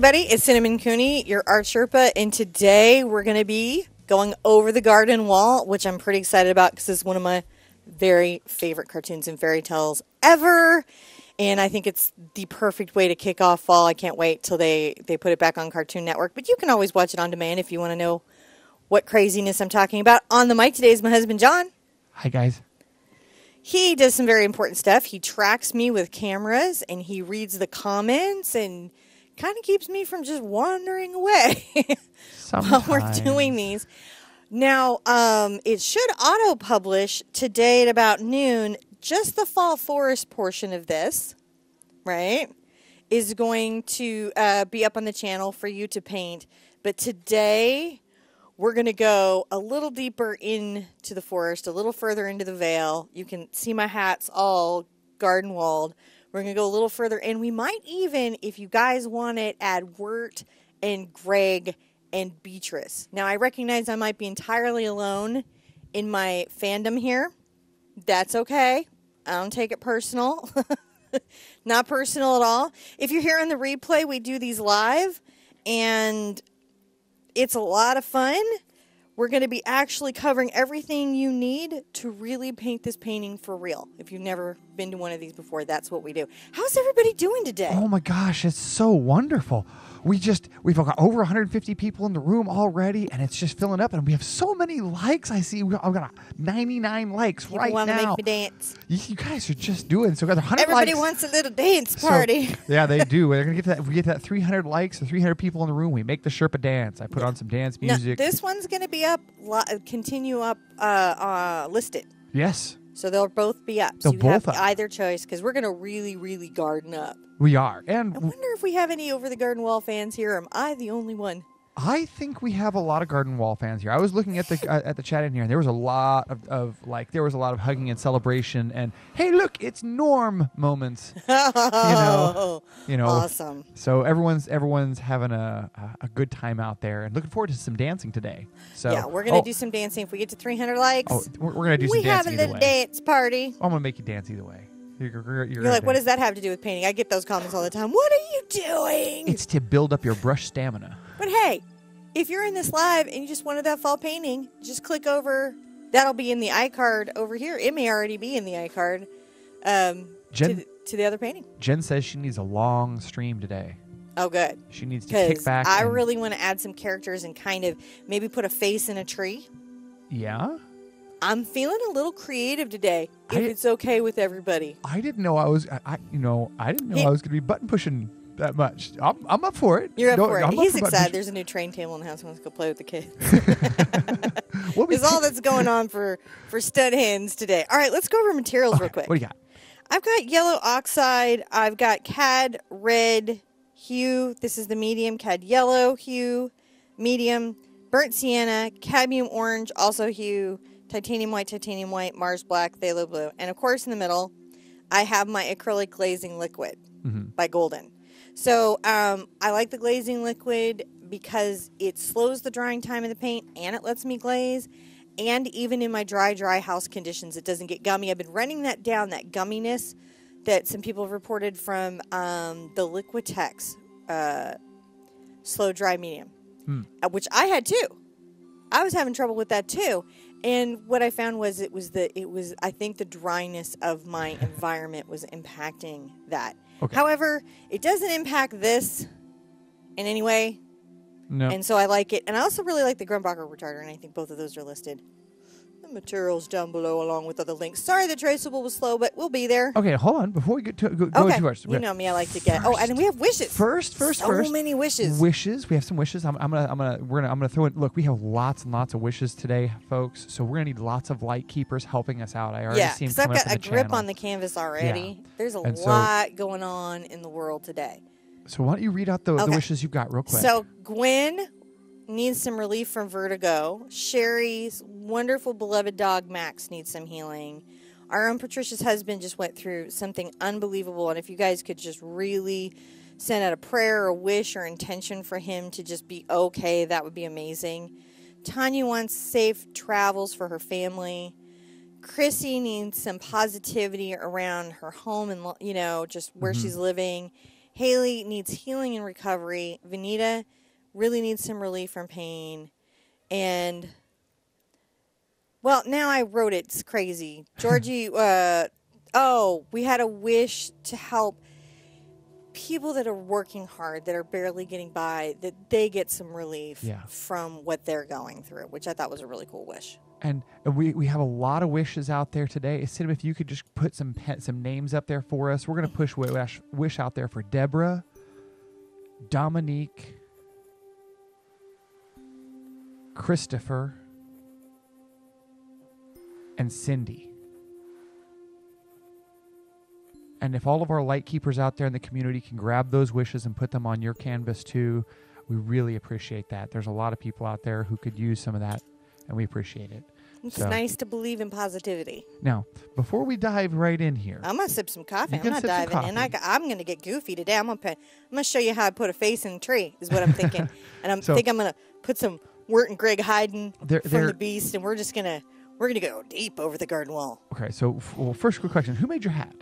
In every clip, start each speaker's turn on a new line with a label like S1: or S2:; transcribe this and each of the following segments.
S1: everybody, it's Cinnamon Cooney, your art Sherpa, and today we're going to be going over the garden wall, which I'm pretty excited about because it's one of my very favorite cartoons and fairy tales ever, and I think it's the perfect way to kick off fall. I can't wait till they put it back on Cartoon Network, but you can always watch it on demand if you want to know what craziness I'm talking about. On the mic today is my husband, John.
S2: Hi, guys.
S1: He does some very important stuff. He tracks me with cameras, and he reads the comments, and kind of keeps me from just wandering away while we're doing these. Now, it should auto-publish today at about noon. Just the fall forest portion of this, right, is going to be up on the channel for you to paint. But today, we're going to go a little deeper into the forest, a little further into the vale. You can see my hats all garden walled. We're going to go a little further, and we might even, if you guys want it, add Wirt and Greg and Beatrice. Now, I recognize I might be entirely alone in my fandom here. That's okay. I don't take it personal. Not personal at all. If you're here on the replay, we do these live, and it's a lot of fun. We're going to be actually covering everything you need to really paint this painting for real. If you've never been to one of these before, that's what we do. How's everybody doing today?
S2: Oh my gosh, it's so wonderful. We've got over 150 people in the room already, and it's just filling up, and we have so many likes. I see I've got 99 likes
S1: People
S2: right
S1: want
S2: now.
S1: to make me dance.
S2: You guys are just doing so. Got 100
S1: Everybody
S2: likes.
S1: wants a little dance party.
S2: So, yeah, they do. They're gonna get to that. If we get to that 300 likes or 300 people in the room, we make the Sherpa dance. I put on some dance music.
S1: Now, this one's going to be up, continue up, listed.
S2: Yes.
S1: So they'll both be up.
S2: They'll
S1: So you
S2: both
S1: have
S2: up.
S1: either choice, because we're going to really, really garden up.
S2: We are. And
S1: I wonder if we have any Over the Garden Wall fans here, or am I the only one?
S2: I think we have a lot of garden wall fans here. I was looking at the chat in here, and there was a lot of hugging and celebration and hey, look, it's Norm moments. You know,
S1: awesome.
S2: So everyone's having a good time out there and looking forward to some dancing today. So
S1: yeah, we're gonna do some dancing if we get to 300 likes.
S2: Oh, we're gonna do some
S1: we have
S2: dancing
S1: a
S2: either
S1: little
S2: way.
S1: dance party.
S2: I'm gonna make you dance either way. You're
S1: like, what does that have to do with painting? I get those comments all the time. What are you doing?
S2: It's to build up your brush stamina.
S1: But hey, if you're in this live and you just wanted that fall painting, just click over. That'll be in the iCard over here. It may already be in the iCard to the other painting.
S2: Jen says she needs a long stream today.
S1: Oh, good.
S2: She needs to kick back.
S1: I really want to add some characters and kind of maybe put a face in a tree.
S2: Yeah?
S1: I'm feeling a little creative today, if it's okay with everybody.
S2: I didn't know I was I didn't know I was going to be button pushing that much. I'm up for it.
S1: You're up for it. He's
S2: for
S1: excited. There's a new train table in the house. He wants to go play with the kids.
S2: What
S1: is all that's going on for stud hands today. All right, let's go over materials real quick.
S2: What do you got?
S1: I've got yellow oxide. I've got cad red hue. This is the medium. Cad yellow hue, medium. Burnt sienna, cadmium orange, also hue. Titanium white, Mars black, phthalo blue. And of course in the middle, I have my acrylic glazing liquid by Golden. So I like the glazing liquid because it slows the drying time of the paint and it lets me glaze. And even in my dry house conditions, it doesn't get gummy. I've been running that down, that gumminess that some people have reported from the Liquitex slow dry medium, which I had too. I was having trouble with that too. And what I found was I think the dryness of my environment was impacting that. Okay. However, it doesn't impact this in any way. No. And so I like it. And I also really like the Grumbacher retarder, and I think both of those are listed. The materials down below along with other links. Sorry the traceable was slow, but we'll be there.
S2: Okay, hold on. Before we get to go to ours.
S1: You know me, I like to get. Oh, and we have wishes.
S2: First.
S1: So many wishes.
S2: Wishes. We have some wishes. I'm gonna throw it. Look, we have lots and lots of wishes today, folks. So we're gonna need lots of light keepers helping us out. I already see them coming up in the channel.
S1: I've got a grip on the canvas already. Yeah. There's a lot going on in the world today.
S2: So why don't you read out the wishes you've got real quick?
S1: So Gwen needs some relief from vertigo. Sherry's wonderful beloved dog Max needs some healing. Our own Patricia's husband just went through something unbelievable, and if you guys could just really send out a prayer or a wish or intention for him to just be okay, that would be amazing. Tanya wants safe travels for her family. Chrissy needs some positivity around her home and, you know, just where she's living. Haley needs healing and recovery. Vanita really needs some relief from pain. And, well, now I wrote it. It's crazy. Georgie, we had a wish to help people that are working hard, that are barely getting by, that they get some relief from what they're going through, which I thought was a really cool wish.
S2: And we have a lot of wishes out there today. Sid, if you could just put some names up there for us. We're going to push wish out there for Deborah, Dominique, Christopher, and Cindy. And if all of our light keepers out there in the community can grab those wishes and put them on your canvas too, we really appreciate that. There's a lot of people out there who could use some of that, and we appreciate it.
S1: It's nice to believe in positivity.
S2: Now, before we dive right in here,
S1: I'm gonna sip some coffee. I'm not diving in. I'm gonna get goofy today. I'm gonna show you how I put a face in a tree. Is what I'm thinking. And I'm gonna put some Wirt and Greg Hayden from the Beast, and we're gonna go deep over the garden wall.
S2: Okay. So, first quick question: who made your hat?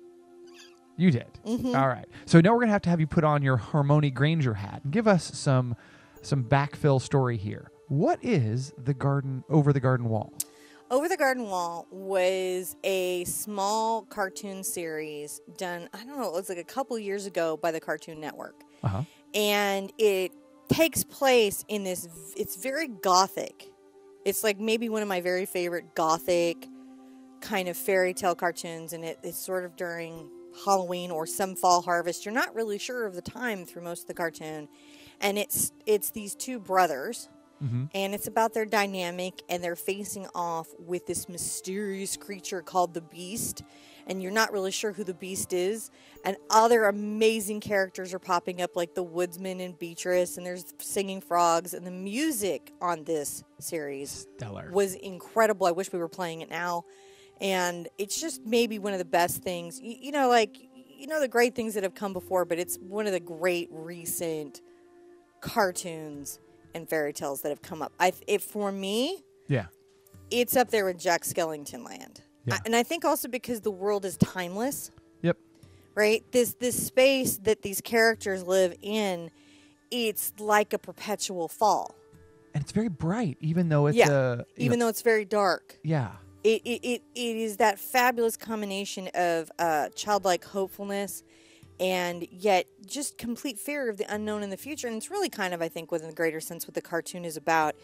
S2: You did.
S1: Mm-hmm.
S2: All right. So now we're gonna have you put on your Harmony Granger hat and give us some backfill story here. What is the garden over the garden wall?
S1: Over the Garden Wall was a small cartoon series done, I don't know, it was like a couple years ago by the Cartoon Network.
S2: Uh-huh.
S1: And it takes place in this, it's very Gothic. It's like maybe one of my very favorite Gothic kind of fairy tale cartoons. And it's sort of during Halloween or some fall harvest. You're not really sure of the time through most of the cartoon. And it's these two brothers.
S2: Mm-hmm.
S1: And it's about their dynamic, and they're facing off with this mysterious creature called the Beast. And you're not really sure who the Beast is. And other amazing characters are popping up, like the Woodsman and Beatrice, and there's singing frogs. And the music on this series was incredible. I wish we were playing it now. And it's just maybe one of the best things. You know, the great things that have come before, but it's one of the great recent cartoons and fairy tales that have come up. For me, it's up there with Jack Skellington Land. Yeah. And I think also because the world is timeless.
S2: Yep.
S1: Right? This space that these characters live in, it's like a perpetual fall.
S2: And it's very bright, even though it's
S1: even though it's very dark.
S2: Yeah.
S1: It is that fabulous combination of childlike hopefulness and yet just complete fear of the unknown in the future. And it's really kind of, I think, within the greater sense what the cartoon is about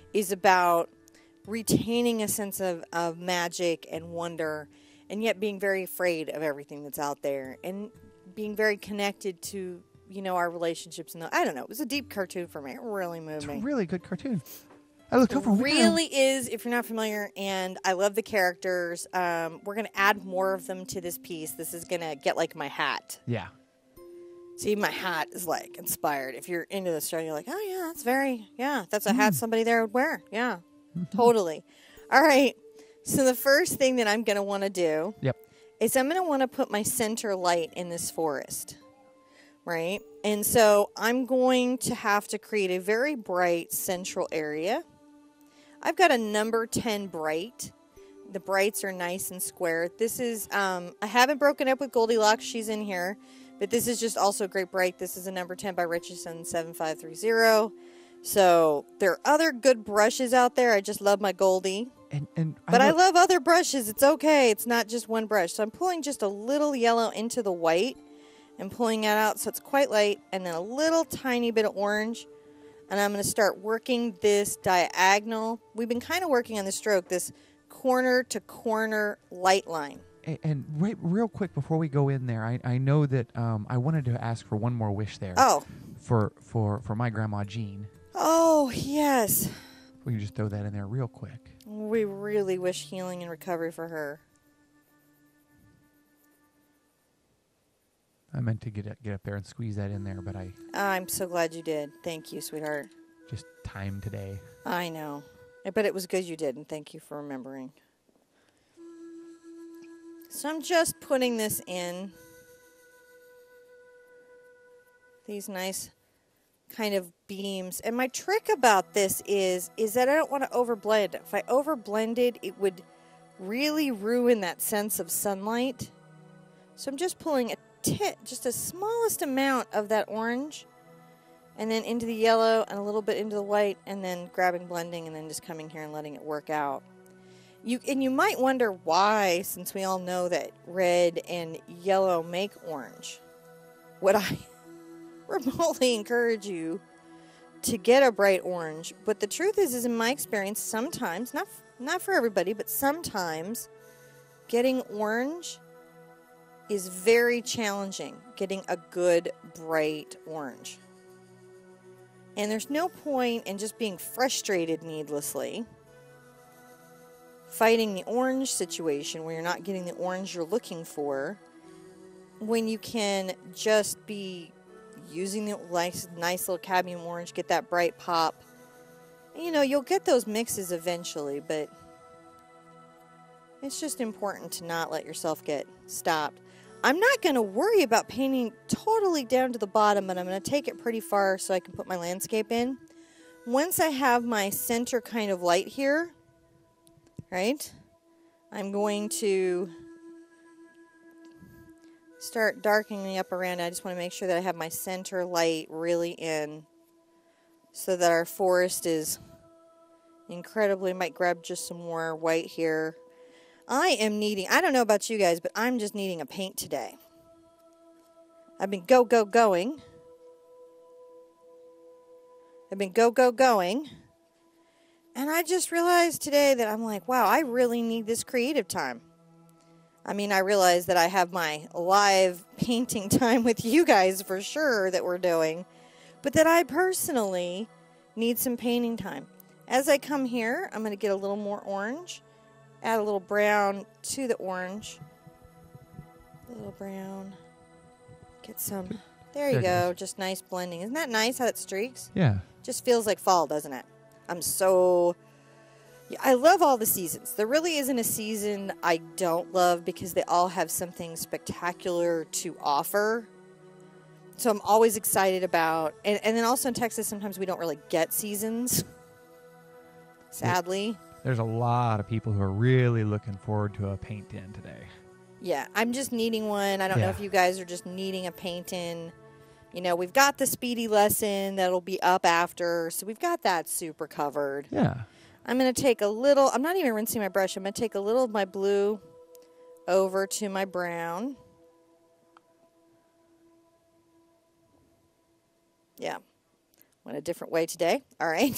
S1: retaining a sense of magic and wonder, and yet being very afraid of everything that's out there, and being very connected to, our relationships. And I don't know, it was a deep cartoon for me. It really moved me.
S2: It's a really good cartoon. I looked over.
S1: It really is, if you're not familiar, and I love the characters. We're going to add more of them to this piece. This is going to get like my hat.
S2: Yeah.
S1: See, my hat is like inspired. If you're into the show, you're like, oh yeah, that's a hat somebody there would wear. Yeah, totally. All right. So the first thing that I'm going to want to do is I'm going to want to put my center light in this forest. Right? And so I'm going to have to create a very bright central area. I've got a number 10 bright. The brights are nice and square. This is, I haven't broken up with Goldilocks. She's in here. But this is just also a great bright. This is a number 10 by Richardson 7530. So there are other good brushes out there. I just love my Goldie. But I love other brushes. It's okay. It's not just one brush. So I'm pulling just a little yellow into the white and pulling that out so it's quite light. And then a little tiny bit of orange. And I'm going to start working this diagonal. We've been kind of working on the stroke, this corner to corner light line.
S2: And real quick before we go in there, I know that I wanted to ask for one more wish there.
S1: Oh.
S2: For my grandma Jean.
S1: Oh, yes.
S2: We can just throw that in there real quick.
S1: We really wish healing and recovery for her.
S2: I meant to get up there and squeeze that in there, but
S1: I'm so glad you did. Thank you, sweetheart.
S2: Just time today.
S1: I know. But it was good you did, and thank you for remembering. So I'm just putting this in. These nice kind of beams. And my trick about this is that I don't want to overblend. If I overblended, it would really ruin that sense of sunlight. So I'm just pulling a just the smallest amount of that orange, and then into the yellow and a little bit into the white, and then grabbing, blending, and then just coming here and letting it work out. You might wonder why, since we all know that red and yellow make orange. Would I remotely encourage you to get a bright orange? But the truth is in my experience, sometimes, not for everybody, but sometimes getting orange is very challenging, getting a good bright orange. And there's no point in just being frustrated needlessly, fighting the orange situation where you're not getting the orange you're looking for, when you can just be using the nice little cadmium orange, get that bright pop. You know, you'll get those mixes eventually, but it's just important to not let yourself get stopped. I'm not going to worry about painting totally down to the bottom, but I'm going to take it pretty far so I can put my landscape in. Once I have my center kind of light here, right, I'm going to start darkening up around. I just want to make sure that I have my center light really in so that our forest is incredibly, might grab just some more white here. I am needing, I don't know about you guys, but I'm just needing a paint today. I've been going. I've been going. And I just realized today that I'm like, wow, I really need this creative time. I mean, I realize that I have my live painting time with you guys for sure that we're doing, but that I personally need some painting time. As I come here, I'm going to get a little more orange, add a little brown to the orange, a little brown, get some, there you go, just nice blending. Isn't that nice how it streaks?
S2: Yeah.
S1: Just feels like fall, doesn't it? I love all the seasons. There really isn't a season I don't love because they all have something spectacular to offer. So I'm always excited about, and then also in Texas, sometimes we don't really get seasons, sadly.
S2: There's a lot of people who are really looking forward to a paint in today.
S1: Yeah, I'm just needing one. I don't know if you guys are just needing a paint in. You know, we've got the speedy lesson that'll be up after, so we've got that super covered.
S2: Yeah.
S1: I'm going to take a little, I'm not even rinsing my brush, I'm going to take a little of my blue over to my brown. Yeah. Went a different way today. All right.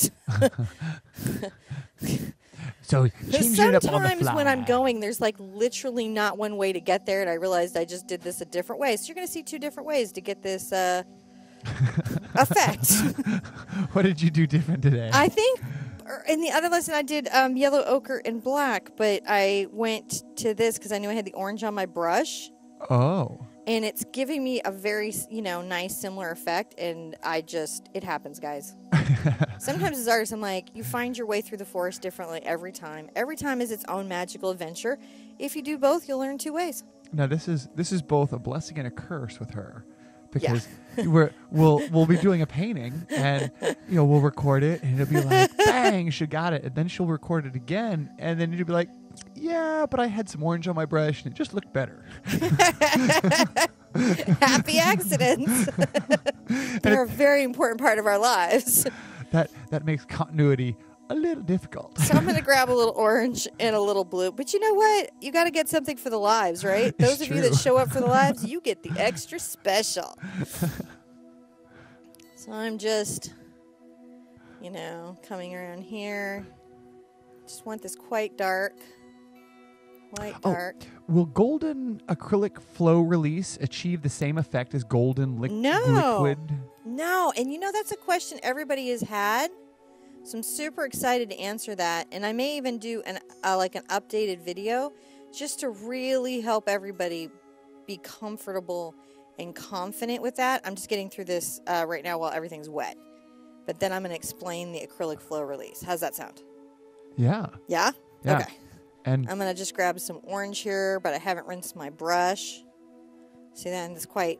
S2: So changing it up on the fly.
S1: Sometimes when I'm going, there's like literally not one way to get there, and I realized I just did this a different way. So you're going to see two different ways to get this effect.
S2: What did you do different today?
S1: I think in the other lesson I did yellow, ochre, and black, but I went to this because I knew I had the orange on my brush.
S2: Oh.
S1: And it's giving me a very, nice similar effect, and it happens, guys. Sometimes as artists, I'm like, you find your way through the forest differently every time. Every time is its own magical adventure. If you do both, you'll learn two ways.
S2: Now, this is both a blessing and a curse with her. Because we'll be doing a painting, and we'll record it, and it'll be like, bang, she got it. And then she'll record it again, and then it'll be like, yeah, but I had some orange on my brush, and it just looked better.
S1: Happy accidents. They're a very important part of our lives.
S2: That makes continuity a little difficult.
S1: So I'm going to grab a little orange and a little blue. But you know what? You got to get something for the lives, right? Those of you that show up for the lives, you get the extra special. So I'm just, coming around here. Just want this quite dark. Quite dark.
S2: Will golden acrylic flow release achieve the same effect as golden liquid?
S1: No. And that's a question everybody has had. So I'm super excited to answer that, and I may even do an updated video just to really help everybody be comfortable and confident with that. I'm just getting through this right now while everything's wet, but then I'm going to explain the acrylic flow release. How's that sound?
S2: Yeah.
S1: Yeah?
S2: Yeah.
S1: Okay.
S2: And
S1: I'm going to just grab some orange here, but I haven't rinsed my brush. See that? And it's quite,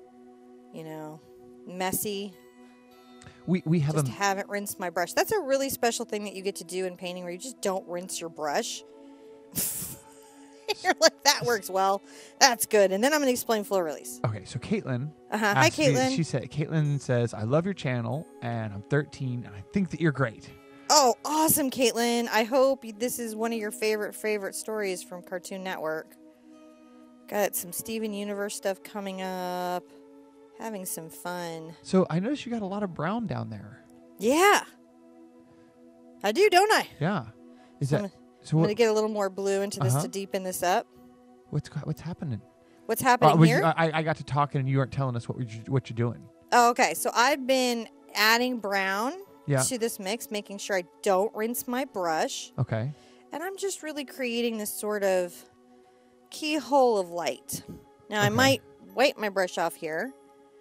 S1: messy.
S2: We
S1: haven't rinsed my brush. That's a really special thing that you get to do in painting where you just don't rinse your brush. You're like, that works well. That's good. And then I'm going to explain flow release.
S2: Okay, so Caitlin.
S1: Hi, Caitlin.
S2: Caitlin says, I love your channel, and I'm 13, and I think that you're great.
S1: Oh, awesome, Caitlin. I hope this is one of your favorite stories from Cartoon Network. Got some Steven Universe stuff coming up. Having some fun.
S2: So I noticed you got a lot of brown down there.
S1: Yeah. I do, don't I?
S2: Yeah.
S1: I'm going to get a little more blue into this to deepen this up.
S2: What's happening?
S1: What's happening here?
S2: I got to talking and you weren't telling us what you're doing.
S1: Oh, okay. So I've been adding brown to this mix, making sure I don't rinse my brush.
S2: Okay.
S1: And I'm just really creating this sort of keyhole of light. Now, I might wipe my brush off here.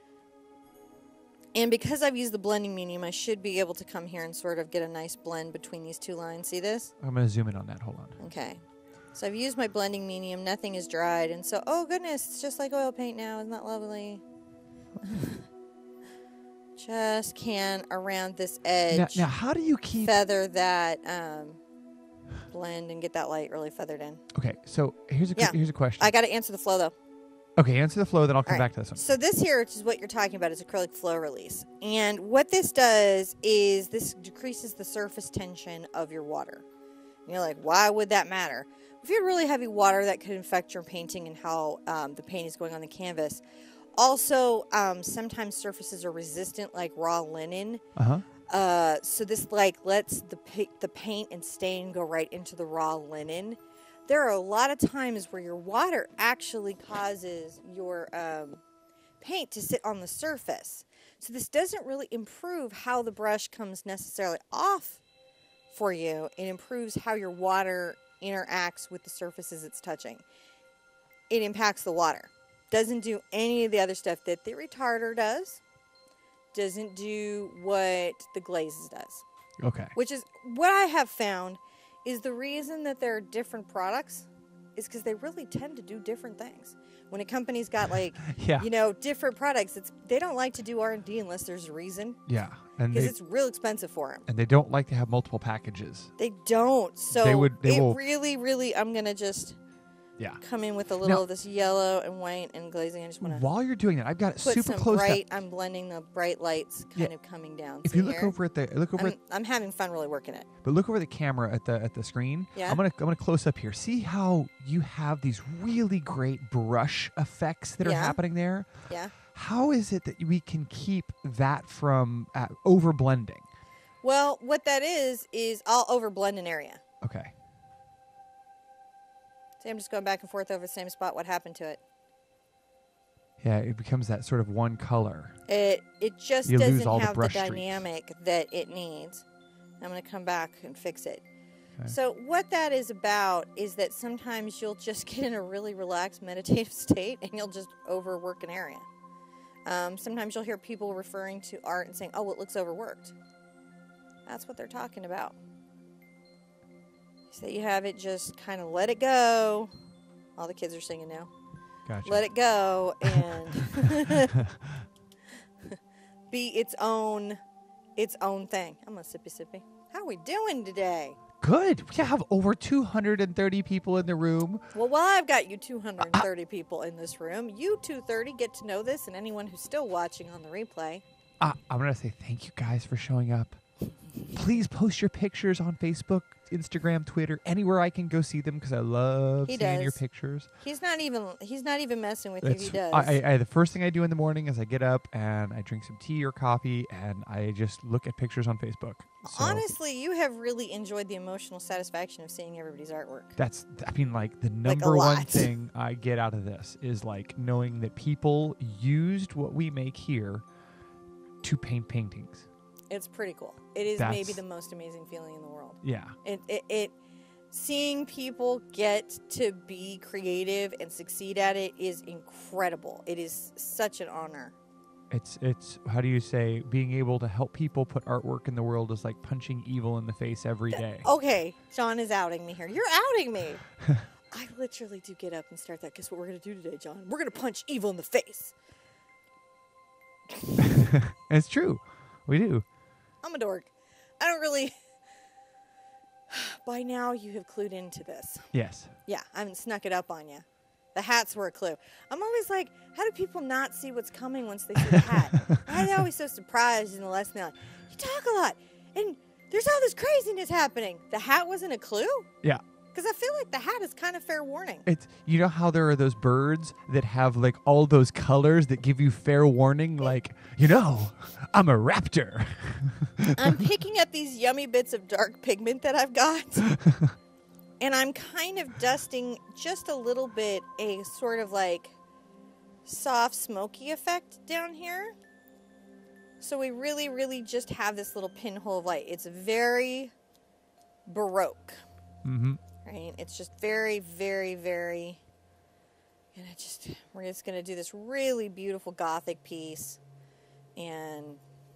S1: And because I've used the blending medium, I should be able to come here and sort of get a nice blend between these two lines. See this?
S2: I'm going to zoom in on that. Hold on.
S1: Okay. So I've used my blending medium. Nothing is dried. And so, oh, goodness, it's just like oil paint now. Isn't that lovely? Just can around this edge.
S2: Now, how do you keep...
S1: feather that blend and get that light really feathered in.
S2: Okay, so here's a question.
S1: I got to answer the flow, though.
S2: Okay, answer the flow, then I'll come back to this one. So
S1: this here, which is what you're talking about, is acrylic flow release. And what this does is this decreases the surface tension of your water. And you're like, why would that matter? If you had really heavy water, that could affect your painting and how the paint is going on the canvas. Also, sometimes surfaces are resistant, like raw linen. So this lets the paint and stain go right into the raw linen. There are a lot of times where your water actually causes your paint to sit on the surface. So this doesn't really improve how the brush comes necessarily off for you. It improves how your water interacts with the surfaces it's touching. It impacts the water. Doesn't do any of the other stuff that the retarder does. Doesn't do what the glazes does.
S2: Okay.
S1: Which is what I have found is the reason that there are different products is because they really tend to do different things. When a company's got different products, they don't like to do R&D unless there's a reason.
S2: Yeah.
S1: Because it's real expensive for them.
S2: And they don't like to have multiple packages.
S1: They don't. So
S2: they will
S1: really, I'm going to just come in with a little of this yellow and white and glazing. I just want to...
S2: While you're doing that, I've got it super close.
S1: I'm blending the bright lights kind of coming down.
S2: If you look over at the...
S1: I'm having fun really working it.
S2: But look over the camera at the screen.
S1: Yeah.
S2: I'm gonna close up here. See how you have these really great brush effects that are happening there?
S1: Yeah.
S2: How is it that we can keep that from over blending?
S1: Well, what that is I'll over blend an area.
S2: Okay.
S1: See, I'm just going back and forth over the same spot. What happened to it?
S2: Yeah, it becomes that sort of one color.
S1: It just doesn't have the dynamic that it needs. I'm going to come back and fix it. Okay. So what that is about is that sometimes you'll just get in a really relaxed meditative state and you'll just overwork an area. Sometimes you'll hear people referring to art and saying, oh, it looks overworked. That's what they're talking about. So you have it just kind of let it go. All the kids are singing now.
S2: Gotcha.
S1: Let it go and be its own thing. I'm a sippy. How are we doing today?
S2: Good. We have over 230 people in the room.
S1: Well, while I've got you 230 people in this room, you 230 get to know this, and anyone who's still watching on the replay.
S2: I'm going to say thank you guys for showing up. Please post your pictures on Facebook, Instagram, Twitter, anywhere I can go see them because I love seeing your pictures.
S1: He's not even messing with you. He does.
S2: The first thing I do in the morning is I get up and I drink some tea or coffee and I just look at pictures on Facebook. So,
S1: honestly, you have really enjoyed the emotional satisfaction of seeing everybody's artwork.
S2: The number one thing I get out of this is knowing that people used what we make here to paint paintings.
S1: It's pretty cool. It is maybe the most amazing feeling in the world.
S2: Yeah.
S1: It seeing people get to be creative and succeed at it is incredible. It is such an honor.
S2: It's how do you say, being able to help people put artwork in the world is like punching evil in the face every day.
S1: Okay, John is outing me here. You're outing me. I literally do get up and start that. Guess what we're going to do today, John? We're going to punch evil in the face.
S2: It's true. We do.
S1: I'm a dork. I don't really... by now you have clued into this.
S2: Yes.
S1: Yeah, I haven't snuck it up on you. The hats were a clue. I'm always like, how do people not see what's coming once they see the hat? Why are they always so surprised in the lesson? They're like, you talk a lot, and there's all this craziness happening. The hat wasn't a clue?
S2: Yeah.
S1: Because I feel like the hat is kind of fair warning.
S2: It's, you know how there are those birds that have like all those colors that give you fair warning? Like, you know, I'm a raptor.
S1: I'm picking up these yummy bits of dark pigment that I've got. And I'm kind of dusting just a little bit a sort of like soft smoky effect down here. So we really, really just have this little pinhole of light. It's very Baroque. Mm-hmm. Right? It's just very, very, very... And we're just going to do this really beautiful Gothic piece. And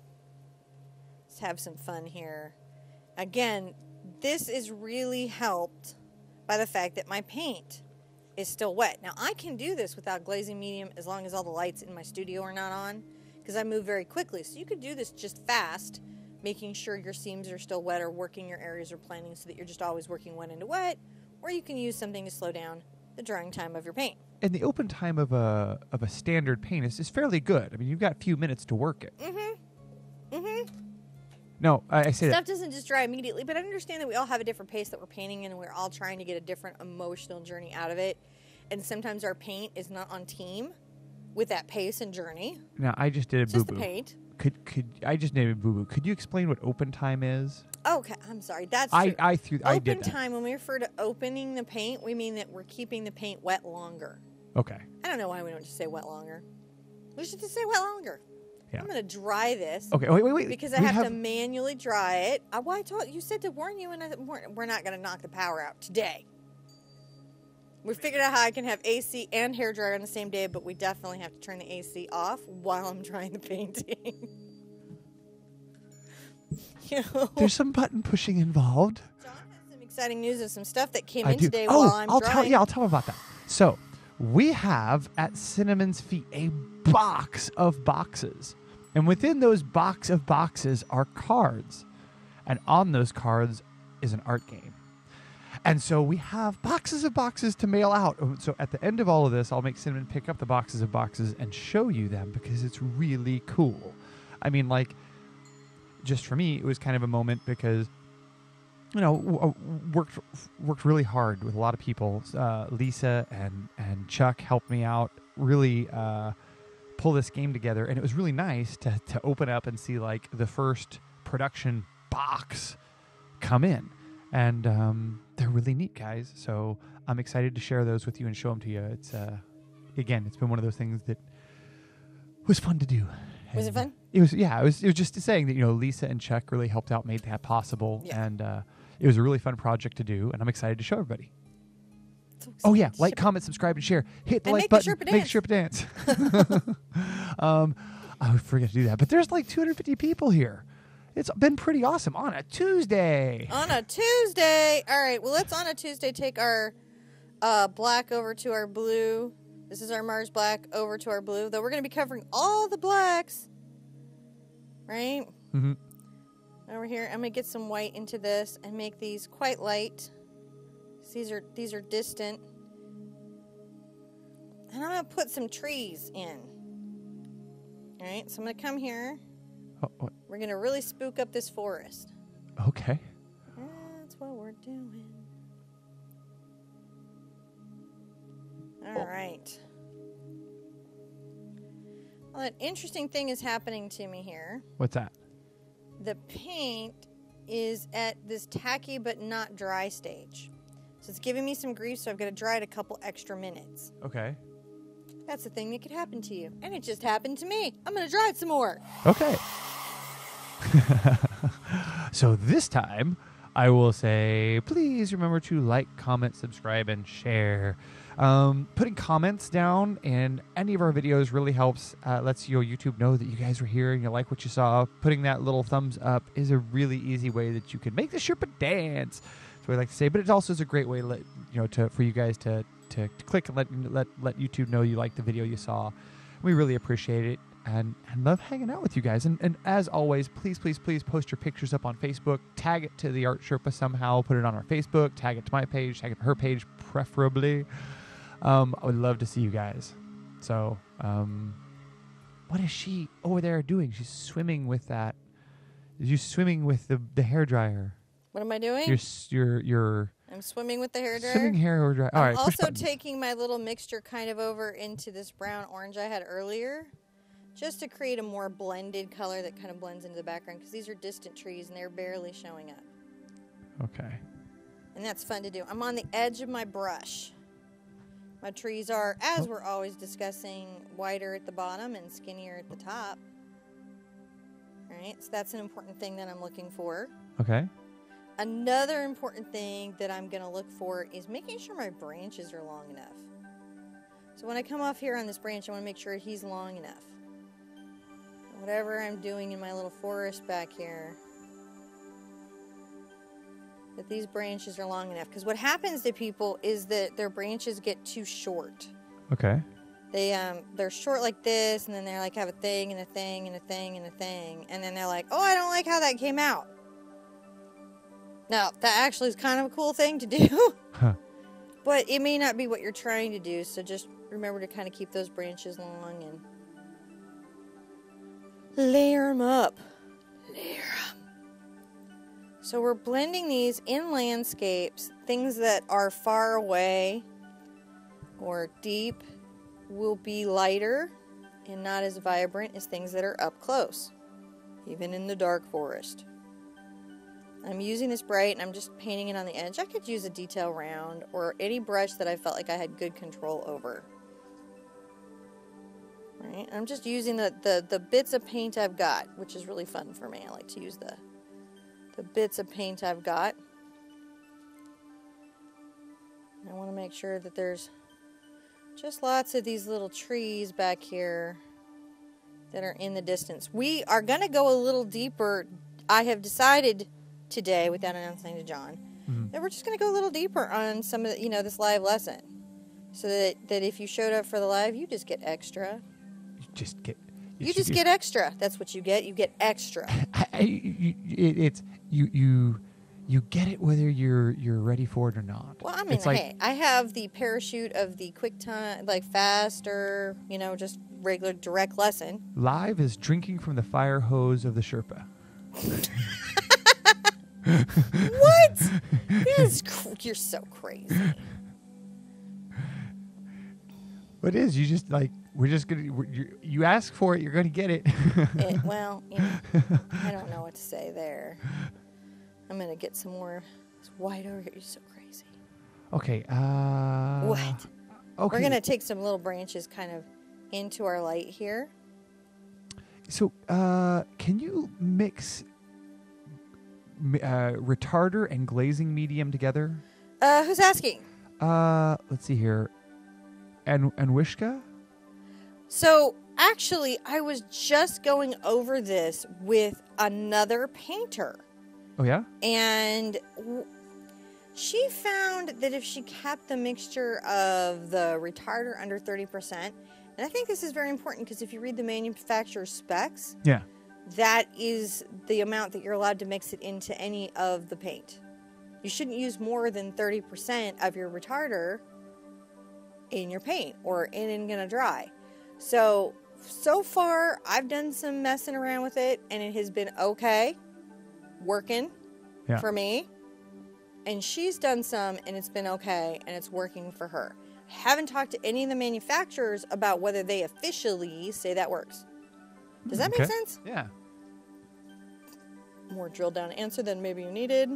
S1: let's have some fun here. Again, this is really helped by the fact that my paint is still wet. Now, I can do this without glazing medium as long as all the lights in my studio are not on, because I move very quickly. So you could do this just fast, making sure your seams are still wet or working your areas or planning so that you're just always working wet into wet, or you can use something to slow down the drying time of your paint.
S2: And the open time of a standard paint is fairly good. I mean, you've got a few minutes to work it. Mm-hmm. Mm-hmm. No, I say
S1: Stuff doesn't just dry immediately, but I understand that we all have a different pace that we're painting in, and we're all trying to get a different emotional journey out of it. And sometimes our paint is not on team with that pace and journey.
S2: Now, I just did a boo-boo.
S1: Just the paint.
S2: Could I just did a boo-boo. Could you explain what open time is?
S1: Okay, I'm sorry. That's true.
S2: I did that.
S1: Open time, when we refer to opening the paint, we mean that we're keeping the paint wet longer.
S2: Okay.
S1: I don't know why we don't just say wet longer. We should just say wet longer.
S2: Yeah.
S1: I'm going to dry this.
S2: Okay, wait.
S1: Because I have to manually dry it. I told you said to warn you, and we're not going to knock the power out today. We figured out how I can have AC and hairdryer on the same day, but we definitely have to turn the AC off while I'm drying the painting. You know?
S2: There's some button pushing involved.
S1: John has some exciting news of some stuff that came in today while I'm drying.
S2: I'll tell about that. So, we have at Cinnamon's Feet a box of boxes. And within those box of boxes are cards. And on those cards is an art game. And so we have boxes of boxes to mail out. So at the end of all of this, I'll make Cinnamon pick up the boxes of boxes and show you them because it's really cool. I mean, like, just for me, it was kind of a moment because, you know, worked really hard with a lot of people. Lisa and Chuck helped me out, really pull this game together. And it was really nice to open up and see, like, the first production box come in. And they're really neat, guys. So I'm excited to share those with you and show them to you. It's, again, it's been one of those things that was fun to do.
S1: Was it fun?
S2: It was, yeah. It was just saying that, you know, Lisa and Chuck really helped out, made that possible. Yeah. And it was a really fun project to do. And I'm excited to show everybody. So oh, yeah. Like, comment, subscribe, and share. Hit the like button. Make Sherpa dance. I would forget to do that. But there's like 250 people here. It's been pretty awesome on a Tuesday.
S1: On a Tuesday. All right. Well, let's on a Tuesday take our black over to our blue. This is our Mars black over to our blue. Though we're going to be covering all the blacks. Right? Mm-hmm. Over here, I'm going to get some white into this and make these quite light. These are distant. And I'm going to put some trees in. All right. So I'm going to come here.
S2: Oh,
S1: we're going to really spook up this forest.
S2: Okay.
S1: That's what we're doing. All right. Well, an interesting thing is happening to me here.
S2: What's that?
S1: The paint is at this tacky but not dry stage. So it's giving me some grief, so I've got to dry it a couple extra minutes.
S2: Okay.
S1: That's the thing that could happen to you. And it just happened to me. I'm going to dry it some more.
S2: Okay. So this time, I will say, please remember to like, comment, subscribe, and share. Putting comments down in any of our videos really helps. Lets your YouTube know that you guys were here and you like what you saw. Putting that little thumbs up is a really easy way that you can make the Sherpa dance. That's what I like to say. But it also is a great way, for you guys to click and let YouTube know you like the video you saw. We really appreciate it. and love hanging out with you guys. And as always, please post your pictures up on Facebook. Tag it to the Art Sherpa somehow. Put it on our Facebook. Tag it to my page. Tag it to her page, preferably. I would love to see you guys. So, what is she over there doing? She's swimming with that. You're swimming with the hairdryer.
S1: What am I doing?
S2: You're
S1: I'm swimming with the hairdryer.
S2: Swimming hairdryer. All right.
S1: I'm also taking my little mixture kind of over into this brown orange I had earlier, just to create a more blended color that kind of blends into the background, because these are distant trees and they're barely showing up.
S2: Okay.
S1: And that's fun to do. I'm on the edge of my brush. My trees are, as we're always discussing, wider at the bottom and skinnier at the top. All right, so that's an important thing that I'm looking for.
S2: Okay.
S1: Another important thing that I'm going to look for is making sure my branches are long enough. So when I come off here on this branch, I want to make sure he's long enough. Whatever I'm doing in my little forest back here, that these branches are long enough. Because what happens to people is that their branches get too short.
S2: Okay.
S1: They're short like this, and then they're like have a thing and a thing and a thing and a thing, and then they're like, oh, I don't like how that came out. Now, that actually is kind of a cool thing to do, but it may not be what you're trying to do, so just remember to kind of keep those branches long and layer them up. Layer them. So we're blending these in landscapes. Things that are far away or deep will be lighter and not as vibrant as things that are up close, even in the dark forest. I'm using this bright and I'm just painting it on the edge. I could use a detail round or any brush that I felt like I had good control over. Right? I'm just using the bits of paint I've got, which is really fun for me. I like to use the bits of paint I've got. I want to make sure that there's just lots of these little trees back here that are in the distance. We are going to go a little deeper. I have decided today, without announcing to John, that we're just going to go a little deeper on some of the, this live lesson. So that if you showed up for the live, you just get extra. You just get extra. That's what you get. You get extra.
S2: You get it whether you're ready for it or not.
S1: Well, I mean, hey, I have the parachute of the quick time, like fast or, just regular direct lesson.
S2: Live is drinking from the fire hose of the Sherpa.
S1: What? Yes, you're so crazy.
S2: What is? You just we're just gonna. You ask for it, you're gonna get it.
S1: Well, I don't know what to say there. I'm gonna get some more. It's white over here. You're so crazy.
S2: Okay.
S1: What?
S2: Okay.
S1: We're gonna take some little branches kind of into our light here.
S2: So, can you mix retarder and glazing medium together?
S1: Who's asking?
S2: Let's see here. And Wishka?
S1: So, actually, I was just going over this with another painter.
S2: Oh, yeah?
S1: And she found that if she kept the mixture of the retarder under 30%, and I think this is very important because if you read the manufacturer's specs,
S2: yeah,
S1: that is the amount that you're allowed to mix it into any of the paint. You shouldn't use more than 30% of your retarder in your paint or it ain't gonna dry. So far I've done some messing around with it and it has been okay, working for me. And she's done some and it's been okay and it's working for her. I haven't talked to any of the manufacturers about whether they officially say that works. Does that make sense?
S2: Yeah.
S1: More drilled down answer than maybe you needed.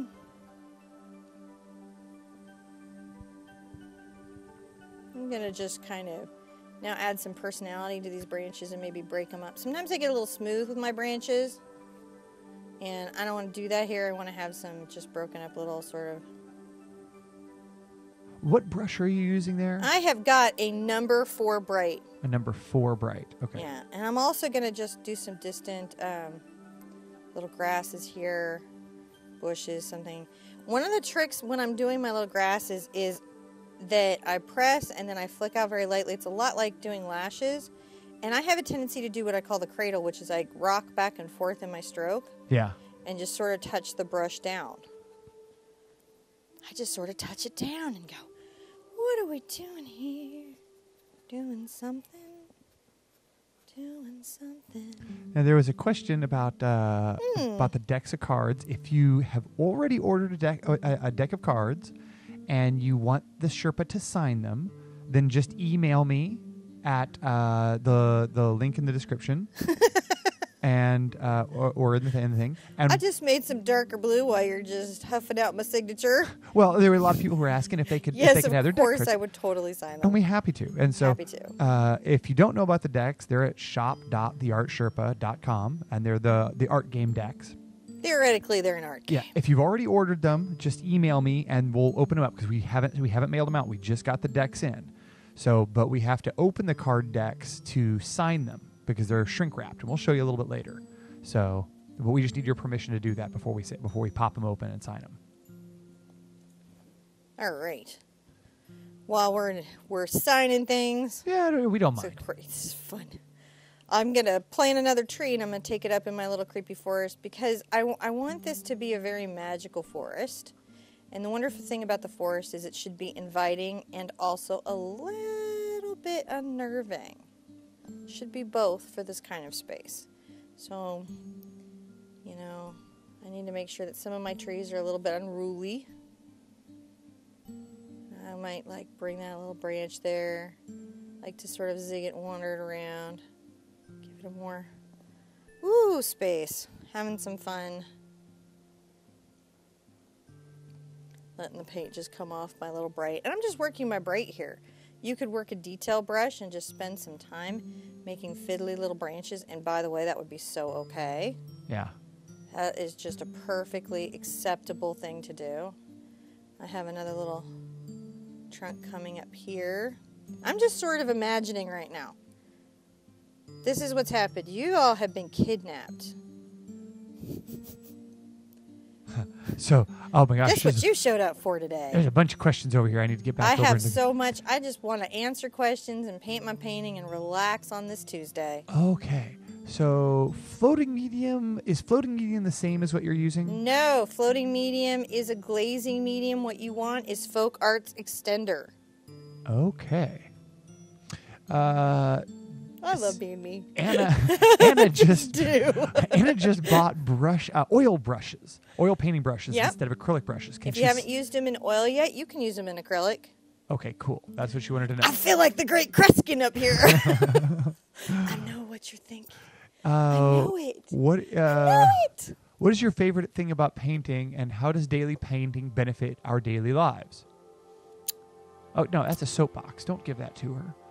S1: I'm going to just kind of now add some personality to these branches and maybe break them up. Sometimes I get a little smooth with my branches. And I don't want to do that here. I want to have some just broken up little sort of...
S2: What brush are you using there?
S1: I have got a number 4 bright.
S2: A number 4 bright. Okay.
S1: Yeah, and I'm also going to just do some distant little grasses here, bushes, something. One of the tricks when I'm doing my little grasses is that I press and then I flick out very lightly. It's a lot like doing lashes. And I have a tendency to do what I call the cradle, which is I rock back and forth in my stroke.
S2: Yeah.
S1: And just sort of touch the brush down. I just sort of touch it down and go, what are we doing here? Doing something. Doing something.
S2: Now, there was a question about the decks of cards. If you have already ordered a deck of cards and you want the Sherpa to sign them, then just email me at the link in the description. And or in the thing. And
S1: I just made some darker blue while you're just huffing out my signature.
S2: Well, there were a lot of people who were asking if they could,
S1: yes,
S2: if they could have their deck.
S1: Yes, of course, I would totally sign them.
S2: And we're happy to. And so,
S1: happy to.
S2: If you don't know about the decks, they're at shop.theartsherpa.com, and they're the art game decks.
S1: Theoretically, they're an art game.
S2: Yeah. If you've already ordered them, just email me and we'll open them up because we haven't mailed them out. We just got the decks in. So, but we have to open the card decks to sign them, because they're shrink wrapped, and we'll show you a little bit later. So, but we just need your permission to do that before we pop them open and sign them.
S1: All right. While we're signing things,
S2: yeah, we don't mind.
S1: This is fun. I'm gonna plant another tree, and I'm gonna take it up in my little creepy forest because I want this to be a very magical forest. And the wonderful thing about the forest is it should be inviting and also a little bit unnerving. Should be both for this kind of space. So, you know, I need to make sure that some of my trees are a little bit unruly. I might like bring that little branch there. Like to sort of zig it and wander it around. Give it a more space. Having some fun. Letting the paint just come off my little bright. And I'm just working my bright here. You could work a detail brush and just spend some time making fiddly little branches. And by the way, that would be so okay.
S2: Yeah.
S1: That is just a perfectly acceptable thing to do. I have another little trunk coming up here. I'm just sort of imagining right now. This is what's happened. You all have been kidnapped.
S2: So, oh my gosh.
S1: That's what you showed up for today.
S2: There's a bunch of questions over here. I need to get back over.
S1: I have so much. I just want to answer questions and paint my painting and relax on this Tuesday.
S2: Okay. So, floating medium, is floating medium the same as what you're using?
S1: No, floating medium is a glazing medium. What you want is Folk Arts Extender.
S2: Okay.
S1: I love being me.
S2: Anna just bought oil painting brushes instead of acrylic brushes.
S1: If you haven't used them in oil yet, you can use them in acrylic.
S2: Okay, cool. That's what you wanted to know.
S1: I feel like the Great Kreskin up here. I know what you're thinking. I know it. I know it.
S2: What is your favorite thing about painting, and how does daily painting benefit our daily lives? Oh, no, that's a soapbox. Don't give that to her.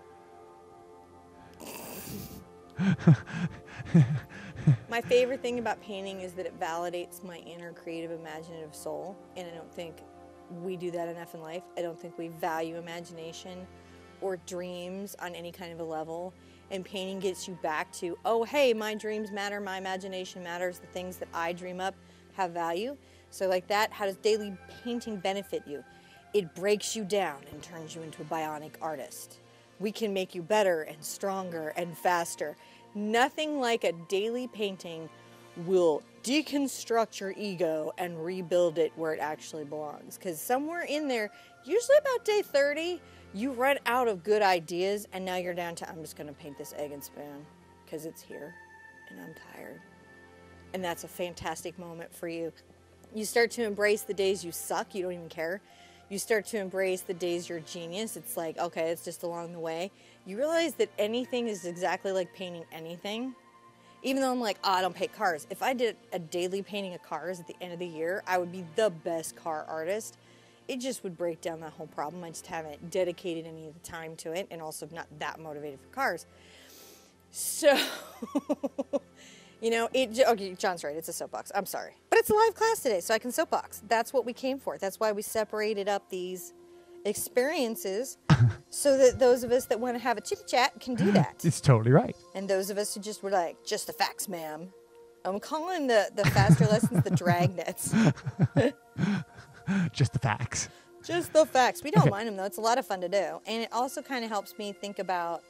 S1: My favorite thing about painting is that it validates my inner creative imaginative soul, and I don't think we do that enough in life. I don't think we value imagination or dreams on any kind of a level, and painting gets you back to, oh hey, my dreams matter, my imagination matters, the things that I dream up have value. So like that, how does daily painting benefit you? It breaks you down and turns you into a bionic artist. We can make you better and stronger and faster. Nothing like a daily painting will deconstruct your ego and rebuild it where it actually belongs. Because somewhere in there, usually about day 30, you run out of good ideas, and now you're down to, I'm just going to paint this egg and spoon because it's here and I'm tired. And that's a fantastic moment for you. You start to embrace the days you suck, you don't even care. You start to embrace the days you're a genius. It's like, okay, it's just along the way. You realize that anything is exactly like painting anything. Even though I'm like, I don't paint cars. If I did a daily painting of cars at the end of the year, I would be the best car artist. It just would break down that whole problem. I just haven't dedicated any of the time to it, and also not that motivated for cars. So, you know, okay, John's right, it's a soapbox. I'm sorry. But it's a live class today, so I can soapbox. That's what we came for. That's why we separated up these experiences so that those of us that want to have a chit-chat can do that.
S2: It's totally right.
S1: And those of us who just were like, just the facts, ma'am. I'm calling the faster lessons the dragnets.
S2: Just the facts.
S1: Just the facts. We don't mind them, though. It's a lot of fun to do. And it also kind of helps me think about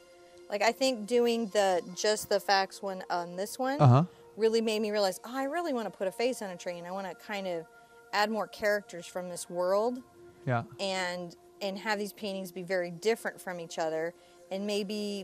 S1: Like, I think doing just the facts one on this one really made me realize, oh, I really want to put a face on a tree, and I want to kind of add more characters from this world.
S2: Yeah.
S1: And have these paintings be very different from each other. And maybe,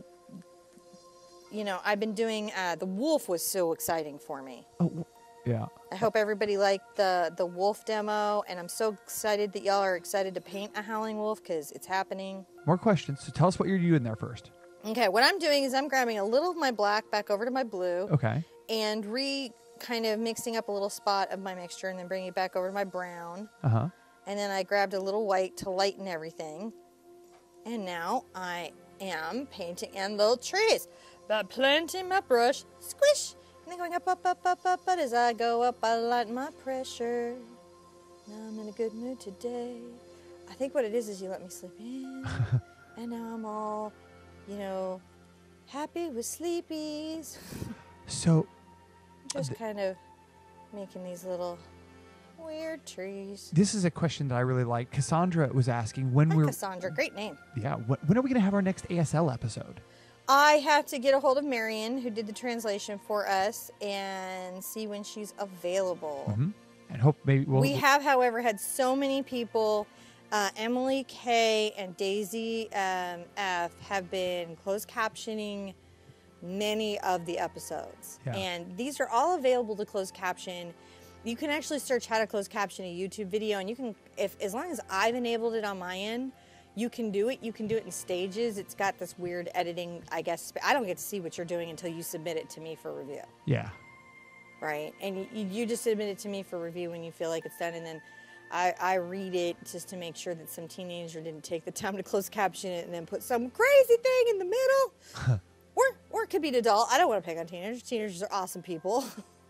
S1: you know, I've been doing, the wolf was so exciting for me.
S2: Oh, yeah.
S1: I hope everybody liked the wolf demo, and I'm so excited that y'all are excited to paint a howling wolf, because it's happening.
S2: More questions. So tell us what you're doing there first.
S1: Okay, what I'm doing is I'm grabbing a little of my black back over to my blue.
S2: Okay.
S1: And kind of mixing up a little spot of my mixture, and then bringing it back over to my brown.
S2: Uh-huh.
S1: And then I grabbed a little white to lighten everything. And now I am painting in little trees. But planting my brush, squish. And then going up, up, up, up, up. But as I go up, I lighten my pressure. Now I'm in a good mood today. I think what it is you let me sleep in. And now I'm all, you know, happy with sleepies.
S2: So,
S1: just kind of making these little weird trees.
S2: This is a question that I really like. Cassandra was asking when
S1: Cassandra, great name.
S2: Yeah, when are we going to have our next ASL episode?
S1: I have to get a hold of Marion, who did the translation for us, and see when she's available.
S2: Mm-hmm. And hope maybe
S1: we have, however, had so many people. Emily K and Daisy F have been closed captioning many of the episodes.
S2: Yeah.
S1: And these are all available to closed caption. You can actually search how to close caption a YouTube video, and you can, as long as I've enabled it on my end, you can do it. You can do it in stages. It's got this weird editing, I guess. I don't get to see what you're doing until you submit it to me for review.
S2: Yeah.
S1: Right? And you just submit it to me for review when you feel like it's done, and then I read it just to make sure that some teenager didn't take the time to close caption it and then put some crazy thing in the middle. Or it could be an adult. I don't want to pick on teenagers. Teenagers are awesome people.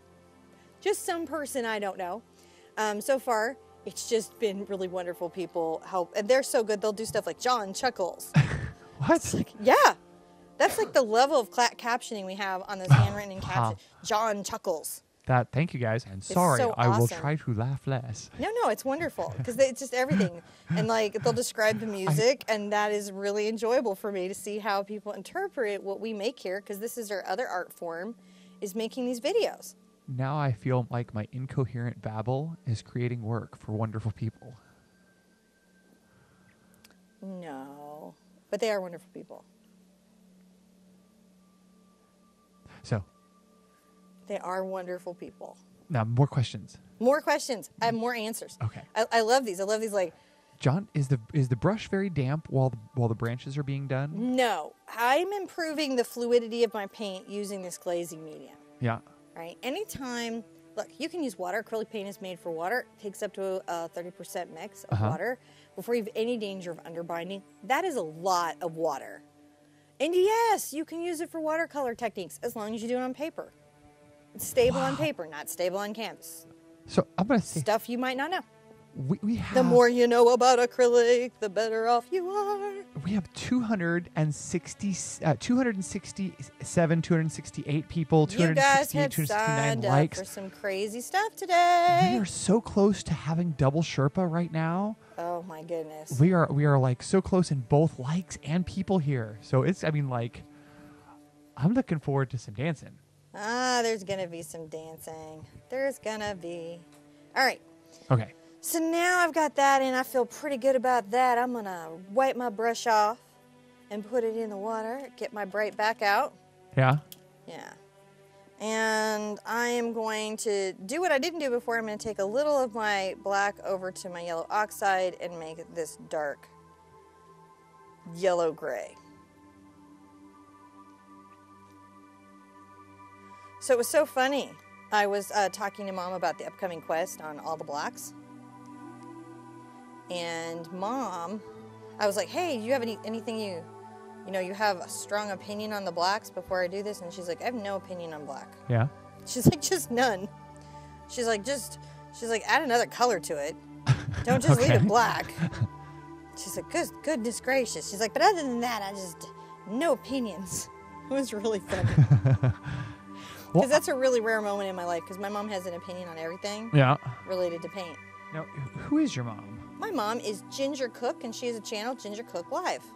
S1: Just some person I don't know. So far, it's just been really wonderful people help. And they're so good, they'll do stuff like John Chuckles.
S2: What?
S1: Like, yeah. That's like the level of captioning we have on those handwritten captions. John Chuckles.
S2: Thank you guys. And sorry,
S1: so
S2: I will
S1: awesome.
S2: try to laugh less.
S1: No, it's wonderful because it's just everything. And like they'll describe the music, and that is really enjoyable for me to see how people interpret what we make here, because this is our other art form, is making these videos.
S2: Now I feel like my incoherent babble is creating work for wonderful people.
S1: No, but they are wonderful people.
S2: So.
S1: They are wonderful people.
S2: Now, more questions.
S1: More questions. I have more answers.
S2: Okay.
S1: I love these. I love these. Like,
S2: John, is the brush very damp while the branches are being done?
S1: No, I'm improving the fluidity of my paint using this glazing medium.
S2: Yeah.
S1: Right. Anytime. Look, you can use water. Acrylic paint is made for water. It takes up to a 30% mix of water before you have any danger of underbinding. That is a lot of water. And yes, you can use it for watercolor techniques as long as you do it on paper. It's stable on paper, not stable on canvas.
S2: So I'm going to say
S1: stuff you might not know.
S2: We have,
S1: the more you know about acrylic, the better off you are.
S2: We have 267, 268 people, 268, 269 likes.
S1: For some crazy stuff today.
S2: We are so close to having double Sherpa right now.
S1: Oh my goodness.
S2: We are like so close in both likes and people here. So it's, I mean, like, I'm looking forward to some dancing.
S1: There's going to be some dancing. There's going to be. All right.
S2: Okay.
S1: So now I've got that in. I feel pretty good about that. I'm going to wipe my brush off and put it in the water. Get my bright back out.
S2: Yeah?
S1: Yeah. And I am going to do what I didn't do before. I'm going to take a little of my black over to my yellow oxide and make this dark yellow-gray. So it was so funny. I was talking to Mom about the upcoming quest on all the blacks. And Mom, I was like, hey, do you have anything you have a strong opinion on the blacks before I do this? And she's like, I have no opinion on black.
S2: Yeah.
S1: She's like, just none. She's like, add another color to it. Don't just leave it black. She's like, goodness gracious. She's like, but other than that, no opinions. It was really funny. Because that's a really rare moment in my life, because my mom has an opinion on everything related to paint.
S2: Now, who is your mom?
S1: My mom is Ginger Cook, and she has a channel, Ginger Cook Live.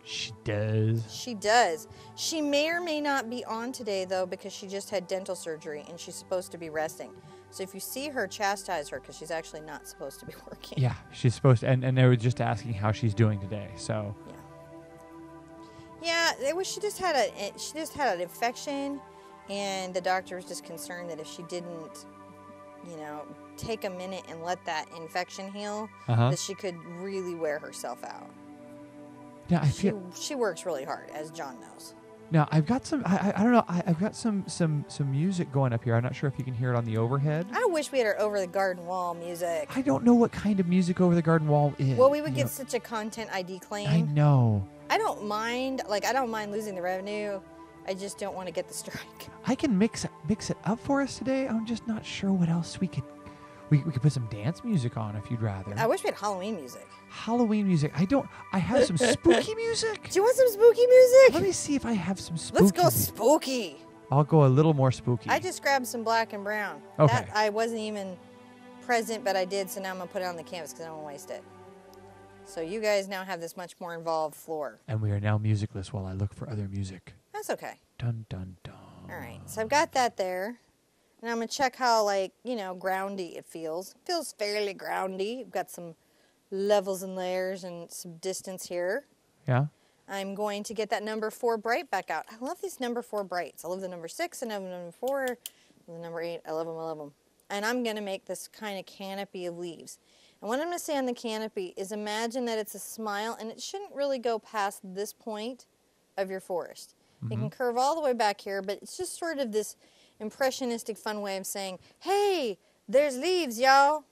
S2: She does.
S1: She does. She may or may not be on today, though, because she just had dental surgery and she's supposed to be resting. So if you see her, chastise her, because she's actually not supposed to be working.
S2: Yeah, she's supposed to. And they were just asking how she's doing today. So.
S1: Yeah, she just had an infection, and the doctor was just concerned that if she didn't, take a minute and let that infection heal, that she could really wear herself out.
S2: Yeah,
S1: she works really hard, as John knows.
S2: Now I've got some. I don't know. I've got some music going up here. I'm not sure if you can hear it on the overhead.
S1: I wish we had our over the garden wall music.
S2: I don't know what kind of music over the garden wall is.
S1: Well, we would get such a content ID claim.
S2: I know.
S1: I don't mind. I don't mind losing the revenue. I just don't want to get the strike.
S2: I can mix it up for us today. I'm just not sure what else we could. We could put some dance music on if you'd rather.
S1: I wish we had Halloween music.
S2: Halloween music. I have some spooky music.
S1: Do you want some spooky music?
S2: Let me see if I have some spooky.
S1: Let's go spooky.
S2: I'll go a little more spooky.
S1: I just grabbed some black and brown.
S2: Okay.
S1: I wasn't even present, but I did, so now I'm going to put it on the canvas because I don't want to waste it. So you guys now have this much more involved floor.
S2: And we are now musicless while I look for other music.
S1: That's okay.
S2: Dun, dun, dun.
S1: All right. So I've got that there. And I'm going to check how, groundy it feels. It feels fairly groundy. I've got some levels and layers and some distance here.
S2: Yeah.
S1: I'm going to get that number 4 bright back out. I love these number 4 brights. I love the number 6, I love the number 4, and the number 8. I love them, I love them. And I'm going to make this kind of canopy of leaves. And what I'm going to say on the canopy is imagine that it's a smile, and it shouldn't really go past this point of your forest. It can curve all the way back here, but it's just sort of this impressionistic fun way of saying, hey, there's leaves, y'all.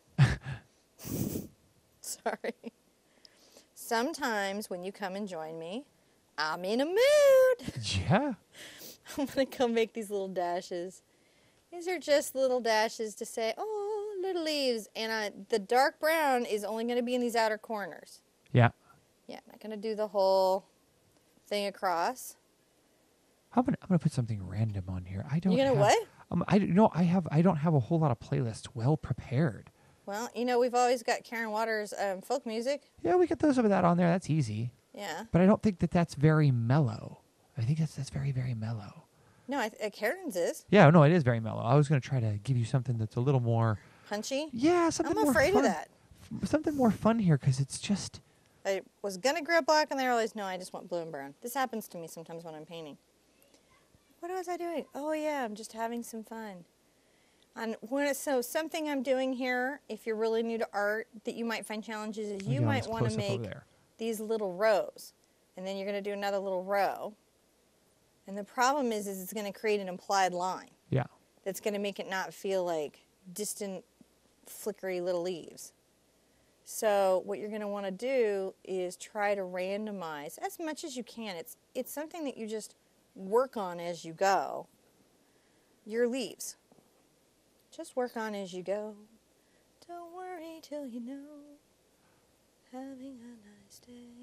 S1: Sorry. Sometimes when you come and join me, I'm in a mood.
S2: Yeah.
S1: I'm going to go make these little dashes. These are just little dashes to say, oh, little leaves. And the dark brown is only going to be in these outer corners.
S2: Yeah.
S1: Yeah, I'm not going to do the whole thing across.
S2: I'm gonna put something random on here.
S1: You're gonna what?
S2: I don't have a whole lot of playlists well prepared.
S1: Well, we've always got Karen Waters' folk music.
S2: Yeah, we could throw some of that on there. That's easy.
S1: Yeah.
S2: But I don't think that's very mellow. I think that's very, very mellow.
S1: No, Karen's is.
S2: Yeah, no, it is very mellow. I was gonna try to give you something that's a little more
S1: punchy.
S2: Yeah, something more fun.
S1: I'm afraid of that.
S2: Something more fun here because it's just.
S1: I was gonna grab black and then I realized no, I just want blue and brown. This happens to me sometimes when I'm painting. What was I doing? Oh yeah, I'm just having some fun. So something I'm doing here, if you're really new to art, that you might find challenges is you might want to make these little rows. And then you're going to do another little row. And the problem is it's going to create an implied line.
S2: Yeah.
S1: That's going to make it not feel like distant, flickery little leaves. So what you're going to want to do is try to randomize as much as you can. It's something that you just work on as you go. Your leaves. Just work on as you go. Don't worry till you know. Having a nice day.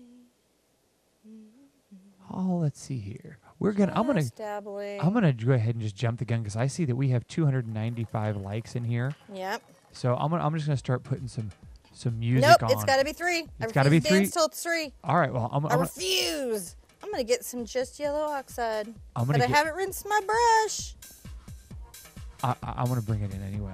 S2: Oh, let's see here. I'm gonna go ahead and just jump the gun because I see that we have 295 likes in here.
S1: Yep.
S2: So I'm just gonna start putting some music on.
S1: Nope, it's got to be 3.
S2: It's got to be 3.
S1: Dance till it's 3.
S2: All right. Well,
S1: I refuse. I'm gonna get some just yellow oxide. But I haven't rinsed my brush.
S2: I want to bring it in anyway.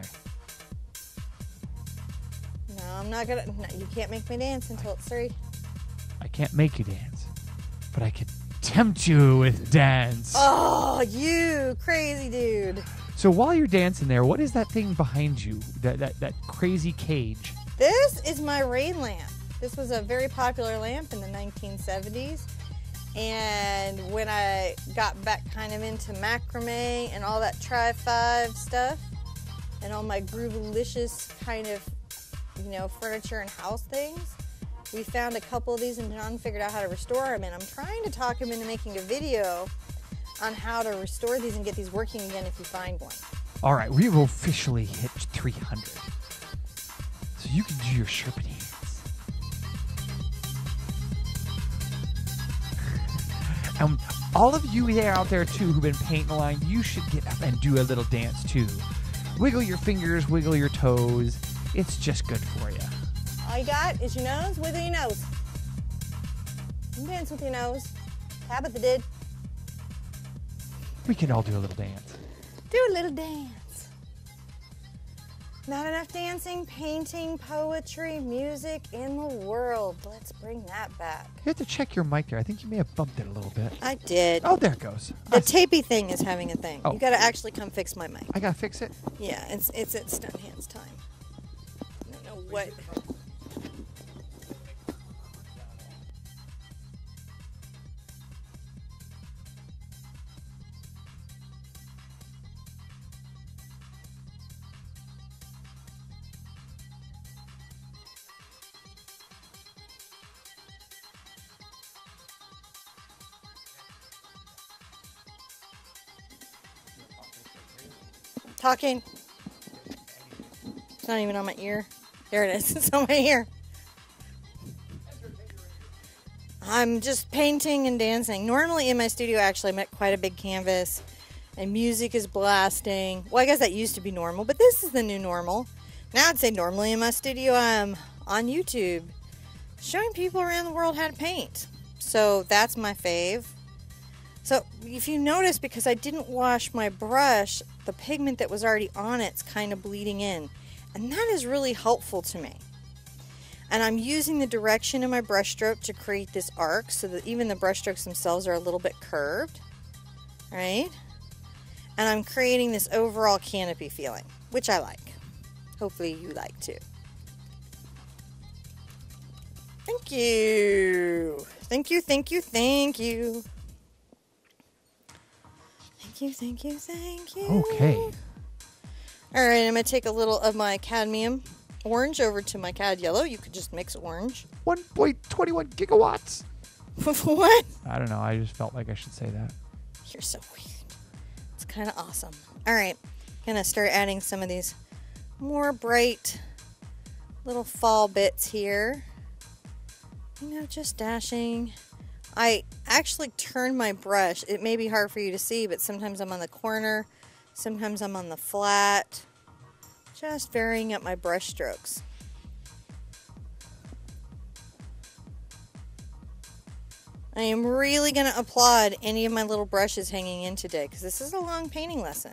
S1: No, I'm not gonna. No, you can't make me dance until it's 3.
S2: I can't make you dance, but I can tempt you with dance.
S1: Oh, you crazy dude!
S2: So while you're dancing there, what is that thing behind you? That crazy cage?
S1: This is my rain lamp. This was a very popular lamp in the 1970s. And when I got back kind of into macrame and all that Tri-5 stuff and all my groovalicious kind of, furniture and house things, we found a couple of these and John figured out how to restore them. And I'm trying to talk him into making a video on how to restore these and get these working again if you find one.
S2: All right, we've officially hit 300. So you can do your Sherpa dance. And all of you out there, too, who've been painting the line, you should get up and do a little dance, too. Wiggle your fingers, wiggle your toes. It's just good for you.
S1: All you got is your nose. Wiggle your nose. Dance with your nose. Tabitha did.
S2: We can all do a little dance.
S1: Do a little dance. Not enough dancing, painting, poetry, music in the world. Let's bring that back.
S2: You have to check your mic there. I think you may have bumped it a little bit.
S1: I did.
S2: Oh, there it goes.
S1: The tapey thing is having a thing.
S2: Oh.
S1: You got to actually come fix my mic.
S2: I got to fix it?
S1: Yeah, it's Stun Hands time. I don't know what. Talking. It's not even on my ear. There it is. It's on my ear. I'm just painting and dancing. Normally in my studio, actually, I'm at quite a big canvas and music is blasting. Well, I guess that used to be normal, but this is the new normal. Now I'd say normally in my studio, I'm on YouTube showing people around the world how to paint. So that's my fave. So if you notice, because I didn't wash my brush, the pigment that was already on it's kind of bleeding in. And that is really helpful to me. And I'm using the direction of my brush stroke to create this arc so that even the brush strokes themselves are a little bit curved. Right? And I'm creating this overall canopy feeling, which I like. Hopefully you like too. Thank you. Thank you, thank you, thank you. Thank you, thank you.
S2: Okay.
S1: All right, I'm going to take a little of my cadmium orange over to my cad yellow. You could just mix orange.
S2: 1.21 gigawatts.
S1: What?
S2: I don't know. I just felt like I should say that.
S1: You're so weird. It's kind of awesome. All right, going to start adding some of these more bright little fall bits here. You know, just dashing. I actually turn my brush. It may be hard for you to see, but sometimes I'm on the corner, sometimes I'm on the flat. Just varying up my brush strokes. I am really going to applaud any of my little brushes hanging in today, because this is a long painting lesson.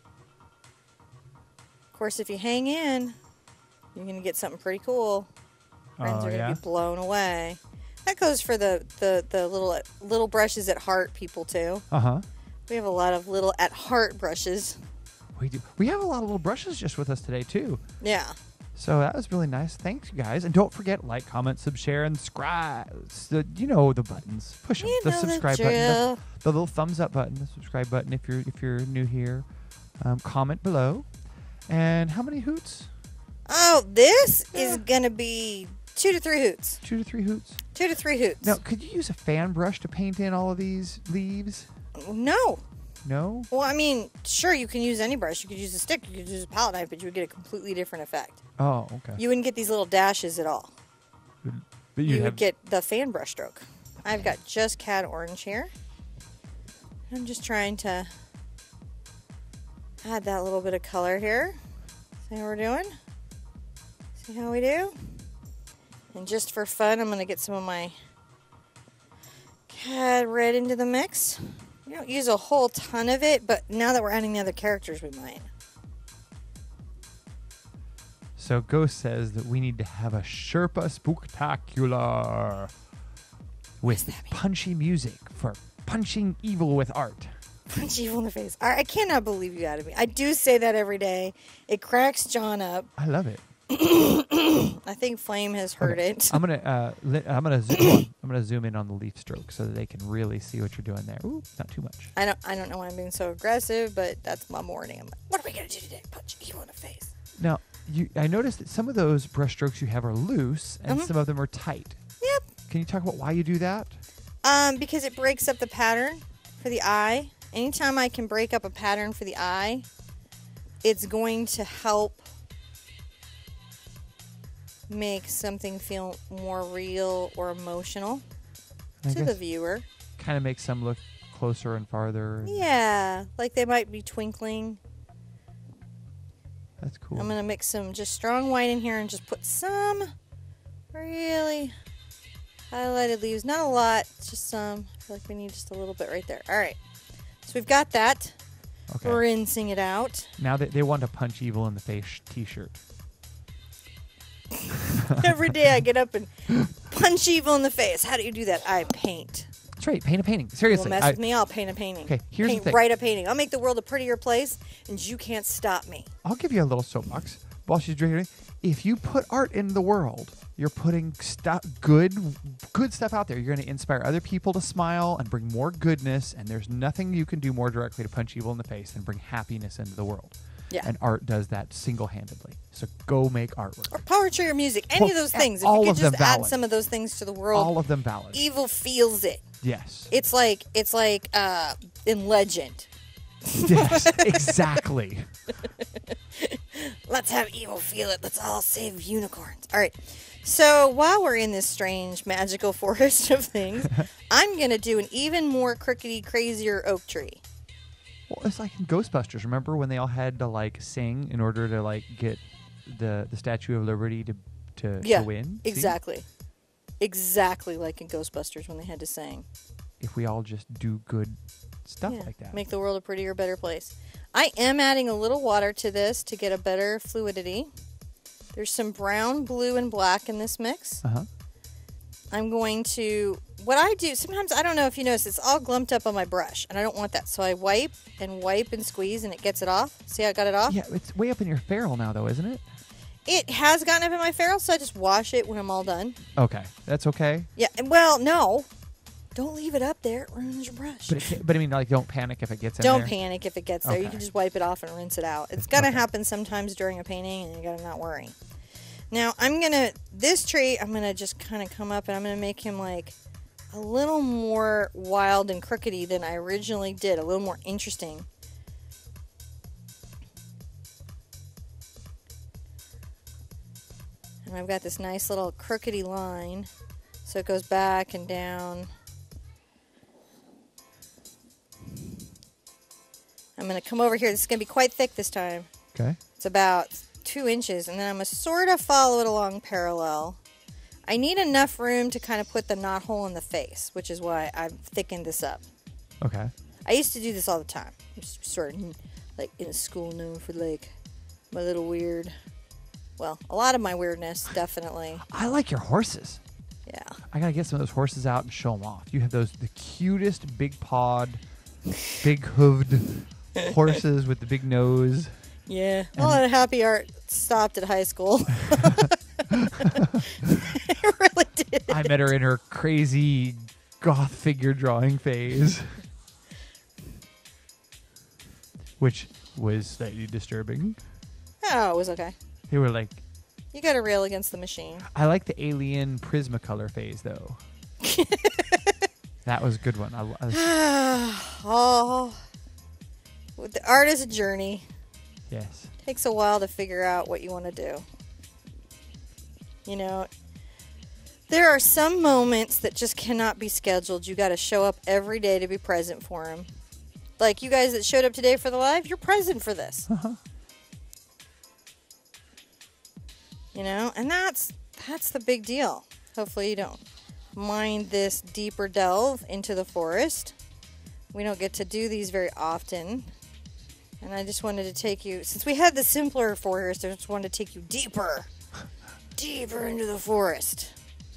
S1: Of course, if you hang in, you're going to get something pretty cool. Friends are going to be blown away. That goes for the little brushes at heart people too.
S2: Uh-huh.
S1: We have a lot of little at heart brushes.
S2: We do. We have a lot of little brushes just with us today too.
S1: Yeah.
S2: So that was really nice. Thanks, you guys. And don't forget, like, comment, sub, share, and subscribe. You know the buttons. Push them. The subscribe button. The little thumbs up button. The subscribe button if you're new here. Comment below. And how many hoots?
S1: Oh, this is gonna be 2 to 3 hoots.
S2: 2 to 3 hoots.
S1: 2 to 3 hoots.
S2: Now, could you use a fan brush to paint in all of these leaves?
S1: No.
S2: No?
S1: Well, I mean, sure, you can use any brush. You could use a stick, you could use a palette knife, but you would get a completely different effect.
S2: Oh, okay.
S1: You wouldn't get these little dashes at all.
S2: But
S1: you would get the fan brush stroke. I've got just cad orange here. I'm just trying to add that little bit of color here. See how we're doing? See how we do? And just for fun, I'm going to get some of my cad red into the mix. We don't use a whole ton of it, but now that we're adding the other characters, we might.
S2: So Ghost says that we need to have a Sherpa Spooktacular with punchy music for punching evil with art.
S1: Punch evil in the face. I cannot believe you out of me. I do say that every day. It cracks John up.
S2: I love it.
S1: I think Flame has heard it.
S2: I'm gonna zoom in on the leaf stroke so that they can really see what you're doing there. Ooh, not too much.
S1: I don't know why I'm being so aggressive, but that's my morning. I'm like, what are we gonna do today? Punch evil in the face.
S2: Now, I noticed that some of those brush strokes you have are loose and some of them are tight.
S1: Yep.
S2: Can you talk about why you do that?
S1: Because it breaks up the pattern for the eye. Anytime I can break up a pattern for the eye, it's going to help make something feel more real or emotional to the viewer.
S2: Kind of makes some look closer and farther.
S1: Yeah, like they might be twinkling.
S2: That's cool.
S1: I'm going to mix some just strong white in here and just put some really Highlighted leaves, not a lot, just some. I feel like we need just a little bit right there. All right, so we've got that.
S2: Okay.
S1: Rinsing it out.
S2: Now they want to punch evil in the face T-shirt.
S1: Every day I get up and punch evil in the face. How do you do that? I paint.
S2: That's right. Paint a painting. Seriously.
S1: Mess with me, I'll paint a painting.
S2: Okay, here's the thing.
S1: Write a painting. I'll make the world a prettier place, and you can't stop me.
S2: I'll give you a little soapbox while she's drinking. If you put art in the world, you're putting good stuff out there. You're going to inspire other people to smile and bring more goodness, and there's nothing you can do more directly to punch evil in the face than bring happiness into the world.
S1: Yeah.
S2: And art does that single-handedly. So go make artwork.
S1: Or poetry or music. Any of those things. If
S2: all
S1: you
S2: of
S1: could just
S2: them
S1: add
S2: valid.
S1: some of those things to the world.
S2: All of them valid.
S1: Evil feels it.
S2: Yes.
S1: It's like in Legend.
S2: Yes, exactly.
S1: Let's have evil feel it. Let's all save unicorns. All right. So while we're in this strange magical forest of things, I'm going to do an even more crookedy, crazier oak tree.
S2: Well, it's like in Ghostbusters. Remember when they all had to like sing in order to like get the Statue of Liberty to win?
S1: Exactly. Exactly like in Ghostbusters when they had to sing.
S2: If we all just do good stuff like that.
S1: Make the world a prettier, better place. I am adding a little water to this to get a better fluidity. There's some brown, blue, and black in this mix. I'm going to, what I do, sometimes, I don't know if you notice, it's all glumped up on my brush, and I don't want that. So I wipe and squeeze, and it gets it off. See how I got it off?
S2: Yeah, it's way up in your ferrule now, though, isn't it?
S1: It has gotten up in my ferrule, so I just wash it when I'm all done.
S2: Okay, that's okay.
S1: Yeah, well, no. Don't leave it up there. It ruins your brush.
S2: But I mean, like, don't panic if it gets in there.
S1: Don't panic if it gets there. You can just wipe it off and rinse it out. It's going to happen sometimes during a painting, and you got to not worry. Now, this tree, I'm going to just kind of come up, and I'm going to make him, like, a little more wild and crookedy than I originally did. A little more interesting. And I've got this nice little crookedy line. So it goes back and down. I'm going to come over here. This is going to be quite thick this time.
S2: Okay.
S1: It's about 2 inches. And then I'm going to sort of follow it along parallel. I need enough room to kind of put the knothole in the face, which is why I've thickened this up.
S2: Okay.
S1: I used to do this all the time. I was sort of like in school known for like my little weird, well, a lot of my weirdness, definitely.
S2: I like your horses.
S1: Yeah.
S2: I got to get some of those horses out and show them off. You have the cutest big pawed, big hooved horses with the big nose.
S1: Yeah. All that happy art stopped at high school. It really did.
S2: I met her in her crazy goth figure drawing phase, which was slightly disturbing.
S1: Oh, it was okay.
S2: They were like...
S1: You got to rail against the machine.
S2: I like the alien Prismacolor phase, though. That was a good one.
S1: Oh, the art is a journey.
S2: Yes.
S1: Takes a while to figure out what you want to do. You know, there are some moments that just cannot be scheduled. You got to show up every day to be present for them. Like you guys that showed up today for the live, you're present for this. You know, and that's the big deal. Hopefully you don't mind this deeper delve into the forest. We don't get to do these very often. And I just wanted to take you, since we had the simpler forest, I just wanted to take you deeper into the forest.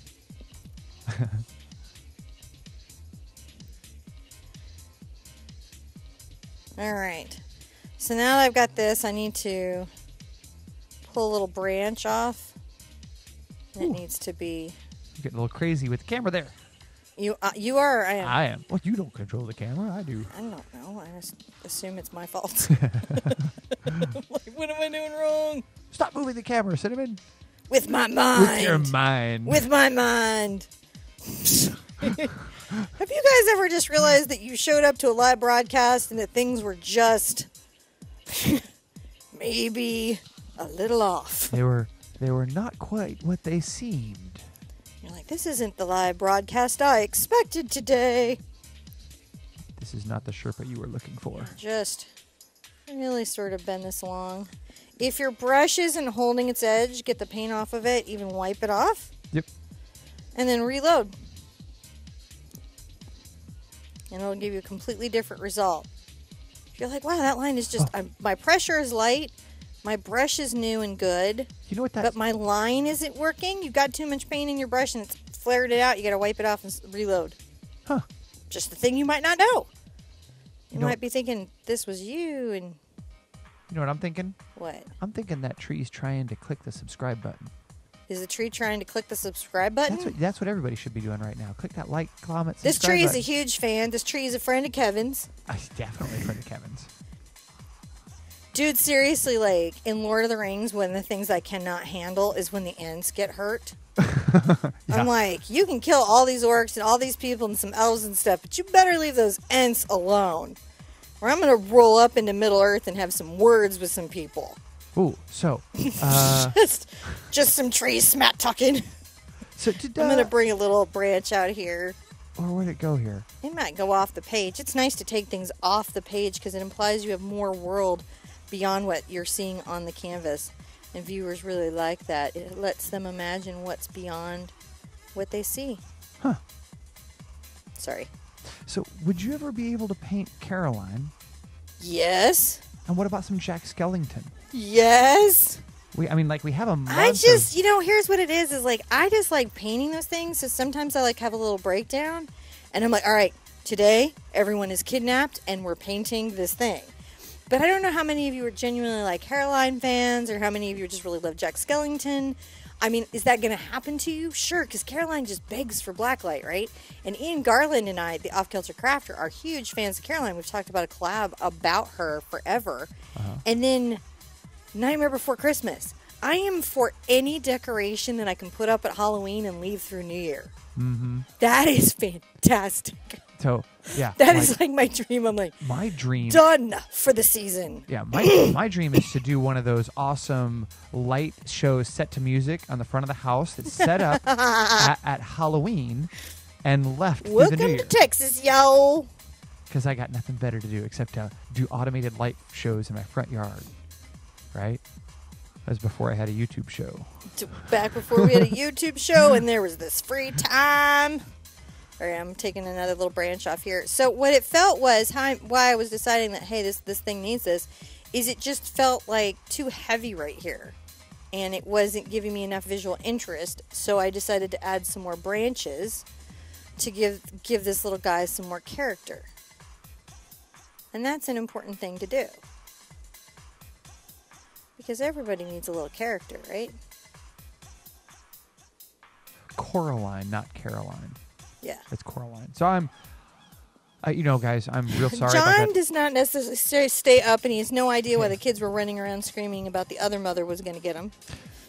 S1: All right. So now that I've got this, I need to pull a little branch off. And it needs to be...
S2: You're getting a little crazy with the camera there.
S1: You are, I am.
S2: I am. Well, you don't control the camera. I do.
S1: I don't know. I just assume it's my fault. Like, what am I doing wrong?
S2: Stop moving the camera, Cinnamon.
S1: With my mind.
S2: With your mind.
S1: With my mind. Have you guys ever just realized that you showed up to a live broadcast and that things were just maybe a little off?
S2: They were not quite what they seemed.
S1: You're like, this isn't the live broadcast I expected today.
S2: This is not the Sherpa you were looking for.
S1: Just really sort of bend this along. If your brush isn't holding its edge, get the paint off of it, even wipe it off.
S2: Yep.
S1: and then reload. And it'll give you a completely different result. You're like, wow, that line is just, my pressure is light, my brush is new and good,
S2: you know what
S1: but my line isn't working. You've got too much paint in your brush and it's flared it out. You got to wipe it off and reload.
S2: Huh.
S1: Just the thing you might not know. You might be thinking this was you, and
S2: you know what I'm thinking?
S1: What?
S2: I'm thinking that tree's trying to click the subscribe button.
S1: Is the tree trying to click the subscribe button?
S2: That's what everybody should be doing right now. Click that like, comment, subscribe
S1: This tree
S2: button.
S1: is a huge fan. This tree is a friend of Kevin's.
S2: Definitely a friend of Kevin's.
S1: Dude, seriously, like, in Lord of the Rings, one of the things I cannot handle is when the Ents get hurt. Yeah. I'm like, you can kill all these orcs and all these people and some elves and stuff, but you better leave those Ents alone. Or I'm going to roll up into Middle-earth and have some words with some people.
S2: Ooh, so...
S1: just some trees smack-talking.
S2: So
S1: I'm going to bring a little branch out here.
S2: Or where'd it go here?
S1: It might go off the page. It's nice to take things off the page because it implies you have more world beyond what you're seeing on the canvas. And viewers really like that. It lets them imagine what's beyond what they see.
S2: Huh.
S1: Sorry.
S2: So, would you ever be able to paint Caroline?
S1: Yes.
S2: And what about some Jack Skellington?
S1: Yes.
S2: We have a month
S1: here's what it is like, I just like painting those things, so sometimes I like have a little breakdown, and I'm like, all right, today, everyone is kidnapped, and we're painting this thing. But I don't know how many of you are genuinely like Caroline fans, or how many of you just really love Jack Skellington. I mean, is that going to happen to you? Sure, because Caroline just begs for blacklight, right? And Ian Garland and I, the Off-Kilter Crafter, are huge fans of Caroline. We've talked about a collab about her forever. And then Nightmare Before Christmas. I am for any decoration that I can put up at Halloween and leave through New Year.
S2: Mm-hmm.
S1: That is fantastic.
S2: So, yeah.
S1: That is like my dream. I'm like,
S2: my dream.
S1: Done for the season.
S2: Yeah, my dream is to do one of those awesome light shows set to music on the front of the house that's set up at Halloween and left through the New Year.
S1: Welcome to Texas, yo.
S2: Because I got nothing better to do except to do automated light shows in my front yard. Right? That was before I had a YouTube show.
S1: Back before we had a YouTube show and there was this free time. All right, I'm taking another little branch off here. So what it felt was, why I was deciding that, hey, this thing needs this, is it just felt like too heavy right here. And it wasn't giving me enough visual interest. So I decided to add some more branches to give this little guy some more character. And that's an important thing to do. Because everybody needs a little character, right?
S2: Coraline, not Caroline.
S1: Yeah.
S2: It's Coraline. So I'm, guys, I'm real sorry about
S1: John
S2: that.
S1: does not necessarily stay up, and he has no idea why the kids were running around screaming about the other mother was going to get him.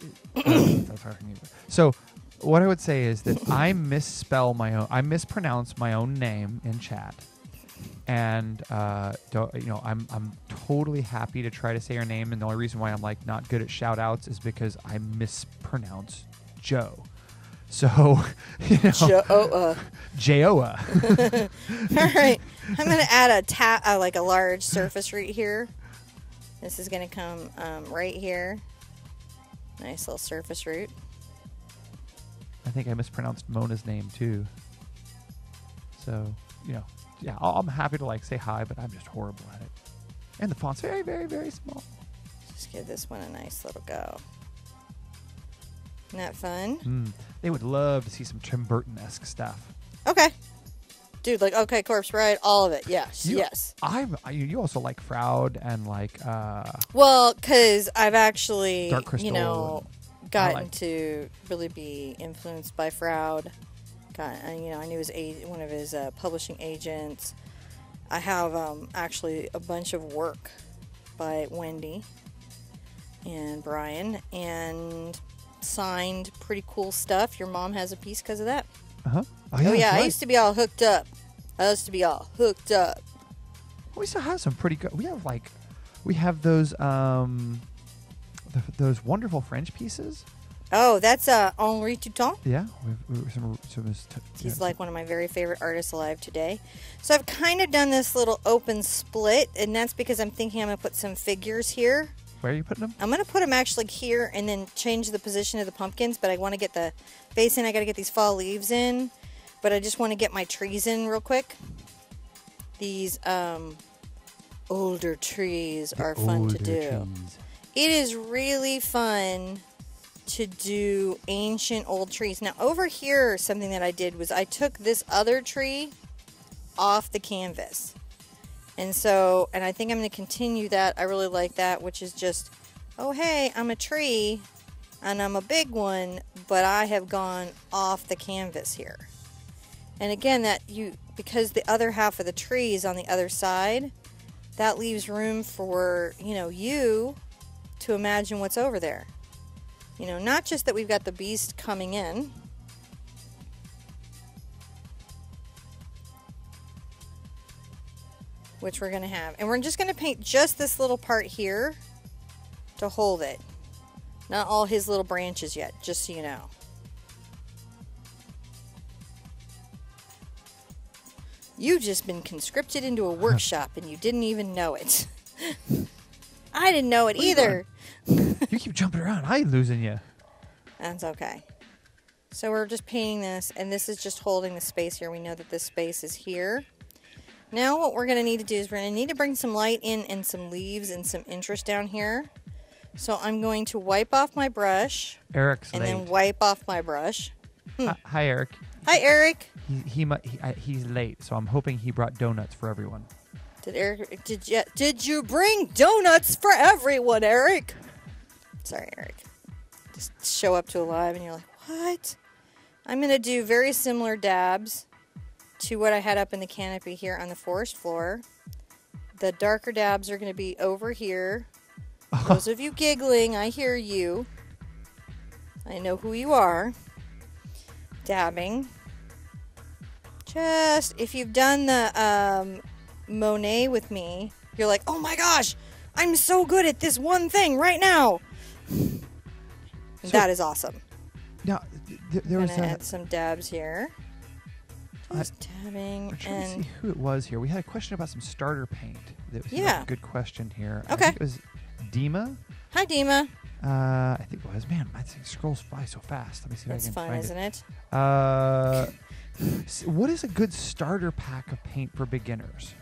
S2: So what I would say is that I mispronounce my own name in chat. And I'm totally happy to try to say her name, and the only reason why I'm like not good at shout outs is because I mispronounce Joe. So,
S1: Joa.
S2: Joa.
S1: All right, I'm going to add a large surface right here. This is going to come right here. Nice little surface root.
S2: I think I mispronounced Mona's name too. So, yeah, I'm happy to say hi, but I'm just horrible at it. And the font's very, very, very small.
S1: Just give this one a nice little go. Isn't that fun?
S2: They would love to see some Tim Burton-esque stuff.
S1: Okay. Dude, OK Corpse Bride, all of it. Yes, yes.
S2: You also like Froud and
S1: well, because I've actually,
S2: Dark Crystal
S1: gotten to really be influenced by Froud. I knew one of his publishing agents. I have actually a bunch of work by Wendy and Brian, and signed pretty cool stuff. Your mom has a piece because of that.
S2: Uh-huh.
S1: Oh yeah, I used to be all hooked up.
S2: We still have some pretty good. We have those those wonderful French pieces.
S1: Oh, that's Henri Touton.
S2: Yeah,
S1: he's one of my very favorite artists alive today. So I've kind of done this little open split, and that's because I'm thinking I'm going to put some figures here.
S2: Where are you putting them?
S1: I'm going to put them actually here and then change the position of the pumpkins, but I want to get the base in. I got to get these fall leaves in, but I just want to get my trees in real quick. These older trees are fun to do. It is really fun to do ancient old trees. Now over here, something that I did was I took this other tree off the canvas. And I think I'm going to continue that. I really like that, which is just, oh hey, I'm a tree and I'm a big one, but I have gone off the canvas here. And again, because the other half of the tree is on the other side, that leaves room for, you to imagine what's over there. Not just that we've got the beast coming in. Which we're going to have. And we're just going to paint just this little part here to hold it. Not all his little branches yet, just so you know. You've just been conscripted into a workshop and you didn't even know it. I didn't know it either.
S2: You keep jumping around. I ain't losing you.
S1: That's okay. So we're just painting this, and this is just holding the space here. We know that this space is here. Now what we're going to need to do is we're going to need to bring some light in and some leaves and some interest down here. So I'm going to wipe off my brush.
S2: Eric's
S1: and
S2: late.
S1: then wipe off my brush.
S2: Hi, Eric.
S1: Hi, Eric.
S2: He's late, so I'm hoping he brought donuts for everyone.
S1: Did you bring donuts for everyone, Eric? Sorry, Eric. Just show up to a live and you're like, what? I'm going to do very similar dabs to what I had up in the canopy here on the forest floor. The darker dabs are going to be over here. Those of you giggling, I hear you. I know who you are. Dabbing. Just, if you've done the Monet with me, you're like, oh my gosh, I'm so good at this one thing right now. That is awesome.
S2: Now, there was
S1: add some dabs here. Just dabbing.
S2: I'm trying to see who it was here. We had a question about some starter paint. That was a good question here.
S1: Okay.
S2: I think it was Dima.
S1: Hi, Dima.
S2: I think it was. Man, my thing scrolls by so fast. Let me see if I can find it.
S1: That's fun, isn't
S2: it? What is a good starter pack of paint for beginners?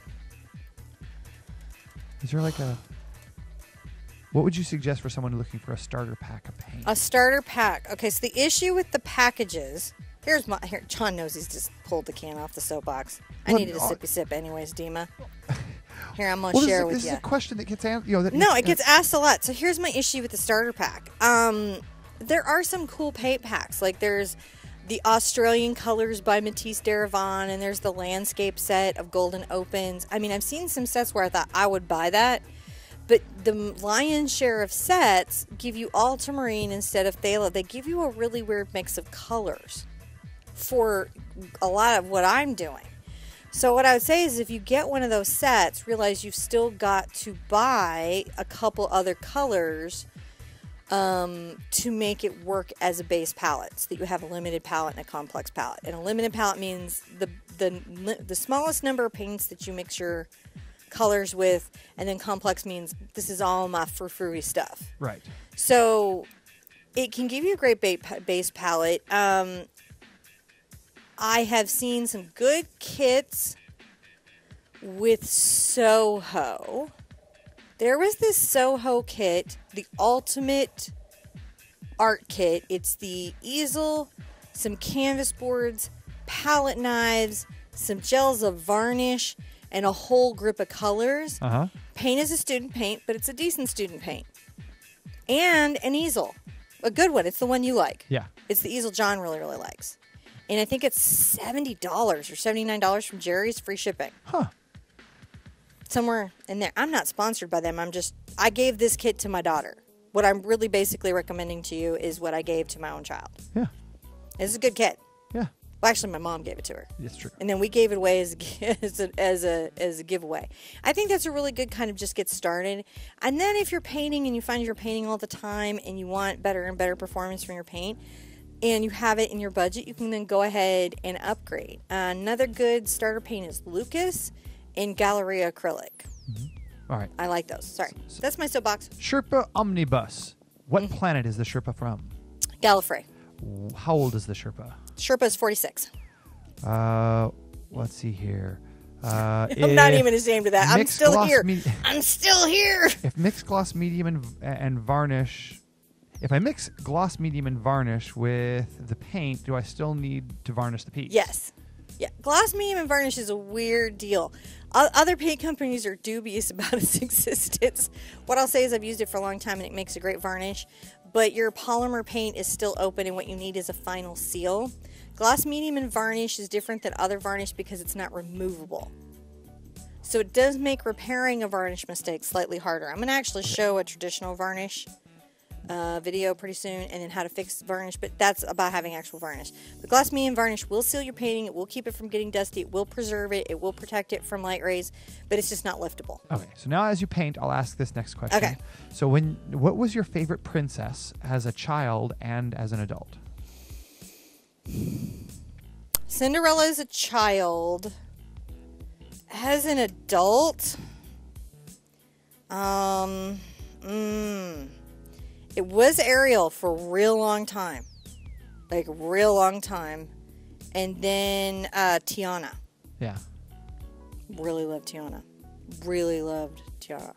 S2: Is there like a... What would you suggest for someone looking for a starter pack of paint?
S1: A starter pack. Okay, so the issue with the packages... Here, John knows he's just pulled the can off the soapbox. I needed a sippy sip anyways, Dima. Here, I'm going to share with you.
S2: This is a question that gets asked.
S1: It gets asked a lot. So here's my issue with the starter pack. There are some cool paint packs. Like there's the Australian Colors by Matisse Deravan, and there's the landscape set of Golden Opens. I mean, I've seen some sets where I thought I would buy that. But the lion's share of sets give you ultramarine instead of phthalo. They give you a really weird mix of colors for a lot of what I'm doing. So what I would say is if you get one of those sets, realize you've still got to buy a couple other colors to make it work as a base palette, so that you have a limited palette and a complex palette. And a limited palette means the smallest number of paints that you mix your colors with, and then complex means this is all my frou-frou-y stuff.
S2: Right.
S1: So it can give you a great base palette. I have seen some good kits with Soho. There was this Soho kit, the ultimate art kit. It's the easel, some canvas boards, palette knives, some gels of varnish, and a whole grip of colors. Paint is a student paint, but it's a decent student paint. And an easel. A good one. It's the one you like.
S2: Yeah.
S1: It's the easel John really, really likes. And I think it's $70 or $79 from Jerry's, free shipping.
S2: Huh.
S1: Somewhere in there. I'm not sponsored by them. I gave this kit to my daughter. What I'm really basically recommending to you is what I gave to my own child.
S2: Yeah.
S1: It's a good kit.
S2: Yeah.
S1: Well, actually, my mom gave it to her.
S2: That's true.
S1: And then we gave it away as a giveaway. I think that's a really good kind of just get started. And then if you're painting and you find you're painting all the time and you want better and better performance from your paint, and you have it in your budget, you can then go ahead and upgrade. Another good starter paint is Lucas and Galleria Acrylic.
S2: All right.
S1: I like those. Sorry. That's my soapbox.
S2: Sherpa Omnibus. What planet is the Sherpa from?
S1: Gallifrey.
S2: How old is the Sherpa?
S1: Sherpa is 46.
S2: Let's see here.
S1: I'm not even ashamed of that. I'm still here. I'm still here.
S2: If mix gloss medium and varnish, if I mix gloss medium and varnish with the paint, do I still need to varnish the piece?
S1: Yes. Yeah. Gloss medium and varnish is a weird deal. Other paint companies are dubious about its existence. What I'll say is I've used it for a long time and it makes a great varnish, but your polymer paint is still open and what you need is a final seal. Gloss medium and varnish is different than other varnish because it's not removable. So it does make repairing a varnish mistake slightly harder. I'm going to actually show a traditional varnish video pretty soon and then how to fix varnish, but that's about having actual varnish. The gloss medium varnish will seal your painting. It will keep it from getting dusty. It will preserve it. It will protect it from light rays, but it's just not liftable.
S2: Okay, so now as you paint, I'll ask this next question.
S1: Okay.
S2: So what was your favorite princess as a child and as an adult?
S1: Cinderella as a child. As an adult, it was Ariel for a real long time. Like, a real long time. And then Tiana.
S2: Yeah.
S1: Really loved Tiana. Really loved Tiana.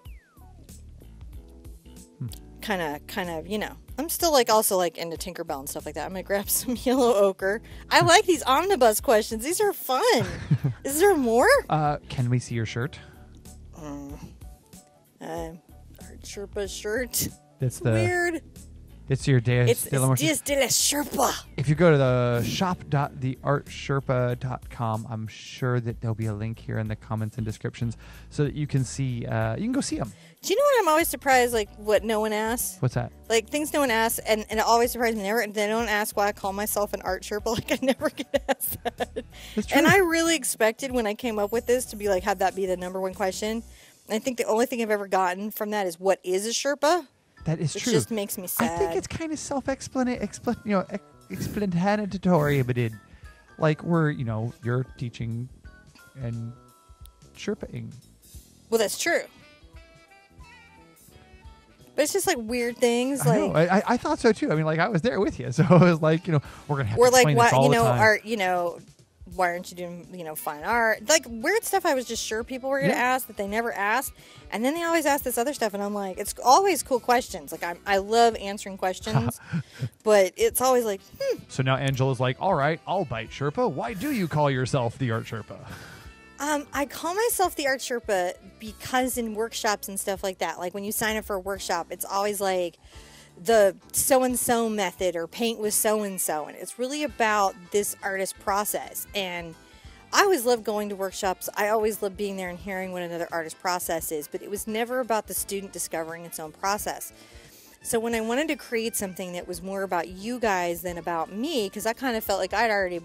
S1: Kind of, you know. I'm still, like, also, like, into Tinkerbell and stuff like that. I'm going to grab some yellow ochre. I like these omnibus questions. These are fun. Is there more?
S2: Can we see your shirt?
S1: Sherpa shirt.
S2: It's
S1: weird.
S2: It's your day.
S1: It's Dias de la Sherpa.
S2: If you go to the shop.theartsherpa.com, I'm sure that there'll be a link here in the comments and descriptions so that you can see. You can go see them.
S1: Do you know what I'm always surprised? Like what no one asks.
S2: What's that?
S1: Like things no one asks, and it always surprises me. They don't ask why I call myself an art Sherpa. Like I never get asked that.
S2: That's true.
S1: And I really expected when I came up with this to be like have that be the *1 question. And I think the only thing I've ever gotten from that is what is a Sherpa.
S2: That is true.
S1: It just makes me sad.
S2: I think it's kind of self-explanatory, but like you're teaching and Sherpaing.
S1: Well, that's true. But it's just like weird things.
S2: I know. I thought so too. I mean, like I was there with you, so it was like we're gonna have to explain this all the time.
S1: Art, why aren't you doing, fine art? Like, weird stuff I was just sure people were going to ask that they never asked. And then they always ask this other stuff, and I'm like, it's always cool questions. Like, I love answering questions, but it's always like,
S2: So now Angela's like, all right, I'll bite Sherpa. Why do you call yourself the Art Sherpa?
S1: I call myself the Art Sherpa because in workshops and stuff like that, like when you sign up for a workshop, it's always like, the so-and-so method or paint with so-and-so, and it's really about this artist process. And I always love going to workshops. I always love being there and hearing what another artist process is, but it was never about the student discovering its own process. So when I wanted to create something that was more about you guys than about me, because I kind of felt like I'd already,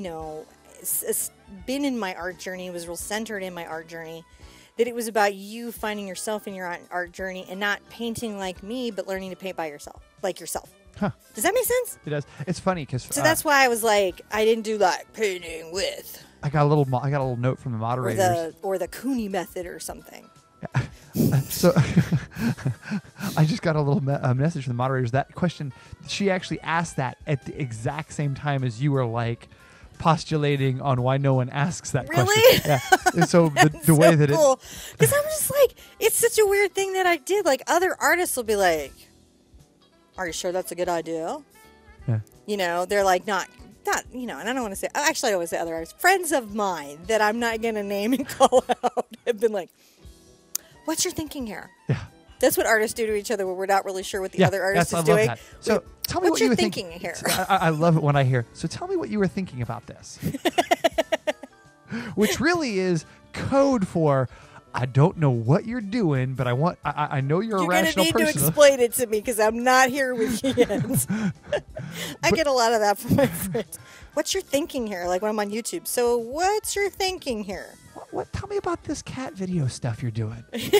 S1: been in my art journey, was real centered in my art journey, that it was about you finding yourself in your art journey and not painting like me, but learning to paint by yourself, like yourself.
S2: Huh.
S1: Does that make sense?
S2: It does. It's funny because
S1: so that's why I was like, I didn't do like painting with.
S2: I got a little note from the moderators,
S1: or the Cooney method or something.
S2: So I just got a little message from the moderators. That question, she actually asked that at the exact same time as you were like postulating on why no one asks that question.
S1: Really?
S2: Yeah. And so the way that
S1: cool. Because I'm just like, it's such a weird thing that I did. Like other artists will be like, "Are you sure that's a good idea?"
S2: Yeah.
S1: They're like not. And I don't want to say. Actually, I don't want to say other artists. Friends of mine that I'm not going to name and call out have been like, "What's your thinking here?"
S2: Yeah.
S1: That's what artists do to each other when we're not really sure what the other artist is doing.
S2: That. So tell me what you were thinking
S1: here.
S2: I love it when I hear. So tell me what you were thinking about this, which really is code for I don't know what you're doing, but I know you're a rational person.
S1: You're going to need to explain it to me because I'm not here with you yet. I get a lot of that from my friends. What's your thinking here? Like when I'm on YouTube. So what's your thinking here?
S2: What? Tell me about this cat video stuff you're doing.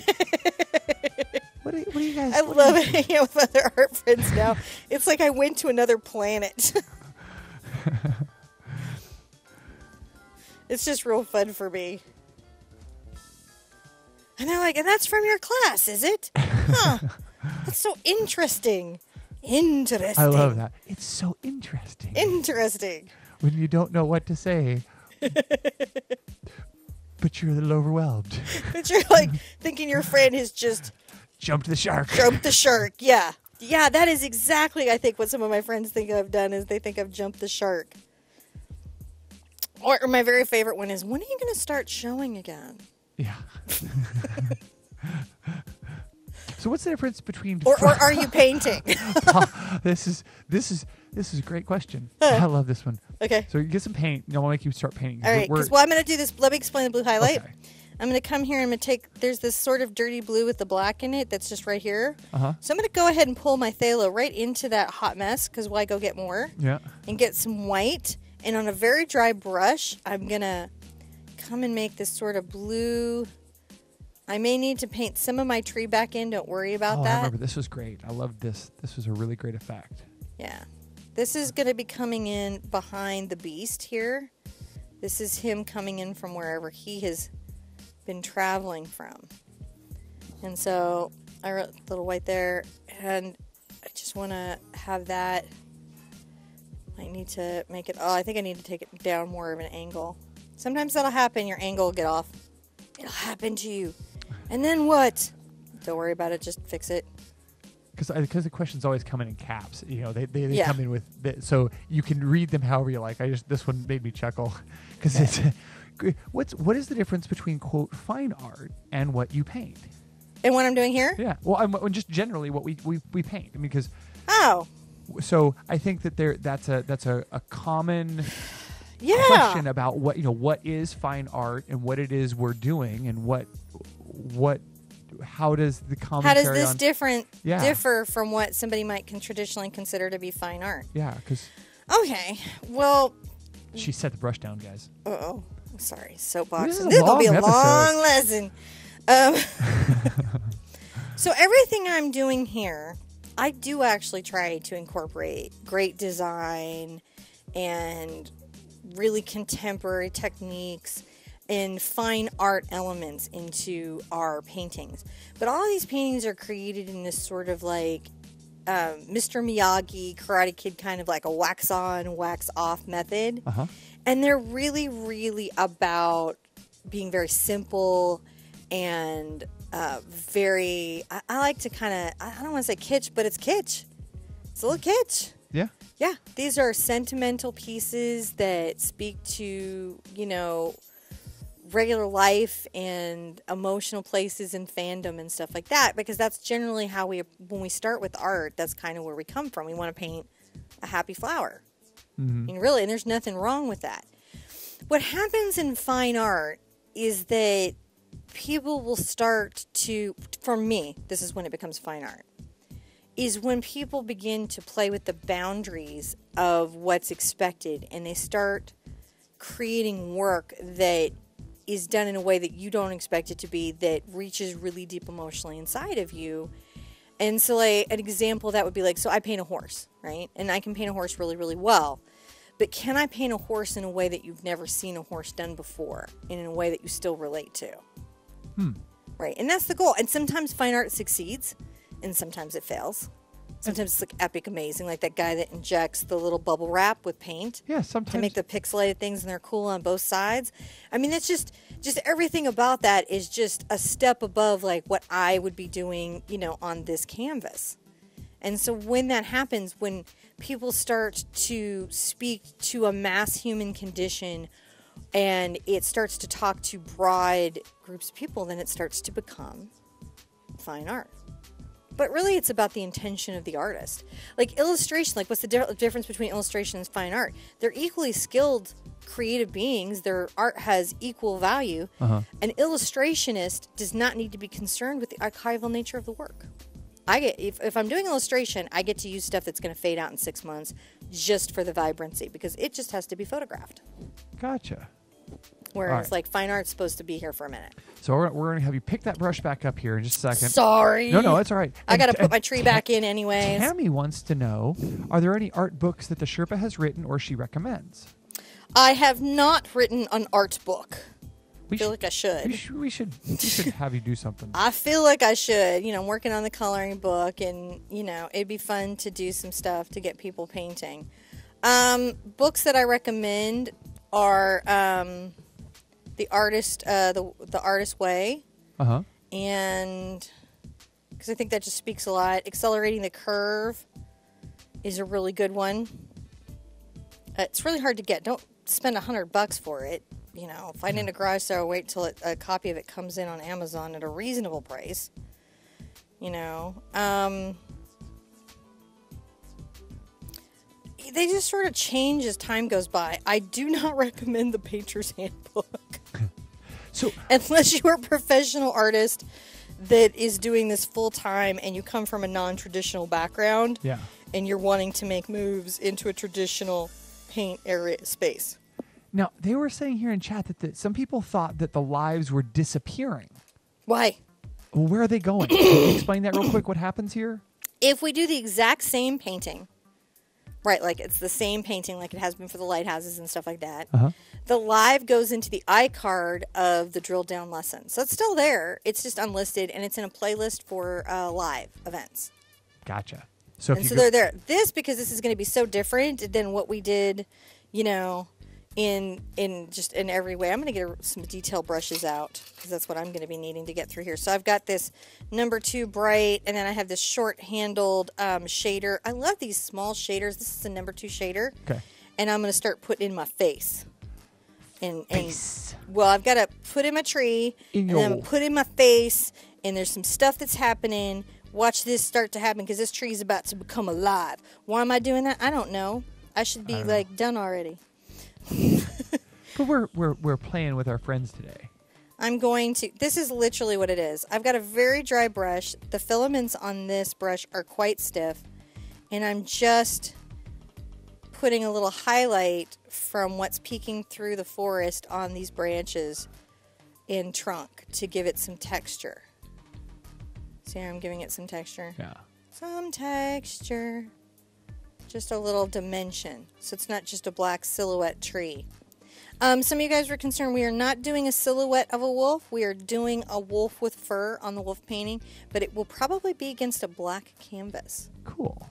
S2: What are you guys?
S1: I love hanging out with other art friends now. It's like I went to another planet. It's just real fun for me. And they're like, and that's from your class, is it? Huh. That's so interesting. Interesting.
S2: I love that. It's so interesting.
S1: Interesting.
S2: When you don't know what to say, but you're a little overwhelmed.
S1: But you're like thinking your friend has just
S2: jumped the shark.
S1: Jumped the shark, yeah. Yeah, that is exactly, I think, what some of my friends think I've done is they think I've jumped the shark. Or my very favorite one is, when are you going to start showing again?
S2: Yeah. So what's the difference between...
S1: Or are you painting?
S2: This is a great question. I love this one.
S1: Okay.
S2: So you get some paint. I want to make you start painting.
S1: All right. Well, I'm going to do this. Let me explain the blue highlight. Okay. I'm going to come here and I'm going to take... There's this sort of dirty blue with the black in it that's just right here.
S2: Uh-huh.
S1: So I'm going to go ahead and pull my phthalo right into that hot mess, because why go get more?
S2: Yeah.
S1: And get some white. And on a very dry brush, I'm going to come and make this sort of blue... I may need to paint some of my tree back in. Don't worry about that.
S2: I remember. This was great. I loved this. This was a really great effect.
S1: Yeah. This is going to be coming in behind the beast here. This is him coming in from wherever he has been traveling from. And so I wrote a little white there. And I just want to have that. I need to make it... Oh, I think I need to take it down more of an angle. Sometimes that'll happen. Your angle will get off. It'll happen to you. And then what? Don't worry about it. Just fix it.
S2: Because the questions always come in caps. You know, they come in with... so you can read them however you like. This one made me chuckle. Because it's... What is the difference between, quote, fine art and what you paint?
S1: And what I'm doing here?
S2: Yeah. Well, just generally what we paint. I mean, because...
S1: Oh.
S2: So I think that that's a common... question about what is fine art and what it is we're doing and how does the commentary
S1: how does this differ from what somebody might traditionally consider to be fine art?
S2: Yeah, because
S1: well,
S2: she set the brush down, guys.
S1: I'm sorry, soapbox.
S2: This will be
S1: a long lesson. So everything I'm doing here, I do actually try to incorporate great design and really contemporary techniques and fine art elements into our paintings. But all of these paintings are created in this sort of like Mr. Miyagi, Karate Kid kind of like a wax on, wax off method.
S2: Uh-huh.
S1: And they're really, really about being very simple and very, I like to kind of, I don't want to say kitsch, but it's kitsch. It's a little kitsch.
S2: Yeah.
S1: Yeah. These are sentimental pieces that speak to, regular life and emotional places and fandom and stuff like that, because that's generally how when we start with art, that's kind of where we come from. We want to paint a happy flower.
S2: Mm-hmm.
S1: I mean, really, and there's nothing wrong with that. What happens in fine art is that people will start to, for me, this is when it becomes fine art, is when people begin to play with the boundaries of what's expected and they start creating work that is done in a way that you don't expect it to be, that reaches really deep emotionally inside of you. And so like an example that would be like, so I paint a horse, right? And I can paint a horse really, really well. But can I paint a horse in a way that you've never seen a horse done before and in a way that you still relate to? Right. And that's the goal. And sometimes fine art succeeds and sometimes it fails. Sometimes it's like epic amazing, like that guy that injects the little bubble wrap with paint.
S2: Yeah, sometimes
S1: to make the pixelated things, and they're cool on both sides. I mean, it's just everything about that is just a step above like what I would be doing, on this canvas. And so when that happens, when people start to speak to a mass human condition and it starts to talk to broad groups of people, then it starts to become fine art. But really, it's about the intention of the artist. Like illustration, like what's the difference between illustration and fine art? They're equally skilled creative beings. Their art has equal value.
S2: Uh-huh.
S1: An illustrationist does not need to be concerned with the archival nature of the work. If I'm doing illustration, I get to use stuff that's going to fade out in 6 months just for the vibrancy, because it just has to be photographed.
S2: Gotcha.
S1: Whereas, like, fine art's supposed to be here for a minute.
S2: So we're going to have you pick that brush back up here in just a second.
S1: Sorry.
S2: No, it's all right.
S1: I got to put my tree back in anyways.
S2: Tammy wants to know, are there any art books that the Sherpa has written or she recommends?
S1: I have not written an art book. I feel like I should.
S2: We should have you do something.
S1: I feel like I should. You know, I'm working on the coloring book, and, you know, it'd be fun to do some stuff to get people painting. Books that I recommend are The Artist Way.
S2: Uh-huh.
S1: And because I think that just speaks a lot. Accelerating the Curve is a really good one. It's really hard to get. Don't spend $100 for it. You know, find it in a garage sale, wait till a copy of it comes in on Amazon at a reasonable price. You know, they just sort of change as time goes by. I do not recommend the Painter's Handbook.
S2: So,
S1: unless you are a professional artist that is doing this full time and you come from a non-traditional background,
S2: yeah,
S1: and you're wanting to make moves into a traditional paint area space.
S2: Now, they were saying here in chat that some people thought that the lives were disappearing.
S1: Why?
S2: Well, where are they going? Can you explain that real quick, what happens here?
S1: If we do the exact same painting, right, like it's the same painting like it has been for the lighthouses and stuff like that, the live goes into the iCard of the drilled down lesson. So it's still there. It's just unlisted, and it's in a playlist for live events.
S2: Gotcha. So
S1: they're there. Because this is going to be so different than what we did, you know, in every way. I'm going to get some detail brushes out because that's what I'm going to be needing to get through here. So I've got this number 2 bright, and then I have this short-handled shader. I love these small shaders. This is a number 2 shader.
S2: Okay.
S1: And I'm going to start putting in my face. Well, I've got to put in my tree, and then I'm going to put in my face, and there's some stuff that's happening. Watch this start to happen because this tree is about to become alive. Why am I doing that? I don't know. I should be done already.
S2: But we're playing with our friends today.
S1: I'm going to. This is literally what it is. I've got a very dry brush. The filaments on this brush are quite stiff, and I'm just putting a little highlight from what's peeking through the forest on these branches in trunk to give it some texture. See how I'm giving it some texture?
S2: Yeah.
S1: Some texture. Just a little dimension. So it's not just a black silhouette tree. Some of you guys were concerned we are not doing a silhouette of a wolf. We are doing a wolf with fur on the wolf painting, but it will probably be against a black canvas.
S2: Cool.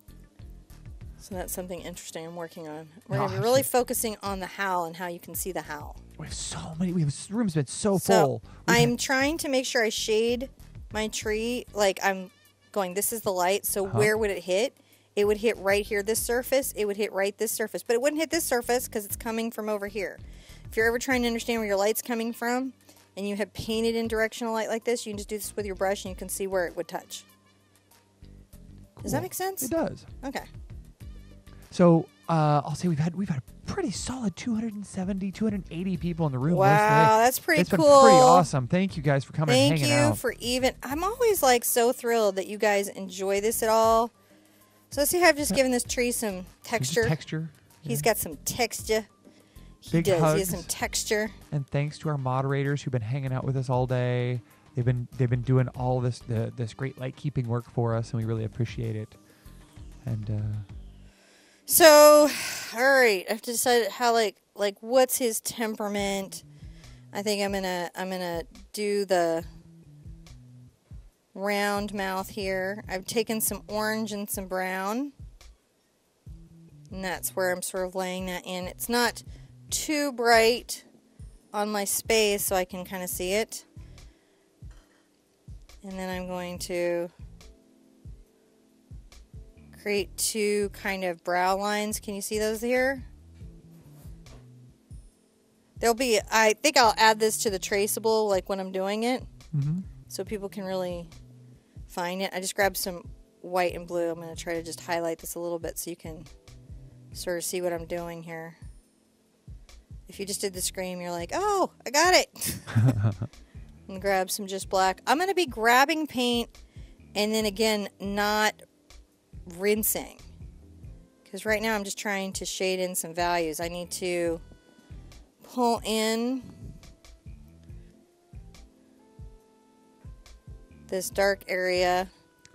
S1: So that's something interesting I'm working on. We're going to be really focusing on the howl and how you can see the howl.
S2: We have so many. This room's been so full.
S1: I'm trying to make sure I shade my tree. Like I'm going, this is the light, so where would it hit? It would hit right here, this surface. It would hit right this surface. But it wouldn't hit this surface because it's coming from over here. If you're ever trying to understand where your light's coming from and you have painted in directional light like this, you can just do this with your brush and you can see where it would touch. Cool. Does that make sense?
S2: It does.
S1: Okay.
S2: So I'll say we've had a pretty solid 270, 280 people in the room.
S1: Wow, that's pretty
S2: cool.
S1: It's
S2: been pretty awesome. Thank you guys for coming and hanging out.
S1: Thank you for I'm always like so thrilled that you guys enjoy this at all. So let's see how I've just given this tree some texture. He's got some texture. He does. He has some texture.
S2: And thanks to our moderators who've been hanging out with us all day. They've been doing all this great light keeping work for us, and we really appreciate it. And
S1: so, all right, I have to decide how like what's his temperament. I think I'm gonna do the round mouth here. I've taken some orange and some brown, and that's where I'm sort of laying that in. It's not too bright on my space so I can kind of see it. And then I'm going to create 2 kind of brow lines. Can you see those here? I think I'll add this to the traceable like when I'm doing it, so people can really find it. I just grabbed some white and blue. I'm going to try to just highlight this a little bit so you can sort of see what I'm doing here. If you just did the scream, you're like, oh, I got it. And grab some just black. I'm going to be grabbing paint and then again not rinsing, because right now I'm just trying to shade in some values. I need to pull in this dark area.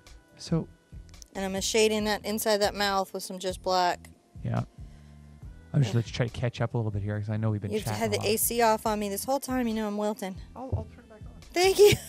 S1: And I'm going to shade in that inside that mouth with some just black.
S2: Yeah. I'm just going to try to catch up a little bit here because I know we've been chatting.
S1: You've had the AC off on me this whole time. You know I'm wilting.
S2: I'll turn it back on.
S1: Thank you.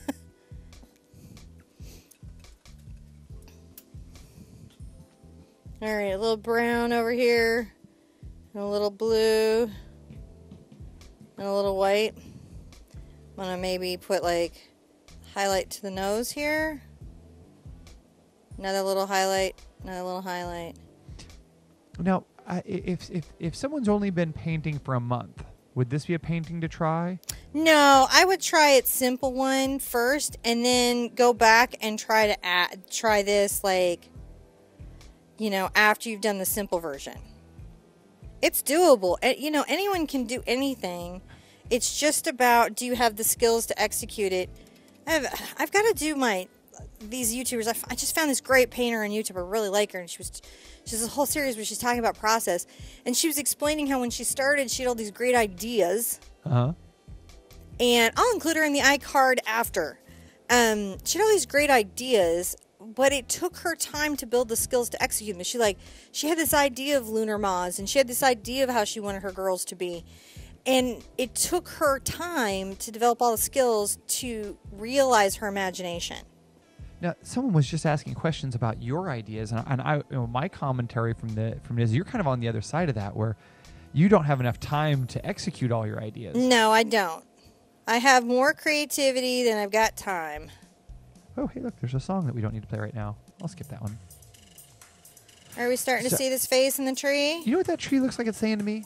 S1: All right, a little brown over here, and a little blue, and a little white. I'm going to maybe put like highlight to the nose here. Another little highlight, another little highlight.
S2: Now, if someone's only been painting for a month, would this be a painting to try?
S1: No, I would try its simple one first, and then go back and try this like, you know, after you've done the simple version. It's doable. You know, anyone can do anything. It's just about, do you have the skills to execute it? I've got to do these YouTubers. I just found this great painter on YouTube. I really like her, and she has a whole series where she's talking about process, and she was explaining how when she started, she had all these great ideas. And I'll include her in the iCard after. She had all these great ideas, but it took her time to build the skills to execute them. She had this idea of lunar moths, and she had this idea of how she wanted her girls to be. And it took her time to develop all the skills to realize her imagination.
S2: Now, someone was just asking questions about your ideas, and I, my commentary from this, you're kind of on the other side of that, where you don't have enough time to execute all your ideas.
S1: No, I don't. I have more creativity than I've got time.
S2: Oh, hey, look, there's a song that we don't need to play right now. I'll skip that one.
S1: Are we starting to see this face in the tree?
S2: You know what that tree looks like it's saying to me?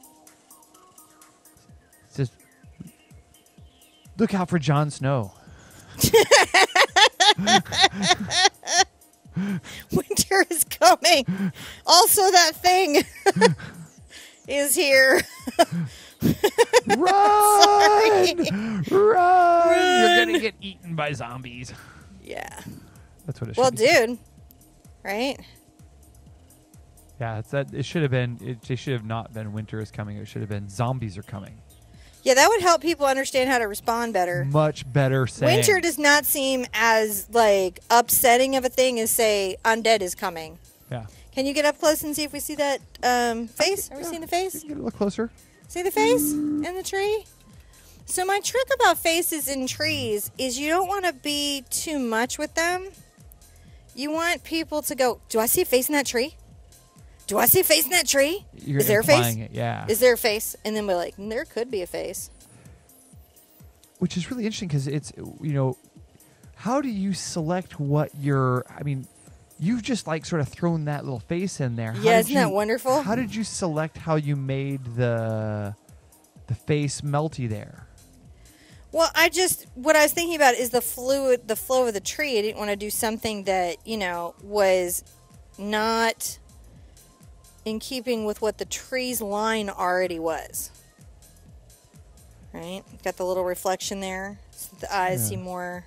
S2: It says, look out for Jon Snow.
S1: Winter is coming. Also, that thing is here.
S2: Run! Run! You're gonna get eaten by zombies.
S1: Yeah.
S2: That's what it should be.
S1: Well, dude. Right?
S2: Yeah, it should have been. It should have not been winter is coming. It should have been zombies are coming.
S1: Yeah, that would help people understand how to respond better.
S2: Much better saying.
S1: Winter does not seem as, like, upsetting of a thing as, say, undead is coming.
S2: Yeah.
S1: Can you get up close and see if we see that face? Are we seeing the face?
S2: Get a little closer.
S1: See the face in the tree? So my trick about faces in trees is you don't want to be too much with them. You want people to go, do I see a face in that tree? Do I see a face in that tree?
S2: You're
S1: Is there a face?
S2: it, yeah.
S1: Is there a face? And then we're like, there could be a face.
S2: Which is really interesting because it's, you know, how do you select what you're, I mean, you've just like sort of thrown that little face in there.
S1: Yeah, isn't that wonderful?
S2: How did you select how you made the face melty there?
S1: Well, what I was thinking about is the flow of the tree. I didn't want to do something that, you know, was not in keeping with what the tree's line already was. Right? Got the little reflection there. So the eyes seem more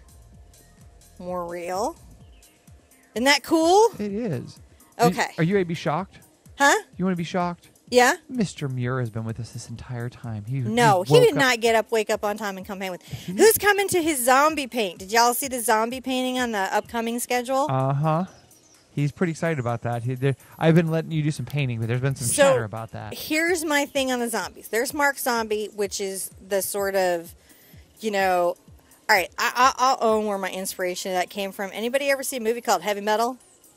S1: real. Isn't that cool?
S2: It is.
S1: Okay.
S2: Are you ready to be shocked?
S1: Huh?
S2: You want to be shocked?
S1: Yeah?
S2: Mr. Muir has been with us this entire time. He
S1: did not wake up on time and come paint with. Who's coming to his zombie paint? Did y'all see the zombie painting on the upcoming schedule?
S2: Uh-huh. He's pretty excited about that. I've been letting you do some painting, but there's been some chatter about that.
S1: Here's my thing on the zombies. There's Mark Zombie, which is the sort of, you know... All right, I'll own where my inspiration of that came from. Anybody ever see a movie called Heavy Metal?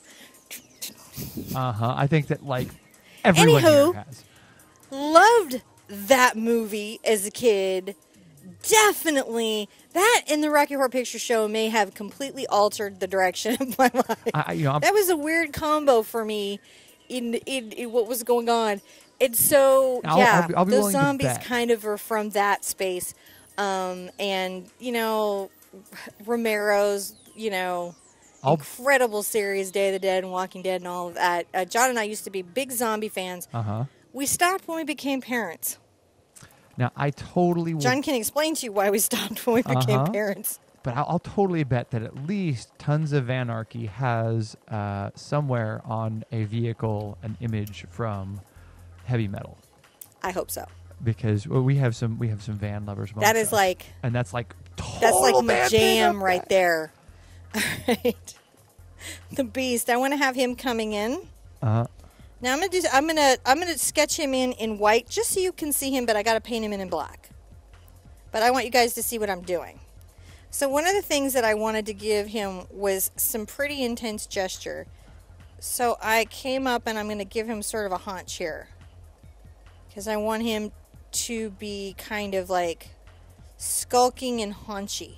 S2: Uh-huh. I think that, like, everyone here has.
S1: Loved that movie as a kid. Definitely. That and the Rocky Horror Picture Show may have completely altered the direction of my life. That was a weird combo for me in what was going on. And so,
S2: I'll be
S1: those zombies kind of are from that space. And, you know, Romero's, you know, incredible series, Day of the Dead and Walking Dead and all of that. John and I used to be big zombie fans.
S2: Uh-huh.
S1: We stopped when we became parents.
S2: Now, I totally...
S1: John can explain to you why we stopped when we became parents.
S2: But I'll totally bet that at least Tons of Anarchy has somewhere on a vehicle an image from Heavy Metal.
S1: I hope so.
S2: Because we have some van lovers.
S1: That is like...
S2: And that's like...
S1: That's like my jam right there. All right. The Beast. I want to have him coming in.
S2: Uh-huh.
S1: Now I'm gonna sketch him in white just so you can see him, but I gotta paint him in black. But I want you guys to see what I'm doing. So one of the things that I wanted to give him was some pretty intense gesture. So I came up and I'm gonna give him sort of a haunch here. Because I want him to be kind of like skulking and haunchy.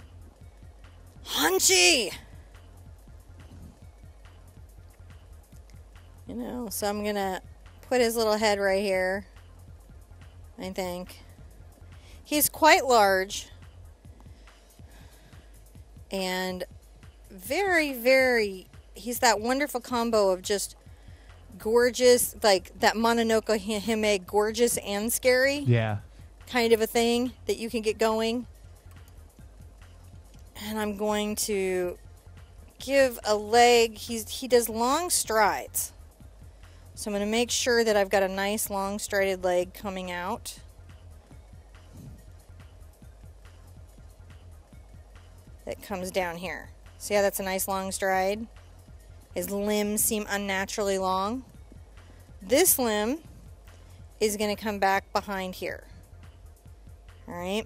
S1: Haunchy! You know, so I'm gonna put his little head right here, I think. He's quite large and very, very, he's that wonderful combo of just gorgeous, like that Mononoke Hime, gorgeous and scary.
S2: Yeah.
S1: Kind of a thing that you can get going. And I'm going to give a leg, he does long strides. So I'm going to make sure that I've got a nice long strided leg coming out. That comes down here. See how that's a nice long stride? His limbs seem unnaturally long. This limb is going to come back behind here. Alright.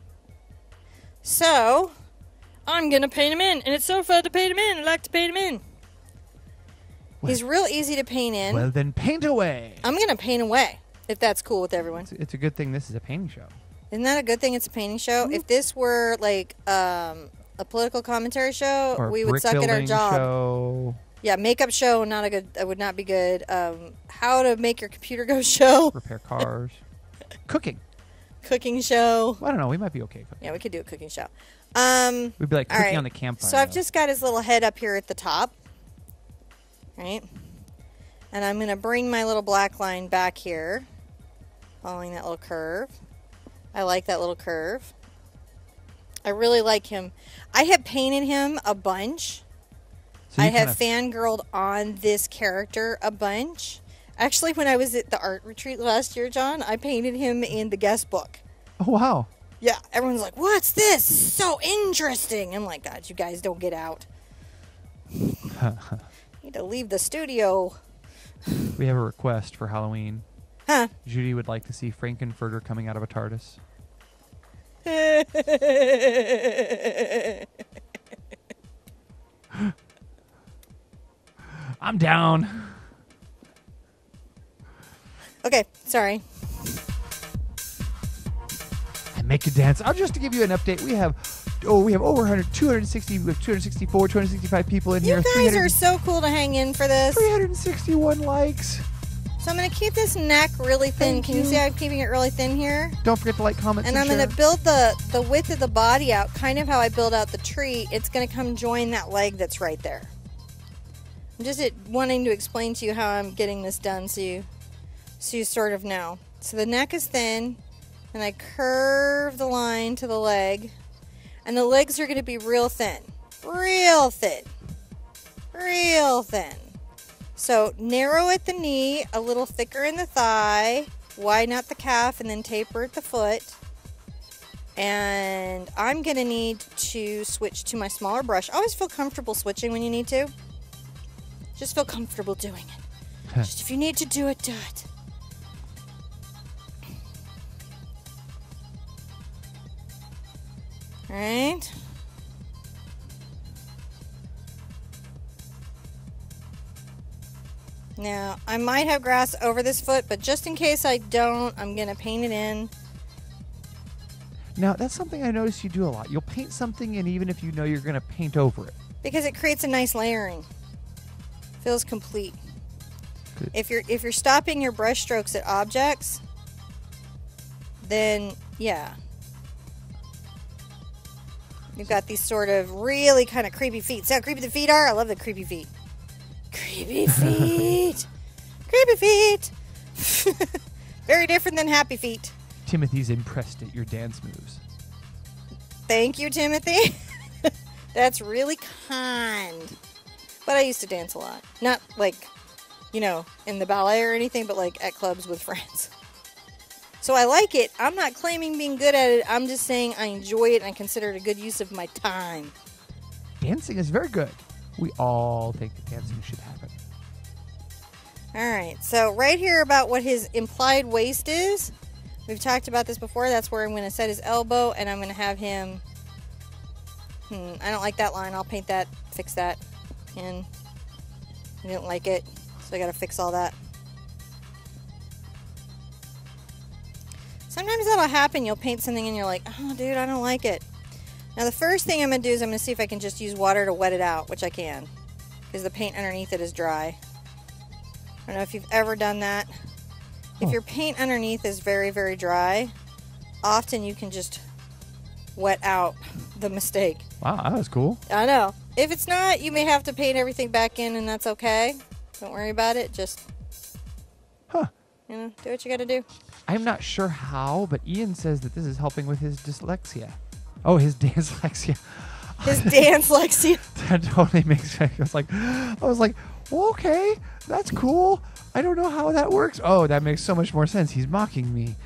S1: So, I'm going to paint him in. And it's so fun to paint him in. I like to paint him in. He's real easy to paint in.
S2: Well, then paint away.
S1: I'm going to paint away, if that's cool with everyone.
S2: It's a good thing this is a painting show.
S1: Isn't that a good thing it's a painting show? If this were like a political commentary show,
S2: or
S1: we would suck at our job.
S2: Show.
S1: Yeah, makeup show, would not be good. How to make your computer go show.
S2: Repair cars. Cooking.
S1: Cooking show.
S2: Well, I don't know. We might be okay. Cooking.
S1: Yeah, we could do a cooking show.
S2: We'd be like cooking on the campfire.
S1: So I've just got his little head up here at the top. Right? And I'm going to bring my little black line back here, following that little curve. I like that little curve. I really like him. I have painted him a bunch. So I have fangirled on this character a bunch. Actually, when I was at the art retreat last year, John, I painted him in the guest book.
S2: Oh, wow.
S1: Yeah, everyone's like, what's this? This is so interesting. I'm like, God, you guys don't get out. Need to leave the studio.
S2: We have a request for Halloween.
S1: Huh?
S2: Judy would like to see Frankenfurter coming out of a TARDIS. I'm down.
S1: Okay, sorry.
S2: I make you dance. Just to give you an update, we have over 100, 260, 264, 265 people in here.
S1: You guys are so cool to hang in for this.
S2: 361 likes.
S1: So I'm going to keep this neck really thin. Can you see how I'm keeping it really thin here?
S2: Don't forget to like, comment,
S1: and I'm going to build the width of the body out, kind of how I build out the tree. It's going to come join that leg that's right there. I'm just wanting to explain to you how I'm getting this done so you sort of know. So the neck is thin, and I curve the line to the leg. And the legs are going to be real thin. Real thin. Real thin. So narrow at the knee, a little thicker in the thigh, widen out the calf, and then taper at the foot. And I'm going to need to switch to my smaller brush. Always feel comfortable switching when you need to. Just feel comfortable doing it. Just if you need to do it, do it. All right. Now, I might have grass over this foot, but just in case I don't, I'm going to paint it in.
S2: Now, that's something I notice you do a lot. You'll paint something, and even if you know you're going to paint over it.
S1: Because it creates a nice layering. Feels complete.
S2: Good.
S1: If you're stopping your brush strokes at objects, then, yeah. You've got these sort of really kind of creepy feet. See how creepy the feet are? I love the creepy feet. Creepy feet. Creepy feet. Very different than happy feet.
S2: Timothy's impressed at your dance moves.
S1: Thank you, Timothy. That's really kind. But I used to dance a lot. Not like, in the ballet or anything, but like at clubs with friends. So I like it. I'm not claiming being good at it. I'm just saying I enjoy it and I consider it a good use of my time.
S2: Dancing is very good. We all think that dancing should happen.
S1: Alright, so right here about what his implied waist is. We've talked about this before. That's where I'm going to set his elbow, and I'm going to have him... I don't like that line. I'll paint that, fix that. And I didn't like it, so I got to fix all that. Sometimes that'll happen. You'll paint something and you're like, oh, dude, I don't like it. Now, the first thing I'm going to do is I'm going to see if I can just use water to wet it out, which I can, because the paint underneath it is dry. I don't know if you've ever done that. If your paint underneath is very, very dry, often you can just wet out the mistake.
S2: Wow, that was cool.
S1: I know. If it's not, you may have to paint everything back in, and that's okay. Don't worry about it. Just, you know, do what you got to do.
S2: I'm not sure how, but Ian says that this is helping with his dyslexia. Oh, his dyslexia.
S1: His dyslexia.
S2: That totally makes sense. I was like, well, okay, that's cool. I don't know how that works. Oh, that makes so much more sense. He's mocking me.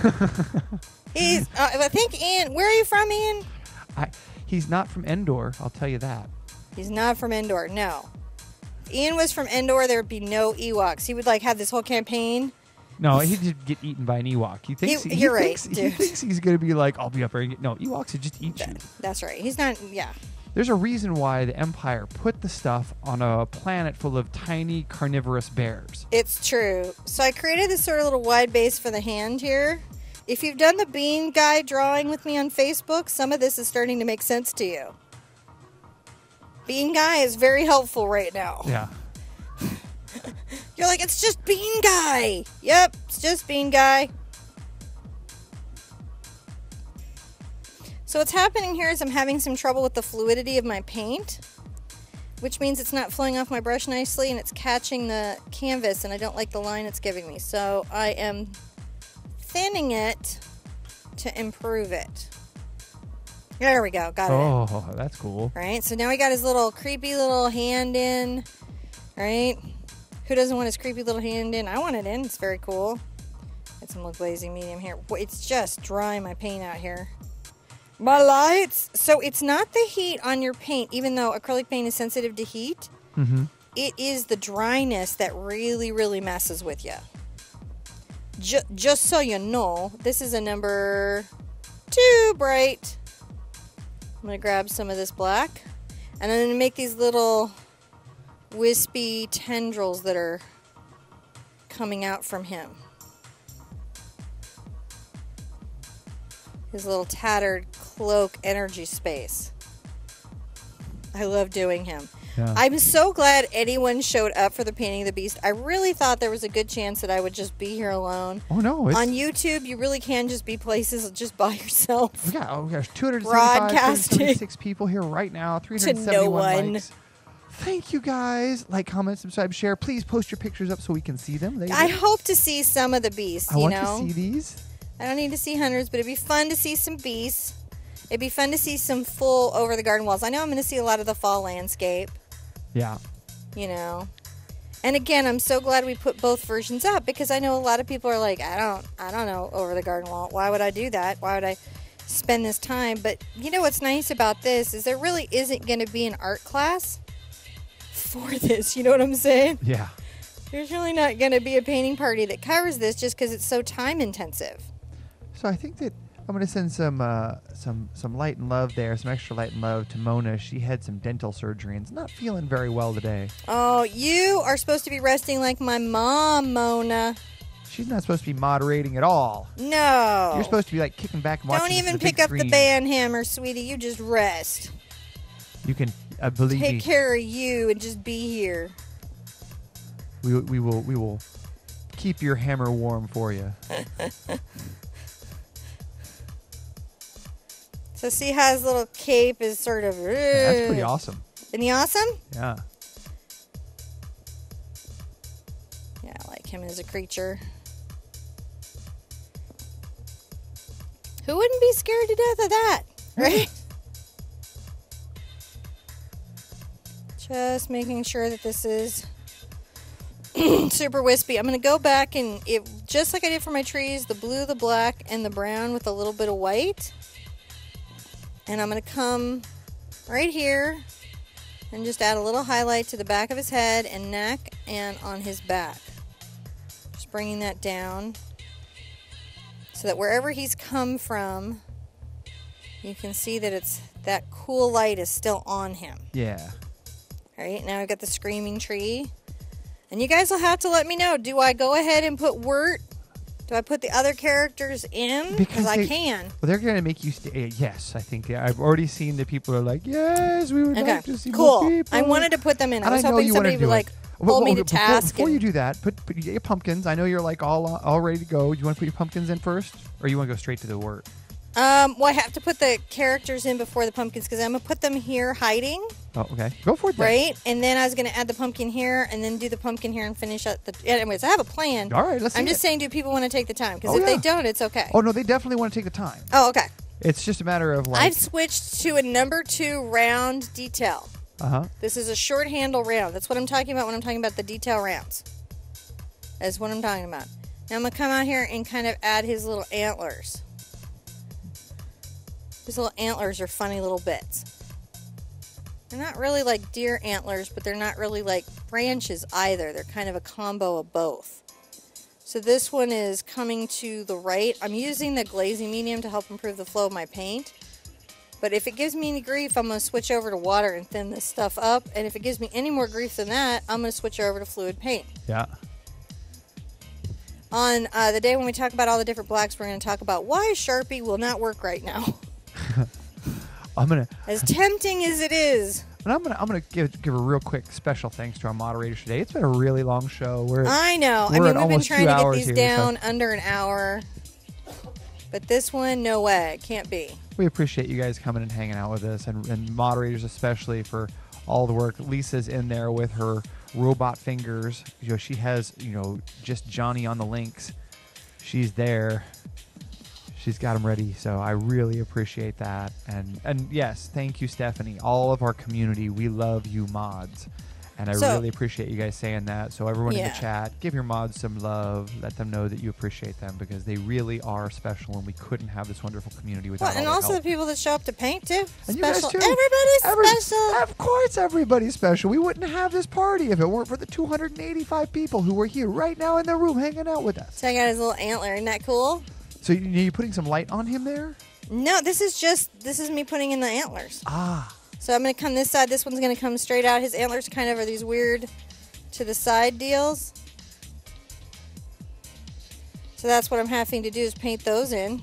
S1: I think Ian, where are you from, Ian?
S2: He's not from Endor, I'll tell you that.
S1: He's not from Endor, no. If Ian was from Endor, there would be no Ewoks. He would like have this whole campaign.
S2: No, he'd just get eaten by an Ewok. He thinks he thinks he's going to be like, I'll be up there and get... No, Ewoks would just eat you.
S1: That's right. He's not, yeah.
S2: There's a reason why the Empire put the stuff on a planet full of tiny carnivorous bears.
S1: It's true. So I created this sort of little wide base for the hand here. If you've done the bean guy drawing with me on Facebook, some of this is starting to make sense to you. Bean guy is very helpful right now.
S2: Yeah.
S1: You're like, it's just bean guy. Yep, it's just bean guy. So what's happening here is I'm having some trouble with the fluidity of my paint, which means it's not flowing off my brush nicely and it's catching the canvas, and I don't like the line it's giving me. So I am thinning it to improve it. There we go, got it.
S2: Oh, that's cool.
S1: Right, so now we got his little creepy little hand in, right? Who doesn't want his creepy little hand in? I want it in, it's very cool. Got some little glazing medium here. It's just drying my paint out here. My lights. So it's not the heat on your paint, even though acrylic paint is sensitive to heat.
S2: Mm-hmm.
S1: It is the dryness that really, really messes with you. Just so you know, this is a number 2 bright. I'm going to grab some of this black. And I'm going to make these little wispy tendrils that are coming out from him. His little tattered cloak energy space. I love doing him.
S2: Yeah.
S1: I'm so glad anyone showed up for the painting of the beast. I really thought there was a good chance that I would just be here alone.
S2: Oh no!
S1: On YouTube, you really can just be places just by yourself.
S2: Yeah, we got 275,
S1: Broadcasting
S2: 276 people here right now. 371
S1: to no one.
S2: likes. Thank you guys. Like, comment, subscribe, share. Please post your pictures up so we can see them.
S1: I hope to see some of the beasts.
S2: I want to see these.
S1: I don't need to see hundreds, but it'd be fun to see some beasts. It'd be fun to see some full over the garden walls. I know I'm going to see a lot of the fall landscape.
S2: Yeah.
S1: You know. And again, I'm so glad we put both versions up, because I know a lot of people are like, I don't know over the garden wall. Why would I do that? Why would I spend this time? But you know what's nice about this is there really isn't going to be an art class for this. You know what I'm saying?
S2: Yeah.
S1: There's really not going to be a painting party that covers this just because it's so time intensive.
S2: So I think that I'm going to send some light and love there, some extra light and love to Mona. She had some dental surgery and is not feeling very well today.
S1: Oh, you are supposed to be resting like my mom, Mona.
S2: She's not supposed to be moderating at all.
S1: No.
S2: You're supposed to be like kicking back and watching.
S1: Don't even pick up the band hammer, sweetie. You just rest.
S2: You can believe me.
S1: Take care of you and just be here.
S2: We will keep your hammer warm for you.
S1: So see how his little cape is sort of...
S2: Yeah, that's pretty awesome.
S1: Isn't he awesome?
S2: Yeah.
S1: Yeah, I like him as a creature. Who wouldn't be scared to death of that? Right? Just making sure that this is super wispy. I'm going to go back and, just like I did for my trees, the blue, the black, and the brown with a little bit of white. And I'm going to come right here and just add a little highlight to the back of his head and neck and on his back. bringing that down so that wherever he's come from, you can see that that cool light is still on him.
S2: Yeah.
S1: All right, now I've got the screaming tree. And you guys will have to let me know, do I go ahead and put Wirt? Do I put the other characters in? Because I can.
S2: Well, they're going to make you stay. Yes, I think. Yeah, I've already seen that people are like, yes, we would like to see more people.
S1: I wanted to put them in. I was hoping somebody would like hold me to task.
S2: Before you do that, put your pumpkins. I know you're like all ready to go. Do you want to put your pumpkins in first? Or you want to go straight to the Wirt?
S1: Well, I have to put the characters in before the pumpkins because I'm going to put them here hiding.
S2: Oh, okay. Go for it then.
S1: Right? And then I was going to add the pumpkin here and then do the pumpkin here and finish up the... Anyways, I have a plan.
S2: All right, let's see
S1: I'm just saying, do people want to take the time? Because if they don't, it's okay.
S2: Oh, no, they definitely want to take the time.
S1: Oh, okay.
S2: It's just a matter of like...
S1: I've switched to a number 2 round detail.
S2: Uh-huh.
S1: This is a short handle round. That's what I'm talking about when I'm talking about the detail rounds. That's what I'm talking about. Now I'm going to come out here and kind of add his little antlers. His little antlers are funny little bits. They're not really like deer antlers, but they're not really like branches either. They're kind of a combo of both. So this one is coming to the right. I'm using the glazing medium to help improve the flow of my paint. But if it gives me any grief, I'm going to switch over to water and thin this stuff up. And if it gives me any more grief than that, I'm going to switch over to fluid paint.
S2: Yeah.
S1: On the day when we talk about all the different blacks, we're going to talk about why Sharpie will not work right now. As tempting as it is.
S2: And I'm gonna give a real quick special thanks to our moderators today. It's been a really long show.
S1: I know. I mean, we've been trying to get these down under an hour, but this one, no way, it can't be.
S2: We appreciate you guys coming and hanging out with us, and moderators especially for all the work. Lisa's in there with her robot fingers. You know, she has just Johnny on the links. She's there. She's got them ready, so I really appreciate that. And yes, thank you, Stephanie. All of our community, we love you mods. And I really appreciate you guys saying that. So everyone in the chat, give your mods some love. Let them know that you appreciate them because they really are special and we couldn't have this wonderful community without all their help.
S1: And also the people that show up to paint, too.
S2: And
S1: special.
S2: You guys too.
S1: Everybody's special.
S2: Of course everybody's special. We wouldn't have this party if it weren't for the 285 people who were here right now in the room hanging out with us.
S1: So I got his little antler. Isn't that cool?
S2: So you're putting some light on him there?
S1: No, this is me putting in the antlers.
S2: Ah.
S1: So I'm going to come this side. This one's going to come straight out. His antlers kind of are these weird to the side deals. So that's what I'm having to do is paint those in.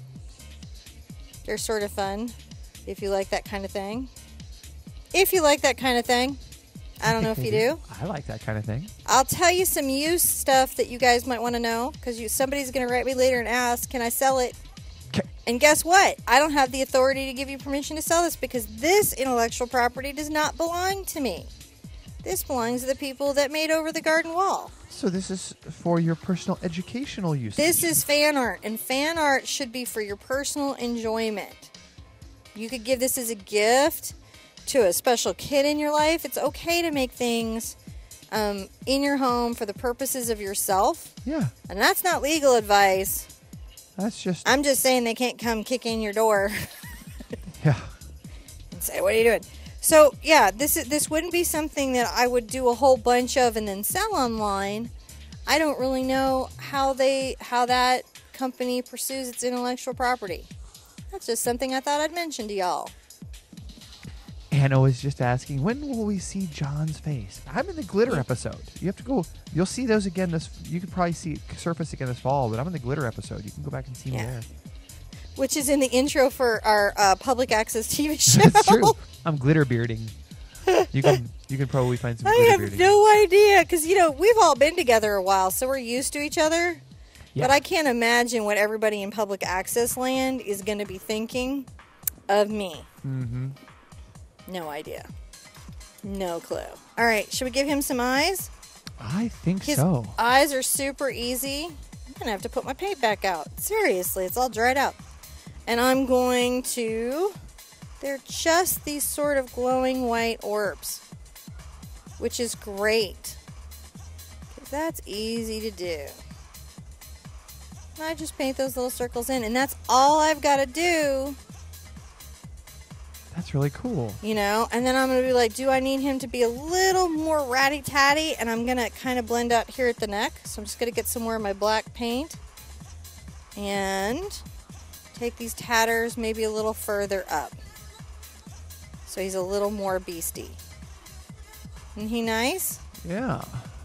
S1: They're sort of fun if you like that kind of thing. If you like that kind of thing. I don't know if you do.
S2: I like that kind of thing.
S1: I'll tell you some use stuff that you guys might want to know because somebody's going to write me later and ask, can I sell it?
S2: Okay.
S1: And guess what? I don't have the authority to give you permission to sell this because this intellectual property does not belong to me. This belongs to the people that made over the garden wall.
S2: So this is for your personal educational use.
S1: This is fan art, and fan art should be for your personal enjoyment. You could give this as a gift to a special kid in your life. It's okay to make things in your home for the purposes of yourself.
S2: Yeah.
S1: And that's not legal advice. I'm just saying they can't come kick in your door.
S2: Yeah.
S1: And say, what are you doing? So, yeah, this wouldn't be something that I would do a whole bunch of and then sell online. I don't really know how that company pursues its intellectual property. That's just something I thought I'd mention to y'all.
S2: Anna was just asking, when will we see John's face? I'm in the glitter episode. You have to go. You'll see those again. You could probably see it surface again this fall, but I'm in the glitter episode. You can go back and see me there.
S1: Which is in the intro for our public access TV show.
S2: That's true. I'm glitter bearding. You can probably find some glitter bearding.
S1: I have no idea because we've all been together a while, so we're used to each other. Yeah. But I can't imagine what everybody in public access land is going to be thinking of me.
S2: Mm-hmm.
S1: No idea. No clue. All right, should we give him some eyes?
S2: I think so.
S1: His eyes are super easy. I'm going to have to put my paint back out. Seriously, it's all dried out. And I'm going to... They're just these sort of glowing white orbs, which is great. That's easy to do. I just paint those little circles in, and that's all I've got to do.
S2: That's really cool.
S1: You know, and then I'm going to be like, do I need him to be a little more ratty-tatty? And I'm going to kind of blend out here at the neck. So I'm just going to get some more of my black paint. And take these tatters maybe a little further up. So he's a little more beastie. Isn't he nice?
S2: Yeah.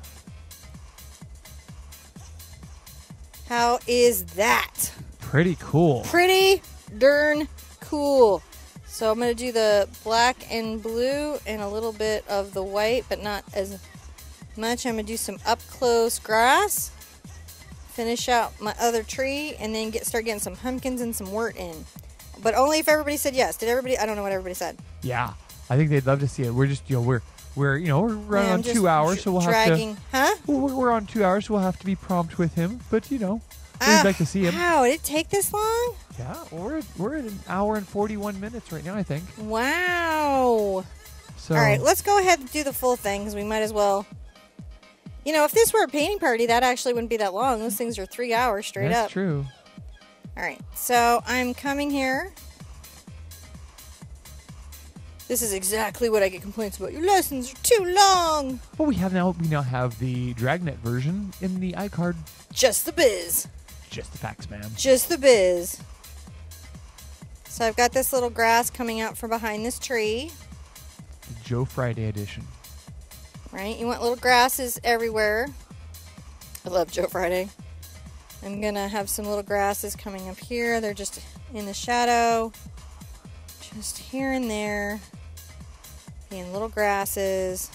S1: How is that?
S2: Pretty cool.
S1: Pretty darn cool. So I'm going to do the black and blue and a little bit of the white, but not as much. I'm going to do some up close grass. Finish out my other tree and then start getting some pumpkins and some wort in. But only if everybody said yes. Did everybody? I don't know what everybody said.
S2: Yeah. I think they'd love to see it. We're just, we're running on 2 hours, so we'll have to.
S1: Huh?
S2: We're on 2 hours, so we'll have to be prompt with him. But we'd like to see him.
S1: Wow, did it take this long?
S2: Yeah, we're at an hour and 41 minutes right now, I think.
S1: Wow.
S2: So.
S1: All right, let's go ahead and do the full thing because we might as well. You know, if this were a painting party, that actually wouldn't be that long. Those things are 3 hours straight up.
S2: That's true.
S1: All right, so I'm coming here. This is exactly what I get complaints about. Your lessons are too long.
S2: Well, we now have the Dragnet version in the iCard.
S1: Just the biz.
S2: Just the facts, man.
S1: Just the biz. So I've got this little grass coming out from behind this tree.
S2: The Joe Friday edition.
S1: Right? You want little grasses everywhere. I love Joe Friday. I'm going to have some little grasses coming up here. They're just in the shadow. Just here and there. Being little grasses.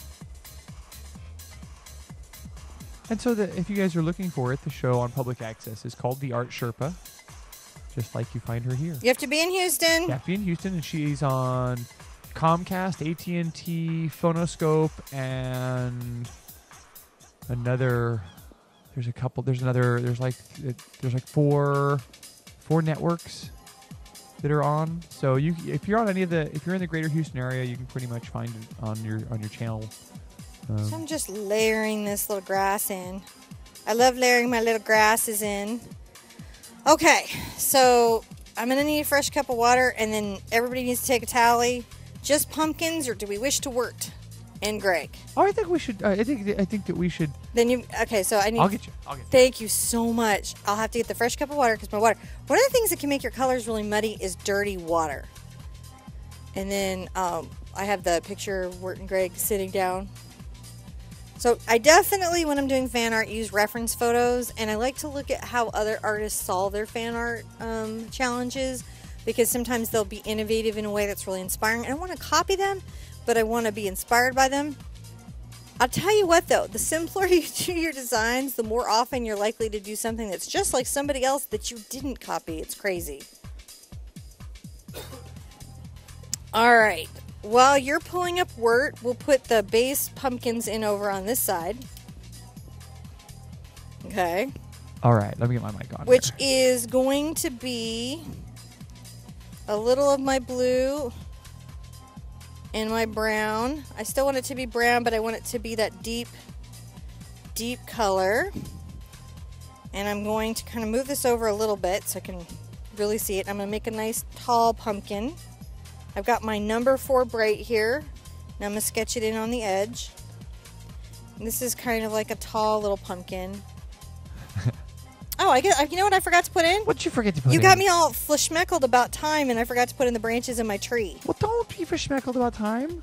S2: And so if you guys are looking for it, the show on public access is called TheArtSherpa. Just like you find her here.
S1: You have to be in Houston.
S2: You have to be in Houston, and she's on Comcast, AT&T, Phonoscope, and another. There's like four networks that are on. So if you're in the greater Houston area, you can pretty much find it on your channel.
S1: So I'm just layering this little grass in. I love layering my little grasses in. Okay, so I'm going to need a fresh cup of water, and then everybody needs to take a tally. Just pumpkins, or do we wish to wort? And Greg.
S2: Oh, I think we should. I think that we should.
S1: Then okay. So I need.
S2: I'll get you.
S1: Thank you so much. I'll have to get the fresh cup of water because my water. One of the things that can make your colors really muddy is dirty water. And then I have the picture of Wirt and Greg sitting down. So I definitely, when I'm doing fan art, use reference photos, and I like to look at how other artists solve their fan art challenges, because sometimes they'll be innovative in a way that's really inspiring. I don't want to copy them, but I want to be inspired by them. I'll tell you what though, the simpler you do your designs, the more often you're likely to do something that's just like somebody else that you didn't copy. It's crazy. All right. While you're pulling up wort, we'll put the base pumpkins in over on this side. Okay.
S2: All right. Let me get my mic on.
S1: Which is going to be a little of my blue and my brown. I still want it to be brown, but I want it to be that deep, deep color. And I'm going to kind of move this over a little bit so I can really see it. I'm going to make a nice tall pumpkin. I've got my number 4 bright here. Now I'm going to sketch it in on the edge. And this is kind of like a tall little pumpkin. Oh, you know what I forgot to put in?
S2: What'd you forget to put in?
S1: You got me all fleshmeckled about time, and I forgot to put in the branches in my tree.
S2: Well, don't be fleshmeckled about time.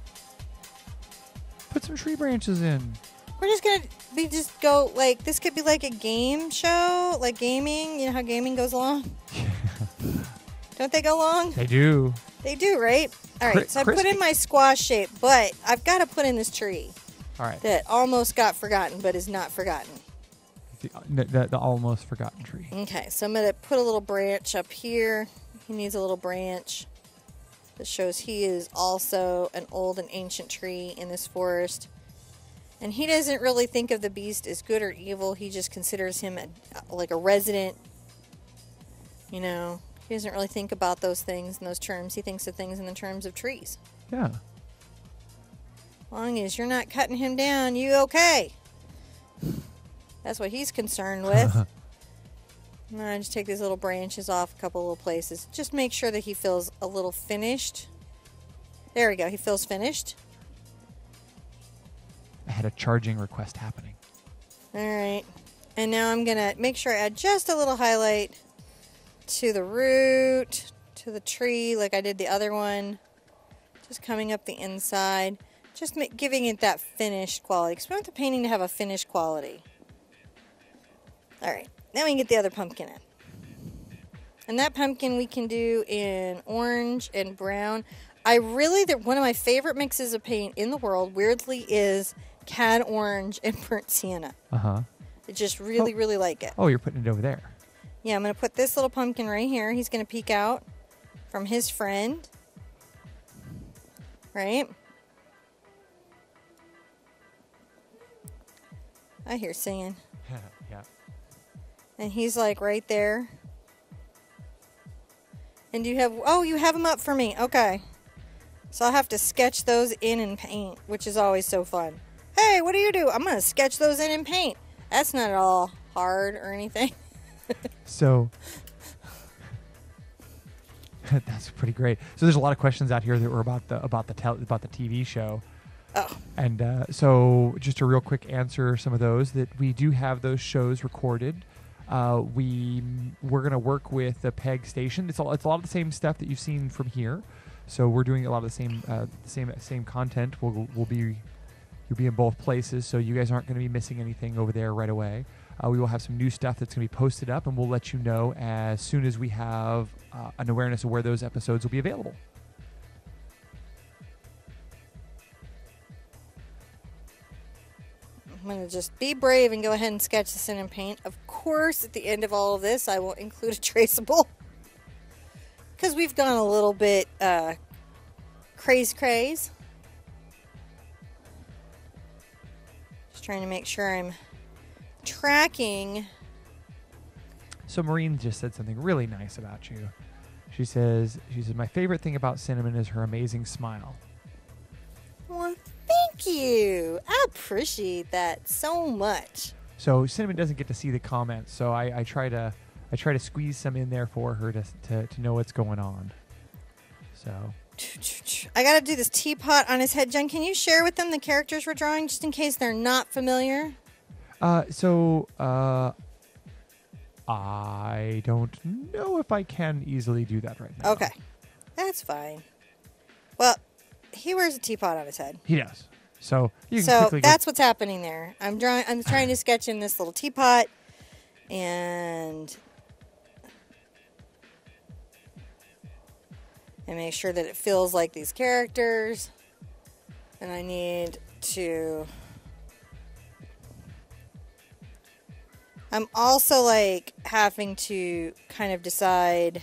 S2: Put some tree branches in.
S1: We're just going to go, like, this could be like a game show, like gaming. You know how gaming goes along? Don't they go long?
S2: They do.
S1: They do, right? All right, so I put in my squash shape, but I've got to put in this tree.
S2: All right.
S1: That almost got forgotten, but is not forgotten.
S2: The almost forgotten tree.
S1: Okay, so I'm going to put a little branch up here. He needs a little branch that shows he is also an old and ancient tree in this forest. And he doesn't really think of the beast as good or evil. He just considers him like a resident. You know, he doesn't really think about those things in those terms. He thinks of things in the terms of trees.
S2: Yeah.
S1: As long as you're not cutting him down, you okay. That's what he's concerned with. And I just take these little branches off a couple little places. Just make sure that he feels a little finished There we go. He feels finished.
S2: I had a charging request happening.
S1: All right. And now I'm going to make sure I add just a little highlight to the root, to the tree, like I did the other one. Just coming up the inside. Just giving it that finished quality. Because we want the painting to have a finished quality. All right. Now we can get the other pumpkin in. And that pumpkin we can do in orange and brown. One of my favorite mixes of paint in the world, weirdly, is cad orange and burnt sienna.
S2: Uh-huh.
S1: I just really, really like it.
S2: Oh, you're putting it over there.
S1: Yeah, I'm going to put this little pumpkin right here. He's going to peek out from his friend. Right? I hear singing.
S2: Yeah.
S1: And he's like right there. And you have them up for me. Okay. So I'll have to sketch those in paint, which is always so fun. Hey, what do you do? I'm going to sketch those in paint. That's not at all hard or anything.
S2: So that's pretty great. So there's a lot of questions out here that were about the TV show.
S1: Oh.
S2: And so just a real quick answer some of those, that we do have those shows recorded. We're going to work with the PEG station. It's a lot of the same stuff that you've seen from here. So we're doing a lot of the same content. You'll be in both places, so you guys aren't going to be missing anything over there right away. We will have some new stuff that's going to be posted up, and we'll let you know as soon as we have an awareness of where those episodes will be available.
S1: I'm going to just be brave and go ahead and sketch this in paint. Of course, at the end of all of this, I will include a traceable. Because we've gone a little bit craze. Just trying to make sure I'm tracking.
S2: So Maureen just said something really nice about you. She says, my favorite thing about Cinnamon is her amazing smile.
S1: Well, thank you. I appreciate that so much.
S2: So Cinnamon doesn't get to see the comments, so I try to squeeze some in there for her to know what's going on. So
S1: I got to do this teapot on his head. Jen, can you share with them the characters we're drawing, just in case they're not familiar?
S2: I don't know if I can easily do that right now.
S1: Okay, that's fine. Well, he wears a teapot on his head.
S2: He does. So you can quickly
S1: that's what's happening there. I'm trying to sketch in this little teapot, and make sure that it feels like these characters. And I need to. I'm also like having to kind of decide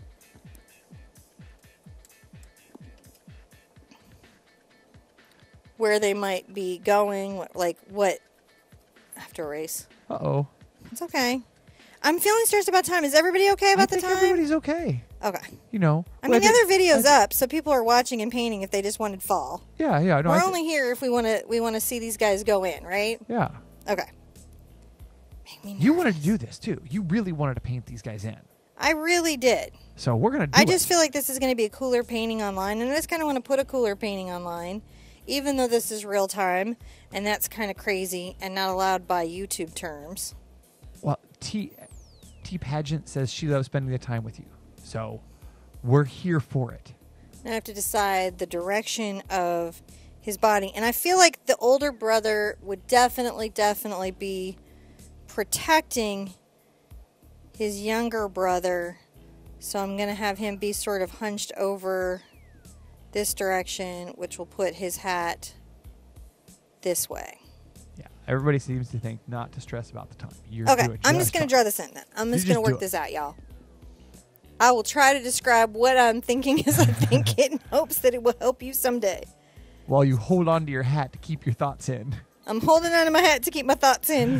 S1: where they might be going, like what. I have to erase.
S2: Uh-oh.
S1: It's okay. I'm feeling stressed about time. Is everybody okay about the time?
S2: Everybody's okay.
S1: Okay.
S2: You know.
S1: I mean, the other video's up, so people are watching and painting if they just wanted fall.
S2: Yeah, yeah. No,
S1: We're only here if we want to see these guys go in, right?
S2: Yeah.
S1: Okay. Make me nervous.
S2: You wanted to do this too. You really wanted to paint these guys in.
S1: I really did.
S2: So we're gonna do
S1: I just feel like this is going to be a cooler painting online, and I just kind of want to put a cooler painting online, even though this is real time, and that's kind of crazy and not allowed by YouTube terms.
S2: Well, T Pageant says she loves spending the time with you, so we're here for it.
S1: I have to decide the direction of his body, and I feel like the older brother would definitely be protecting his younger brother, so I'm going to have him be sort of hunched over this direction, which will put his hat this way.
S2: Yeah, everybody seems to think not to stress about the time.
S1: Okay, I'm just going to draw this in then. I'm just going to work this out, y'all. I will try to describe what I'm thinking as I think it in hopes that it will help you someday.
S2: While you hold on to your hat to keep your thoughts in.
S1: I'm holding on to my hat to keep my thoughts in.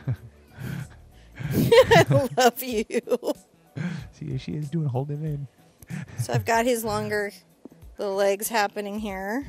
S1: I love you.
S2: See, she is doing holding in.
S1: So I've got his longer little legs happening here.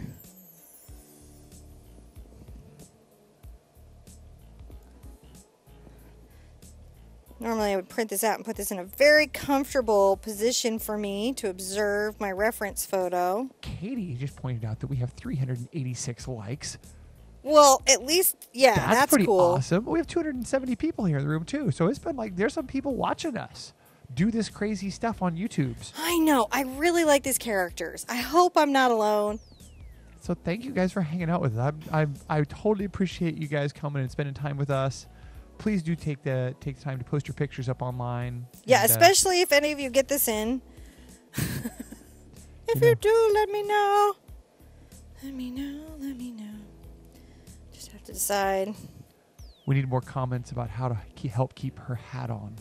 S1: Normally I would print this out and put this in a very comfortable position for me to observe my reference photo.
S2: Katie just pointed out that we have 386 likes.
S1: Well, at least, yeah, that's
S2: pretty
S1: cool.
S2: Awesome. We have 270 people here in the room, too. So it's been like, there's some people watching us do this crazy stuff on YouTubes.
S1: I know. I really like these characters. I hope I'm not alone.
S2: So thank you guys for hanging out with us. I totally appreciate you guys coming and spending time with us. Please do take the time to post your pictures up online.
S1: Yeah,
S2: and,
S1: especially if any of you get this in. If you do, let me know. Let me know. Let me know. Just have to decide.
S2: We need more comments about how to help keep her hat on.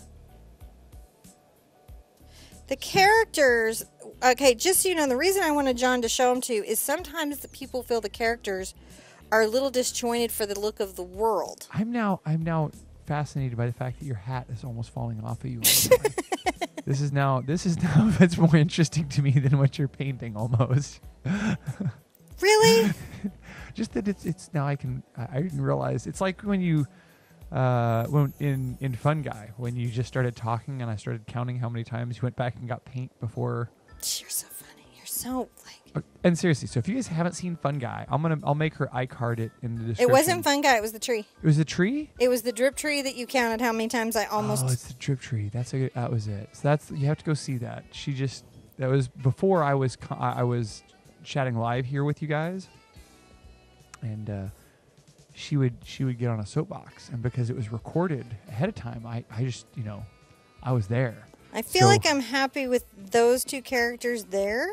S1: The characters, okay, just so you know, the reason I wanted John to show them to you is sometimes the people feel the characters are a little disjointed for the look of the world.
S2: I'm now fascinated by the fact that your hat is almost falling off of you. This is now that's more interesting to me than what you're painting almost.
S1: Really?
S2: Just that it's now I didn't realize it's like when you when in Fun Guy when you just started talking and I started counting how many times you went back and got paint before.
S1: You're so funny. You're so like.
S2: And seriously, so if you guys haven't seen Fun Guy, I'll make her iCard it in the description.
S1: It wasn't Fun Guy. It was the tree.
S2: It was the tree.
S1: It was the drip tree that you counted how many times I almost.
S2: Oh, it's the drip tree. That was it. So you have to go see that. That was before I was chatting live here with you guys, and she would get on a soapbox, and because it was recorded ahead of time, I just I was there.
S1: I feel like I'm happy with those two characters there.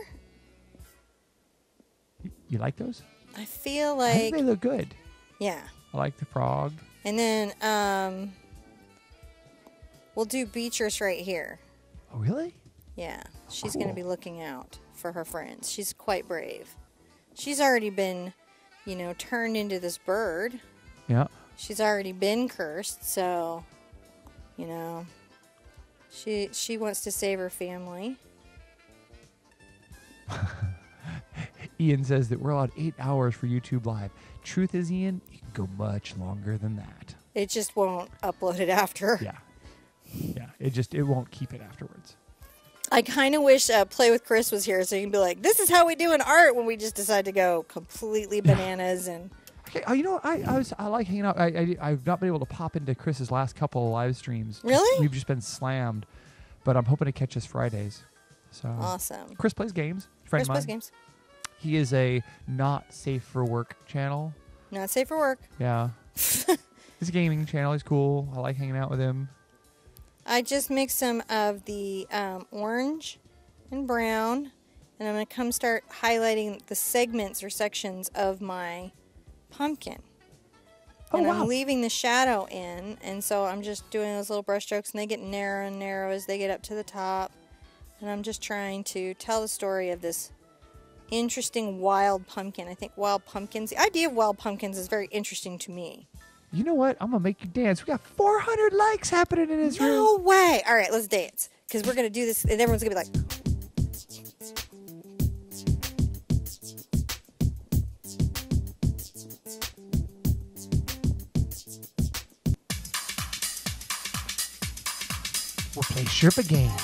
S2: You like those?
S1: I feel like
S2: I think they look good.
S1: Yeah.
S2: I like the frog.
S1: And then we'll do Beatrice right here.
S2: Oh, really?
S1: Yeah. She's going to be looking out for her friends. She's quite brave. She's already been, turned into this bird.
S2: Yeah.
S1: She's already been cursed, so, she wants to save her family.
S2: Ian says that we're allowed 8 hours for YouTube Live. Truth is, Ian, you can go much longer than that.
S1: It just won't upload it after.
S2: Yeah. Yeah. It won't keep it afterwards.
S1: I kind of wish Play with Chris was here so you can be like, this is how we do in art when we just decide to go completely bananas. And
S2: okay, I like hanging out. I've not been able to pop into Chris's last couple of live streams.
S1: Really?
S2: We've just been slammed. But I'm hoping to catch us Fridays. So
S1: awesome.
S2: Chris plays games.
S1: Chris plays games.
S2: He is a not safe for work channel.
S1: Not safe for work.
S2: Yeah. He's a gaming channel. He's cool. I like hanging out with him.
S1: I just mixed some of the orange and brown, and I'm going to come start highlighting the segments or sections of my pumpkin. And I'm leaving the shadow in, and so I'm just doing those little brush strokes, and they get narrow and narrow as they get up to the top. And I'm just trying to tell the story of this interesting wild pumpkin. I think the idea of wild pumpkins is very interesting to me.
S2: You know what? I'm going to make you dance. We got 400 likes happening in this room.
S1: No way. All right, let's dance. Because we're going to do this, and everyone's going to be like...
S2: We'll play Sherpa games.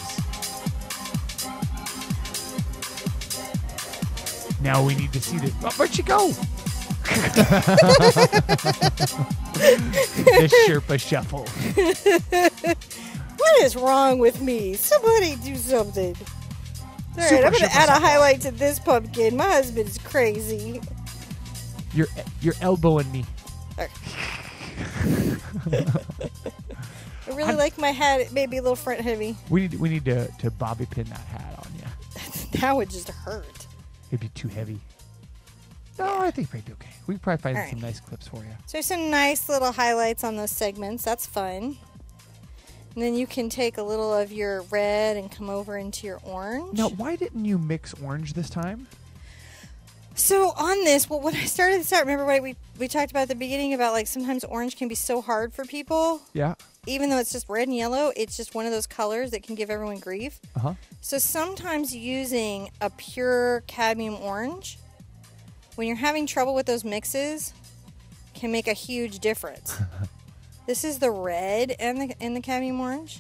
S2: Now we need to see the... Oh, where'd she go? The Sherpa shuffle.
S1: What is wrong with me? Somebody do something. All right, I'm going to add a highlight to this pumpkin. My husband's crazy.
S2: You're elbowing me.
S1: Right. I really like my hat. It may be a little front heavy.
S2: We need to bobby pin that hat on you.
S1: That would just hurt.
S2: It'd be too heavy. No, I think it'd be okay. We can probably find some nice clips for you.
S1: So there's some nice little highlights on those segments. That's fun. And then you can take a little of your red and come over into your orange.
S2: Now, why didn't you mix orange this time?
S1: So on this, well, when I started this out, remember what we talked about at the beginning about like sometimes orange can be so hard for people.
S2: Yeah.
S1: Even though it's just red and yellow, it's just one of those colors that can give everyone grief.
S2: Uh-huh.
S1: So sometimes using a pure cadmium orange, when you're having trouble with those mixes, can make a huge difference. This is the red and the cadmium orange.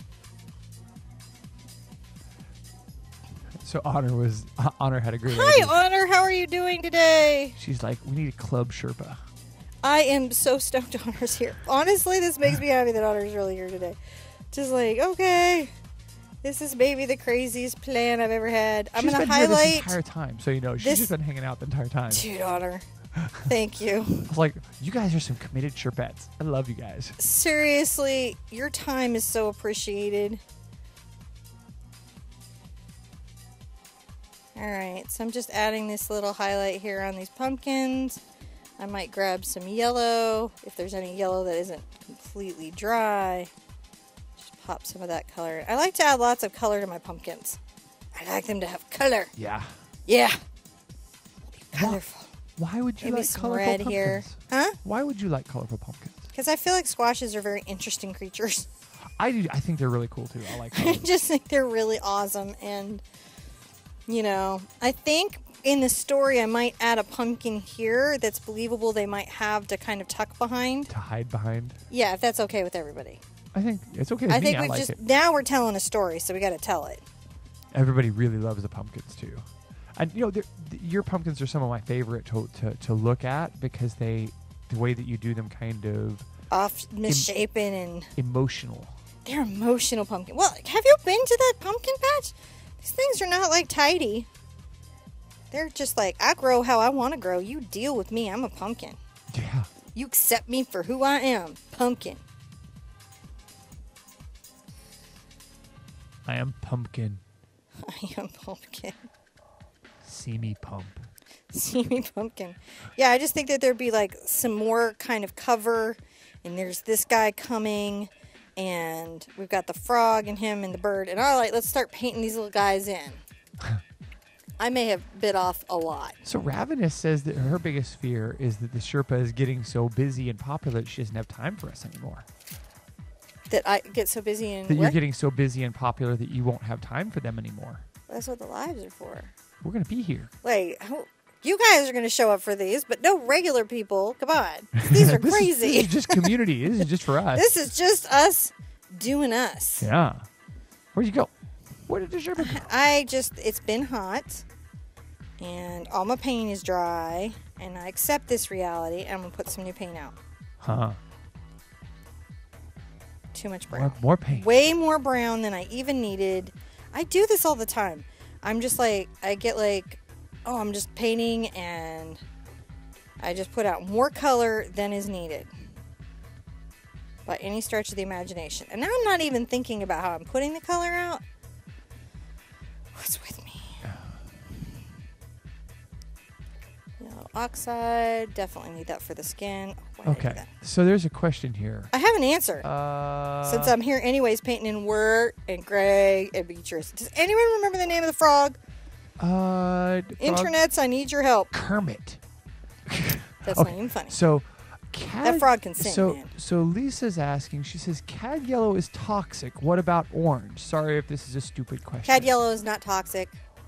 S2: So Honor had a great idea.
S1: Hi, Honor. How are you doing today?
S2: She's like, we need a club Sherpa.
S1: I am so stoked Honor's here. Honestly, this makes me happy that Honor's really here today. Just like, okay, this is maybe the craziest plan I've ever had. I'm going to highlight
S2: here this entire time, so you know she's just been hanging out the entire time.
S1: Dude, Honor, thank you.
S2: I was like, you guys are some committed Sherpettes. I love you guys.
S1: Seriously, your time is so appreciated. All right, so I'm just adding this little highlight here on these pumpkins. I might grab some yellow, if there's any yellow that isn't completely dry. Just pop some of that color. I like to add lots of color to my pumpkins. I like them to have color.
S2: Yeah.
S1: Yeah. Colorful.
S2: Why would you
S1: Maybe
S2: like
S1: some
S2: colorful
S1: red
S2: pumpkins?
S1: here. Huh?
S2: Why would you like colorful pumpkins?
S1: Because I feel like squashes are very interesting creatures.
S2: I do. I think they're really cool, too. I like
S1: I just think they're really awesome. And, you know, I think in the story I might add a pumpkin here that's believable they might have to kind of tuck behind.
S2: To hide behind?
S1: Yeah, if that's okay with everybody.
S2: I think it's okay with
S1: I
S2: me.
S1: think
S2: I
S1: we've
S2: like
S1: just,
S2: it.
S1: now we're telling a story, so we got to tell it.
S2: Everybody really loves the pumpkins, too. And, you know, your pumpkins are some of my favorite to look at because the way that you do them kind of...
S1: Off, misshapen, and...
S2: Emotional.
S1: They're emotional pumpkin. Well, have you been to that pumpkin patch? These things are not, like, tidy. They're just like, I grow how I want to grow. You deal with me. I'm a pumpkin.
S2: Yeah.
S1: You accept me for who I am. Pumpkin.
S2: I am pumpkin.
S1: I am pumpkin.
S2: See me pump.
S1: See me pumpkin. Yeah, I just think that there'd be like some more kind of cover. And there's this guy coming. And we've got the frog and him and the bird. And all right, let's start painting these little guys in. I may have bit off a lot.
S2: So Ravenous says that her biggest fear is that the Sherpa is getting so busy and popular that she doesn't have time for us anymore.
S1: That I get so busy and
S2: that you're getting so busy and popular that you won't have time for them anymore.
S1: That's what the lives are for.
S2: We're going to be here.
S1: Like, you guys are going to show up for these, but no regular people. Come on. These are crazy.
S2: This is just community. This is just for us.
S1: This is just us doing us.
S2: Yeah. Where'd you go? Where did the Sherpa go?
S1: It's been hot. And all my paint is dry. And I accept this reality. And I'm going to put some new paint out.
S2: Huh.
S1: Too much brown.
S2: More paint.
S1: Way more brown than I even needed. I do this all the time. I'm just like, I get like, oh, I'm just painting. And I just put out more color than is needed. By any stretch of the imagination. And now I'm not even thinking about how I'm putting the color out. What's with me? Yellow oxide. Definitely need that for the skin. Oh,
S2: okay. So there's a question here.
S1: I have an answer. Since I'm here anyways painting in Wirt and Greg and Beatrice. Does anyone remember the name of the frog? Internets, I need your help.
S2: Kermit.
S1: That's not even funny.
S2: So...
S1: that frog can sing, man.
S2: So Lisa's asking, she says, cad yellow is toxic. What about orange? Sorry if this is a stupid question.
S1: Cad yellow is not toxic.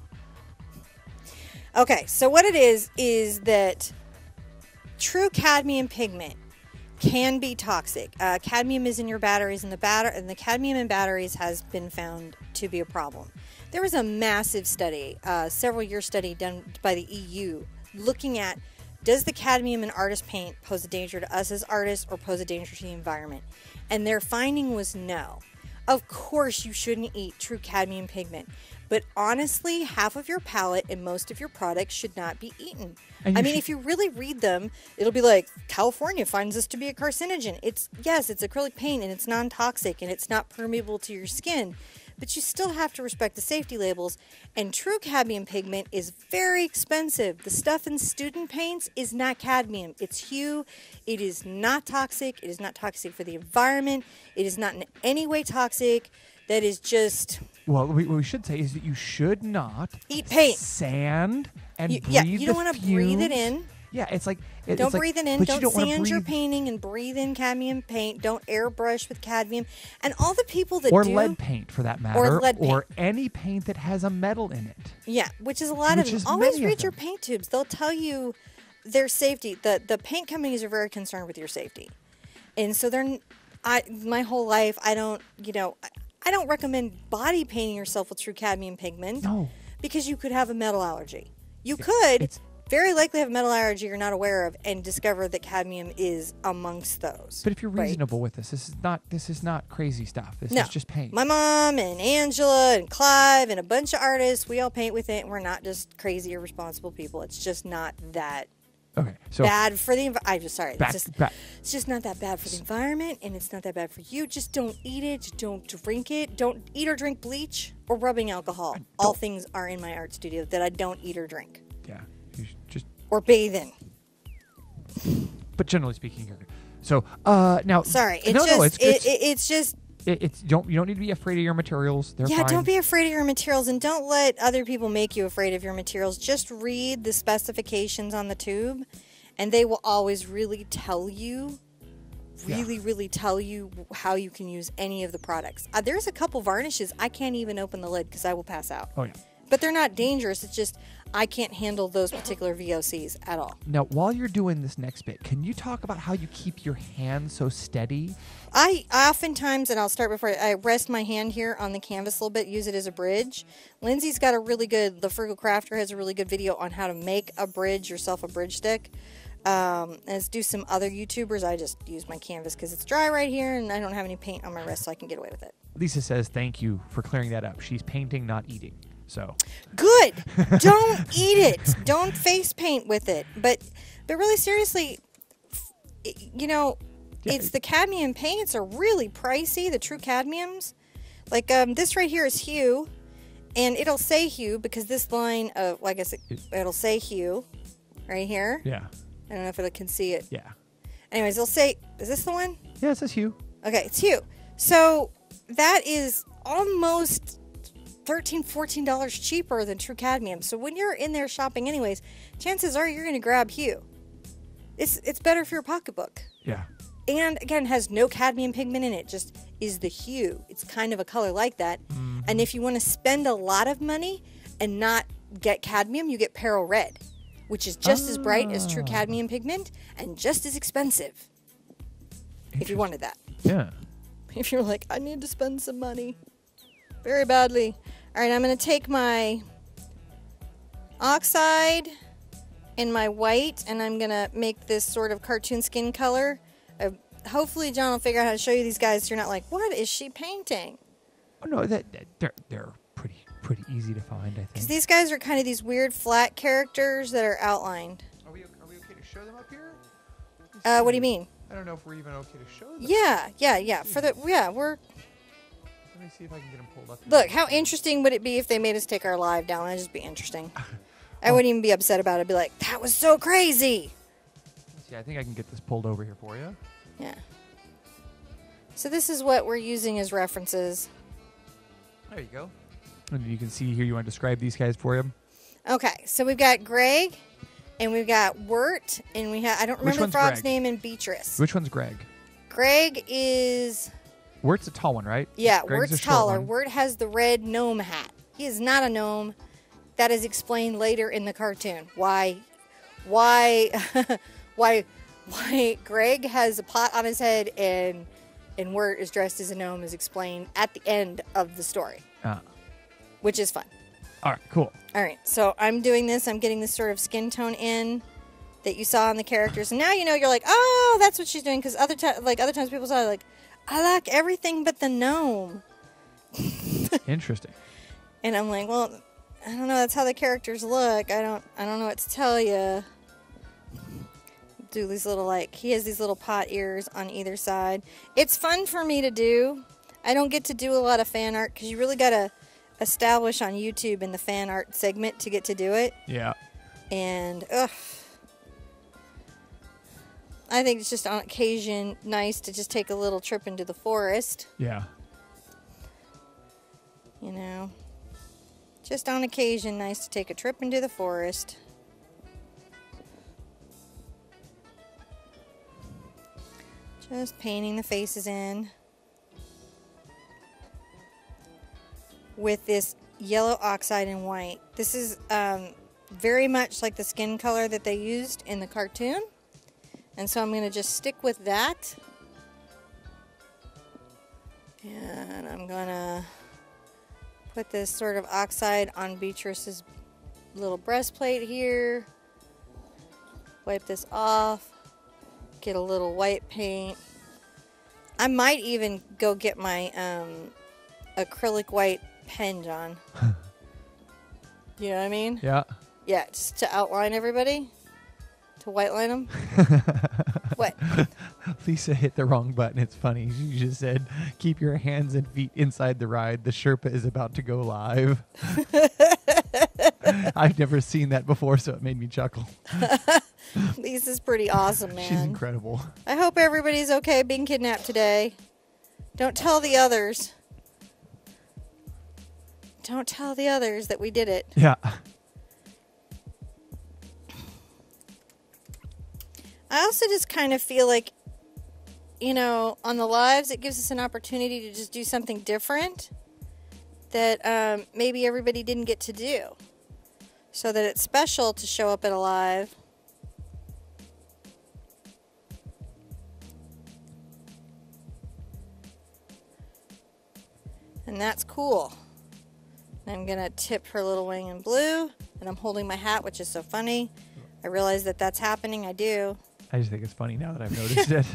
S1: Okay, so what it is that true cadmium pigment can be toxic. Cadmium is in your batteries, and the cadmium in batteries has been found to be a problem. There was a massive study, several-year study done by the EU, looking at does the cadmium in artist paint pose a danger to us as artists or pose a danger to the environment? And their finding was no. Of course you shouldn't eat true cadmium pigment. But honestly, half of your palette and most of your products should not be eaten. I mean, if you really read them, it'll be like, California finds this to be a carcinogen. Yes, it's acrylic paint and it's non-toxic and it's not permeable to your skin. But you still have to respect the safety labels. And true cadmium pigment is very expensive. The stuff in student paints is not cadmium. It's hue. It is not toxic. It is not toxic for the environment. It is not in any way toxic. That is just...
S2: Well, what we should say is that you should not...
S1: eat paint.
S2: Sand and breathe
S1: you don't want to breathe it in.
S2: Yeah, it's like...
S1: Don't breathe it in. Don't sand your
S2: breathe...
S1: painting and breathe in cadmium paint. Don't airbrush with cadmium. And all the people that
S2: or
S1: do...
S2: Or lead paint, for that matter.
S1: Or lead paint.
S2: Or any paint that has a metal in it.
S1: Yeah, which is a lot of them. Always read your paint tubes. They'll tell you their safety. The paint companies are very concerned with your safety. And so my whole life, I don't recommend body painting yourself with true cadmium pigment.
S2: No.
S1: Because you could have a metal allergy. You could very likely have a metal allergy you're not aware of and discover that cadmium is amongst those.
S2: But if you're reasonable with this is not crazy stuff. This is just paint.
S1: My mom and Angela and Clive and a bunch of artists, we all paint with it, and we're not just crazy irresponsible people. It's just not that bad for the environment. It's just not that bad for the environment, and it's not that bad for you. Just don't eat it. Don't drink it. Don't eat or drink bleach or rubbing alcohol. All things are in my art studio that I don't eat or drink.
S2: Yeah. You just
S1: or bathe in.
S2: But generally speaking, you're good. So now.
S1: Sorry. You
S2: don't need to be afraid of your materials. They're fine.
S1: Don't be afraid of your materials, and don't let other people make you afraid of your materials. Just read the specifications on the tube, and they will always really tell you, really tell you how you can use any of the products. There's a couple varnishes I can't even open the lid because I will pass out.
S2: Oh yeah.
S1: But they're not dangerous. It's just I can't handle those particular VOCs at all.
S2: Now, while you're doing this next bit, can you talk about how you keep your hand so steady?
S1: I oftentimes, and I'll start before I rest my hand here on the canvas a little bit, use it as a bridge. Lindsay's got the Frugal Crafter has a really good video on how to make a bridge, yourself a bridge stick. As do some other YouTubers, I just use my canvas because it's dry right here and I don't have any paint on my wrist so I can get away with it.
S2: Lisa says thank you for clearing that up. She's painting, not eating. So
S1: good. Don't eat it. Don't face paint with it. But really seriously, it's the cadmium paints are really pricey. The true cadmiums, like this right here is hue, and it'll say hue because this line of it'll say hue right here.
S2: Yeah.
S1: I don't know if it can see it.
S2: Yeah.
S1: Anyways, it'll say, is this the one?
S2: Yeah, it says hue.
S1: Okay, it's hue. So that is almost $13, $14 cheaper than true cadmium. So when you're in there shopping anyways, chances are you're going to grab hue. It's better for your pocketbook.
S2: Yeah.
S1: And again, has no cadmium pigment in it, just is the hue. It's kind of a color like that. Mm-hmm. And if you want to spend a lot of money and not get cadmium, you get Peril Red, which is just as bright as true cadmium pigment and just as expensive. If you wanted that.
S2: Yeah.
S1: If you're like, I need to spend some money very badly. All right, I'm going to take my oxide and my white, and I'm going to make this sort of cartoon skin color. Hopefully, John will figure out how to show you these guys so you're not like, what is she painting?
S2: Oh, no, they're pretty easy to find, I think.
S1: Because these guys are kind of these weird flat characters that are outlined.
S2: Are we okay to show them up here?
S1: What do you mean?
S2: I don't know if we're even okay to show them.
S1: Yeah. We're...
S2: Let me see if I can get them pulled up here.
S1: Look, how interesting would it be if they made us take our live down? That'd just be interesting. I wouldn't even be upset about it. I'd be like, that was so crazy.
S2: Let's see, I think I can get this pulled over here for you.
S1: Yeah. So this is what we're using as references.
S2: There you go. And you can see here, you want to describe these guys for him?
S1: Okay, so we've got Greg, and we've got Wirt, and we have, I don't remember the frog's name, and Beatrice.
S2: Which one's Greg?
S1: Greg is...
S2: Wirt's a tall one, right?
S1: Yeah, Wirt's taller. Wirt has the red gnome hat. He is not a gnome. That is explained later in the cartoon. Why Greg has a pot on his head and Wirt is dressed as a gnome is explained at the end of the story. Which is fun.
S2: All right, cool.
S1: All right, so I'm doing this. I'm getting this sort of skin tone in that you saw in the characters. And now you're like, oh, that's what she's doing. Because other times people saw like, I like everything but the gnome.
S2: Interesting.
S1: And I'm like, well, I don't know. That's how the characters look. I don't know what to tell you. Do these little he has these little pot ears on either side. It's fun for me to do. I don't get to do a lot of fan art because you really got to establish on YouTube in the fan art segment to get to do it.
S2: Yeah.
S1: And I think it's just on occasion nice to just take a little trip into the forest.
S2: Yeah.
S1: You know, just on occasion nice to take a trip into the forest. Just painting the faces in with this yellow oxide and white. This is very much like the skin color that they used in the cartoon. And so I'm going to just stick with that I'm going to put this sort of oxide on Beatrice's little breastplate here. Wipe this off. Get a little white paint. I might even go get my acrylic white pen, John. You know what I mean?
S2: Yeah.
S1: Yeah, just to outline everybody. To white line them. What?
S2: Lisa hit the wrong button. It's funny. She just said, keep your hands and feet inside the ride. The Sherpa is about to go live. I've never seen that before, so it made me chuckle.
S1: Lisa's pretty awesome, man.
S2: She's incredible.
S1: I hope everybody's okay being kidnapped today. Don't tell the others. Don't tell the others that we did it.
S2: Yeah.
S1: I also just kind of feel like, you know, on the lives, it gives us an opportunity to just do something different that maybe everybody didn't get to do. So that it's special to show up at a live. And that's cool. And I'm going to tip her little wing in blue. And I'm holding my hat, which is so funny. I realize that that's happening. I do.
S2: I just think it's funny now that I've noticed it.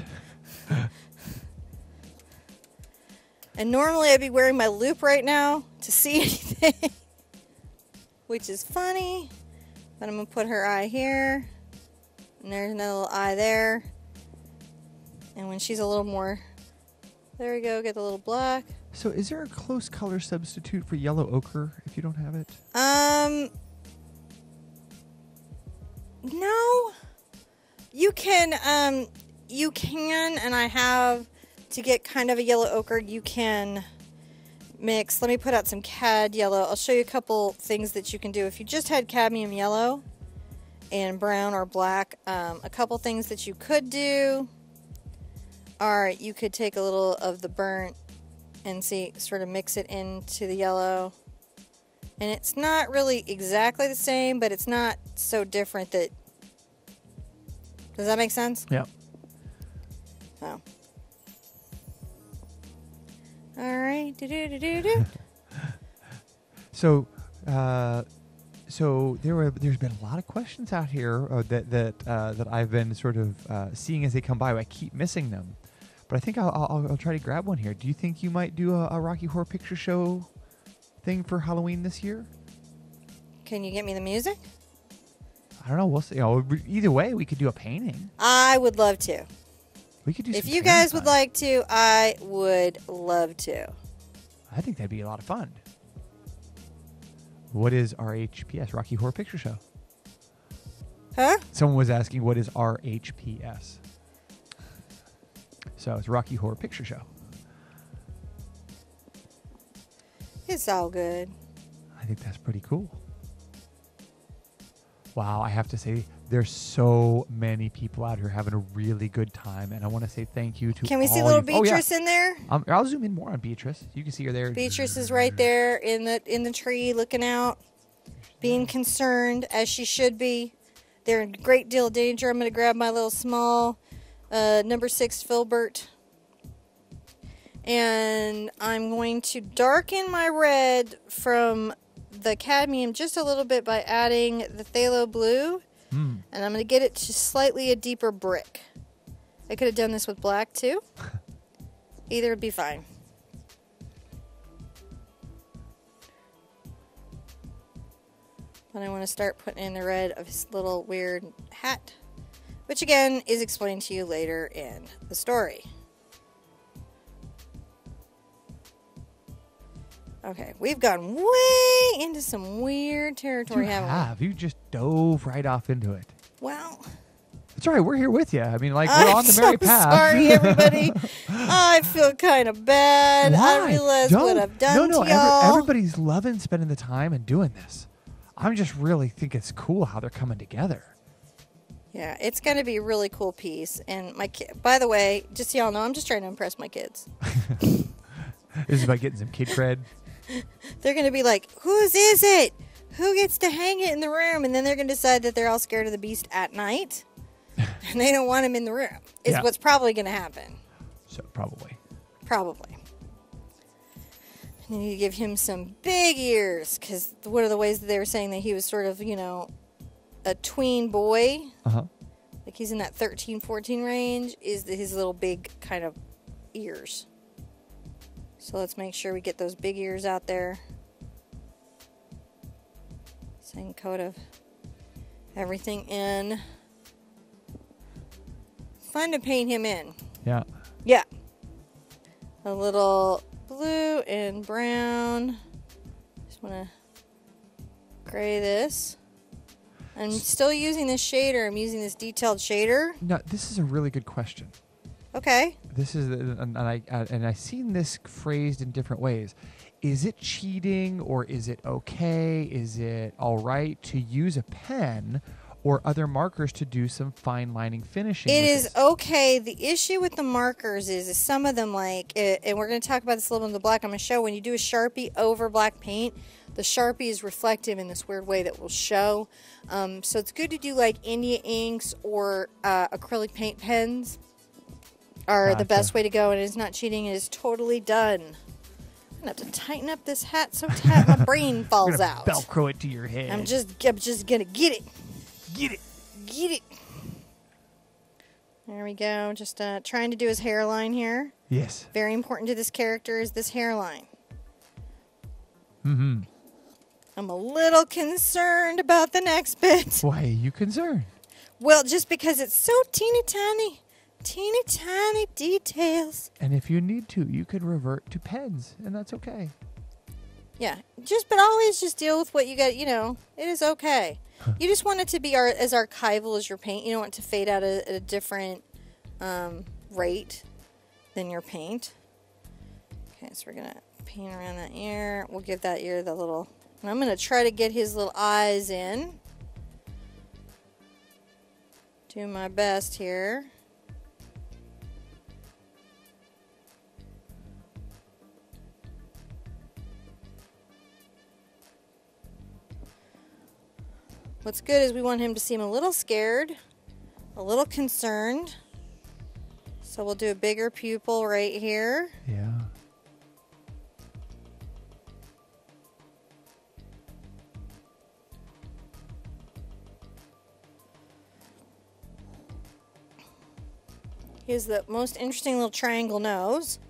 S1: And normally I'd be wearing my loop right now to see anything. Which is funny. But I'm going to put her eye here. And there's another little eye there. And when she's a little more... There we go. Get the little black.
S2: So is there a close color substitute for yellow ochre if you don't have it?
S1: No. You can, and I have, to get kind of a yellow ochre, you can mix. Let me put out some cad yellow. I'll show you a couple things that you can do. If you just had cadmium yellow and brown or black, a couple things that you could do are you could take a little of the burnt and see, sort of mix it into the yellow. And it's not really exactly the same, but it's not so different that... Does that make sense?
S2: Yeah.
S1: Oh. All right. Do-do-do-do-do.
S2: So there's been a lot of questions out here that I've been sort of seeing as they come by. I keep missing them, but I think I'll try to grab one here. Do you think you might do a Rocky Horror Picture Show thing for Halloween this year?
S1: Can you get me the music?
S2: I don't know. We'll see. You know, either way, we could do a painting.
S1: I would love to.
S2: We could do.
S1: If you guys would like to, I would love to.
S2: I think that'd be a lot of fun. What is RHPS, Rocky Horror Picture Show?
S1: Huh?
S2: Someone was asking, what is RHPS? So it's Rocky Horror Picture Show.
S1: It's all good.
S2: I think that's pretty cool. Wow, I have to say, there's so many people out here having a really good time, and I want to say thank you to
S1: Can we
S2: all
S1: see little
S2: you.
S1: Beatrice in there?
S2: I'll zoom in more on Beatrice. You can see her there.
S1: Beatrice is right there in the tree looking out, being concerned, as she should be. They're in a great deal of danger. I'm going to grab my little small number 6 Filbert. And I'm going to darken my red from the cadmium just a little bit by adding the phthalo blue. And I'm going to get it to slightly a deeper brick. I could have done this with black too. Either would be fine. Then I want to start putting in the red of his little weird hat, which again is explained to you later in the story. Okay, we've gone way into some weird territory, haven't we?
S2: You just dove right off into it.
S1: Well,
S2: it's all right. We're here with you. I mean, like, we're on the merry path.
S1: Sorry, everybody. I feel kind of bad.
S2: Why?
S1: I realize what I've done to y'all.
S2: Everybody's loving spending the time and doing this. I just really think it's cool how they're coming together.
S1: Yeah, it's going to be a really cool piece. And my by the way, just so y'all know, I'm just trying to impress my kids.
S2: This is about getting some kid cred.
S1: They're going to be like, whose is it? Who gets to hang it in the room? And then they're going to decide that they're all scared of the beast at night. And they don't want him in the room. Is what's probably going to happen.
S2: So, probably.
S1: Probably. I need to give him some big ears, because one of the ways that they were saying that he was sort of, you know, a tween boy, like he's in that 13, 14 range, is his little big kind of ears. So let's make sure we get those big ears out there. Same coat of everything in. Fun to paint him in.
S2: Yeah.
S1: Yeah. A little blue and brown. Just want to gray this. I'm still using this shader. I'm using this detailed shader.
S2: No, this is a really good question.
S1: Okay.
S2: This is, and I've seen this phrased in different ways. Is it cheating, or is it okay? Is it all right to use a pen or other markers to do some fine lining finishing?
S1: It is okay. The issue with the markers is some of them, like, and we're going to talk about this a little bit in the black. I'm going to show when you do a Sharpie over black paint, the Sharpie is reflective in this weird way that will show. So it's good to do like India inks or acrylic paint pens are the best way to go, and it's not cheating. It is totally done. I'm going to have to tighten up this hat so tight my brain falls out.
S2: Velcro it to your head.
S1: I'm just going to get it.
S2: Get it.
S1: Get it. There we go. Just trying to do his hairline here.
S2: Yes.
S1: Very important to this character is this hairline.
S2: Mm-hmm.
S1: I'm a little concerned about the next bit.
S2: Why are you concerned?
S1: Well, just because it's so teeny tiny details.
S2: And if you need to, you could revert to pens, and that's okay.
S1: Yeah, but always just deal with what you got, you know, it is okay. You just want it to be as archival as your paint. You don't want it to fade out at a different rate than your paint. Okay, so we're going to paint around that ear. We'll give that ear the little... And I'm going to try to get his little eyes in. Do my best here. What's good is we want him to seem a little scared, a little concerned. So we'll do a bigger pupil right here.
S2: Yeah.
S1: He has the most interesting little triangle nose.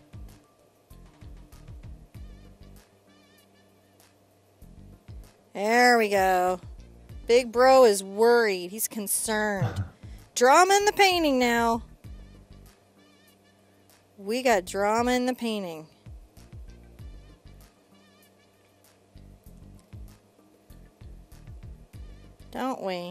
S1: There we go. Big bro is worried. He's concerned. Drama in the painting now. We got drama in the painting. Don't we?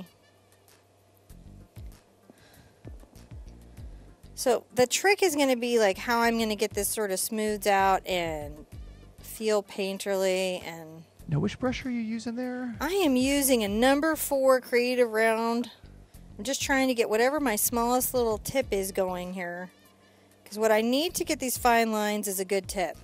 S1: So the trick is going to be like how I'm going to get this sort of smoothed out and feel painterly. And
S2: now, which brush are you using there?
S1: I am using a number 4 Creative Round. I'm just trying to get whatever my smallest little tip is going here. Because what I need to get these fine lines is a good tip.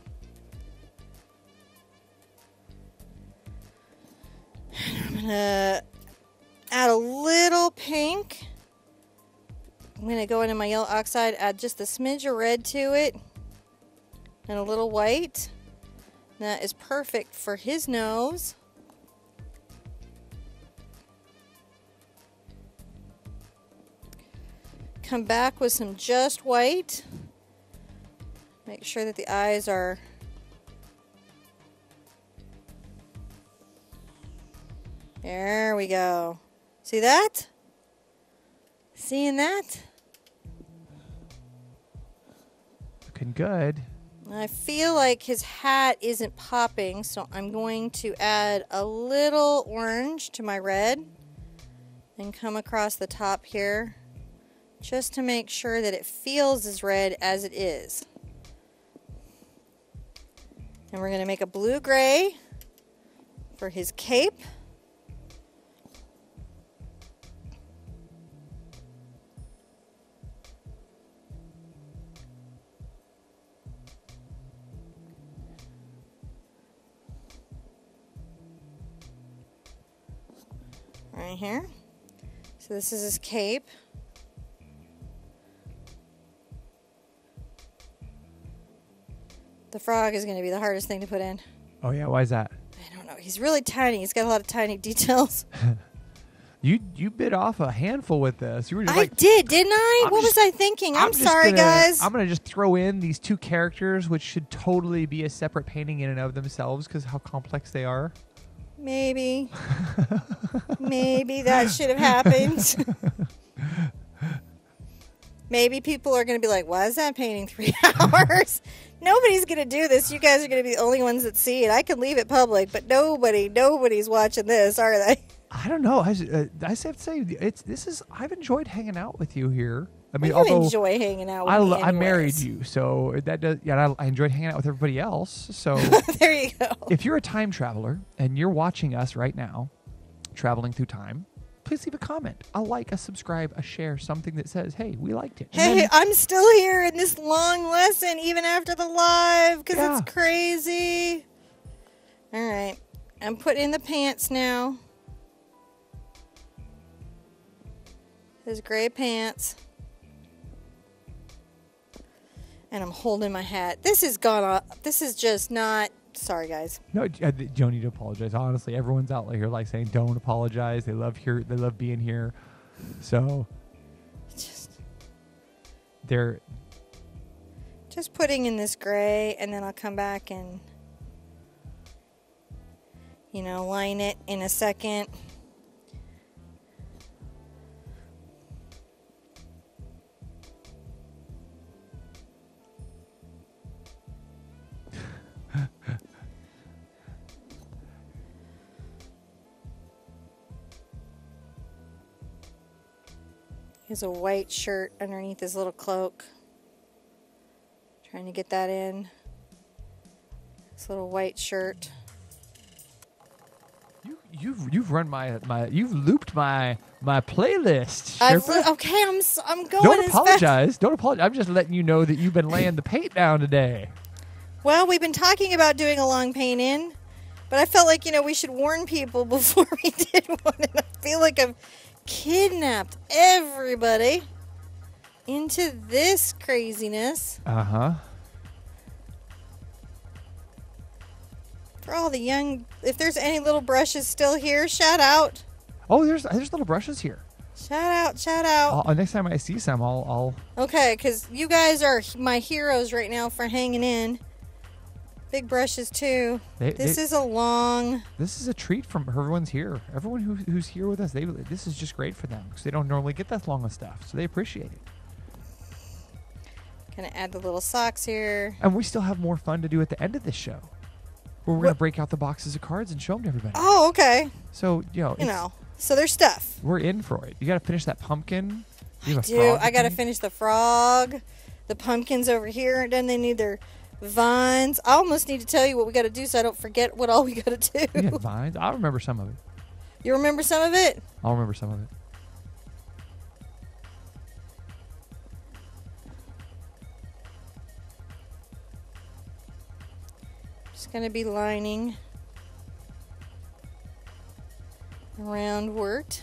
S1: I'm going to add a little pink. I'm going to go into my yellow oxide, add just a smidge of red to it, and a little white. That is perfect for his nose. Come back with some just white. Make sure that the eyes are there we go. See that? Seeing that?
S2: Looking good.
S1: I feel like his hat isn't popping, so I'm going to add a little orange to my red and come across the top here just to make sure that it feels as red as it is. And we're going to make a blue-gray for his cape. Right here. So this is his cape. The frog is going to be the hardest thing to put in.
S2: Oh, yeah? Why is that?
S1: I don't know. He's really tiny. He's got a lot of tiny details.
S2: You bit off a handful with this. You were just
S1: I did, didn't I? What was I thinking? I'm sorry, guys.
S2: I'm going to just throw in these two characters, which should totally be a separate painting in and of themselves because how complex they are.
S1: Maybe. Maybe that should have happened. Maybe people are going to be like, why is that painting 3 hours? Nobody's going to do this. You guys are going to be the only ones that see it. I can leave it public, but nobody's watching this, are they?
S2: I don't know. I have to say, I've enjoyed hanging out with you here. I mean,
S1: well, you enjoy hanging out with me anyways.
S2: I married you, so that does. Yeah, I enjoyed hanging out with everybody else. So
S1: there you go.
S2: If you're a time traveler and you're watching us right now, traveling through time, please leave a comment, a like, a subscribe, a share, something that says, "Hey, we liked it."
S1: Hey, I'm still here in this long lesson, even after the live, because it's crazy. All right, I'm putting in the pants now. His gray pants. And I'm holding my hat. This has gone off. This is just not. Sorry, guys.
S2: No, you don't need to apologize. Honestly, everyone's out here like saying, "Don't apologize." They love being here. So, they're
S1: just putting in this gray, and then I'll come back and line it in a second. He has a white shirt underneath his little cloak. Trying to get that in. This little white shirt.
S2: You've run you've looped my playlist.
S1: Okay, I'm going.
S2: Don't apologize. Don't apologize. I'm just letting you know that you've been laying the paint down today.
S1: Well, we've been talking about doing a long paint in, but I felt like we should warn people before we did one, and I feel like I've kidnapped everybody into this craziness. For all the young, if there's any little brushes still here, shout out.
S2: Oh, there's little brushes here.
S1: Shout out.
S2: Next time I see some, I'll.
S1: Okay, because you guys are my heroes right now for hanging in. Big brushes too. This is a
S2: treat from everyone's here. Everyone who's here with us, this is just great for them because they don't normally get that long of stuff, so they appreciate it.
S1: Gonna add the little socks here.
S2: And we still have more fun to do at the end of this show, where we're gonna break out the boxes of cards and show them to everybody.
S1: Oh, okay.
S2: So
S1: so there's stuff.
S2: We're in for it. You got to finish that pumpkin.
S1: I got to finish the frog. The pumpkins over here. Then they need their vines. I almost need to tell you what we got to do so I don't forget what all we got to do.
S2: Yeah, vines. I'll remember some of it.
S1: You remember some of it?
S2: I'll remember some of it.
S1: Just going to be lining aroundward.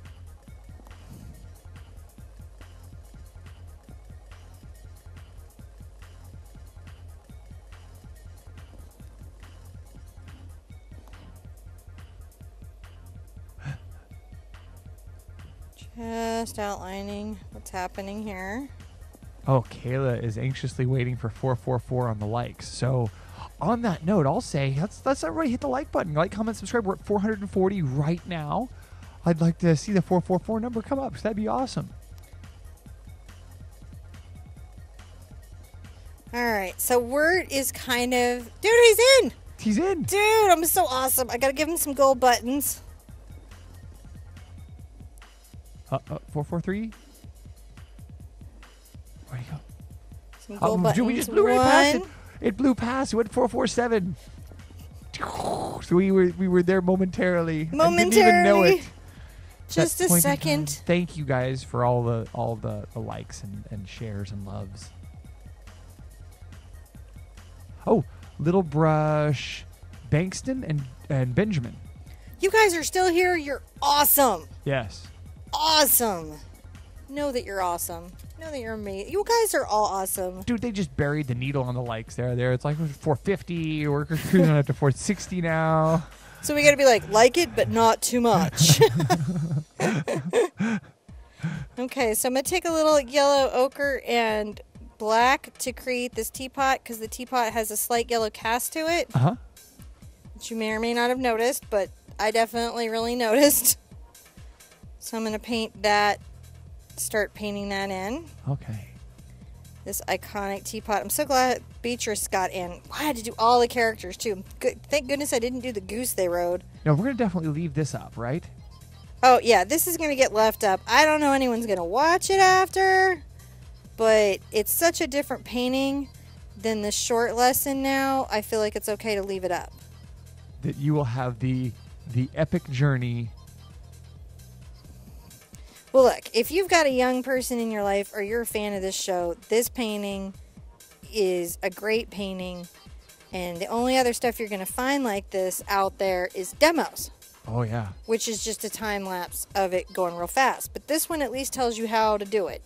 S1: Just outlining what's happening here.
S2: Oh, Kayla is anxiously waiting for 444 on the likes. So, on that note, I'll say let's everybody hit the like button. Like, comment, subscribe. We're at 440 right now. I'd like to see the 444 number come up, because that'd be awesome.
S1: All right, so Word is kind of... Dude, he's in!
S2: He's in!
S1: Dude, I'm so awesome. I got to give him some gold buttons.
S2: 443? Where'd he go?
S1: Some gold buttons.
S2: Dude, we just blew right past it. It blew past. It went 447. So we were there momentarily.
S1: Momentarily.
S2: Didn't even know it.
S1: Just a second.
S2: Thank you guys for all the likes and shares and loves. Oh, Little Brush, Bankston and Benjamin.
S1: You guys are still here. You're awesome.
S2: Yes.
S1: Awesome. know that you're awesome. Know that you're amazing. You guys are all awesome.
S2: Dude, they just buried the needle on the likes there. It's like 450. We're cruising up to 460 now.
S1: So we got to be like it, but not too much. Okay, so I'm going to take a little yellow ochre and black to create this teapot, because the teapot has a slight yellow cast to it.
S2: Uh-huh.
S1: Which you may or may not have noticed, but I definitely really noticed. So I'm going to paint that, start painting that in.
S2: Okay.
S1: This iconic teapot. I'm so glad Beatrice got in. I had to do all the characters, too. Thank goodness I didn't do the goose they rode.
S2: No, we're going to definitely leave this up, right?
S1: Oh, yeah, this is going to get left up. I don't know anyone's going to watch it after, but it's such a different painting than the short lesson now. I feel like it's okay to leave it up.
S2: That you will have the epic journey.
S1: Well, look, if you've got a young person in your life or you're a fan of this show, this painting is a great painting. And the only other stuff you're going to find like this out there is demos.
S2: Oh, yeah.
S1: Which is just a time lapse of it going real fast. But this one at least tells you how to do it.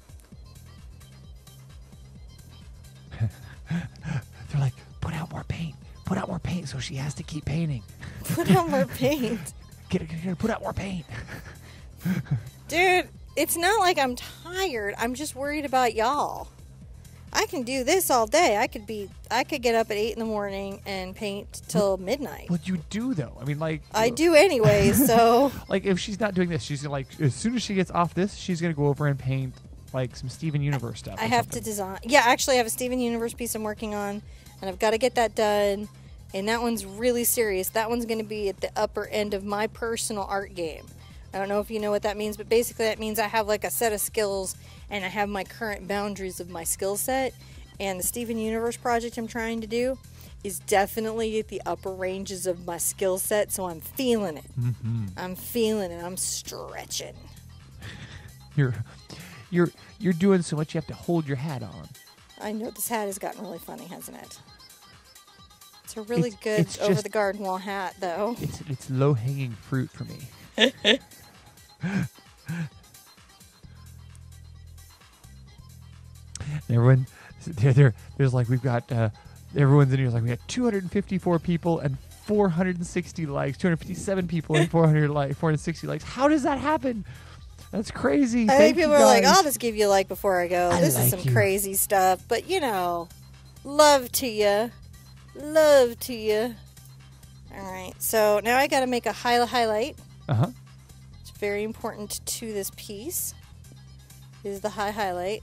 S2: They're like, put out more paint. Put out more paint, so she has to keep painting.
S1: Put out more paint.
S2: Get her, put out more paint.
S1: Dude, it's not like I'm tired. I'm just worried about y'all. I can do this all day. I could get up at 8 in the morning and paint till midnight.
S2: What you do though? I mean, like
S1: I do anyway. So
S2: like, if she's not doing this, she's gonna, like, as soon as she gets off this, she's gonna go over and paint like some Steven Universe stuff.
S1: I have to design. Yeah, actually, I have a Steven Universe piece I'm working on, and I've got to get that done. And that one's really serious. That one's going to be at the upper end of my personal art game. I don't know if you know what that means, but basically that means I have like a set of skills and I have my current boundaries of my skill set. And the Steven Universe project I'm trying to do is definitely at the upper ranges of my skill set, so I'm feeling it.
S2: Mm-hmm.
S1: I'm feeling it. I'm stretching.
S2: You're doing so much you have to hold your hat on.
S1: I know, this hat has gotten really funny, hasn't it? It's a really good over-the-garden wall hat, though.
S2: It's low-hanging fruit for me. Everyone, there's like, we've got, everyone's in here like, we got 254 people and 460 likes, 257 people and 460 likes. How does that happen? That's crazy.
S1: I think people are like, I'll just give you a like before I go. This is some crazy stuff. But, you know, love to you. Love to you. All right. So now I got to make a highlight.
S2: Uh-huh.
S1: It's very important to this piece is the highlight.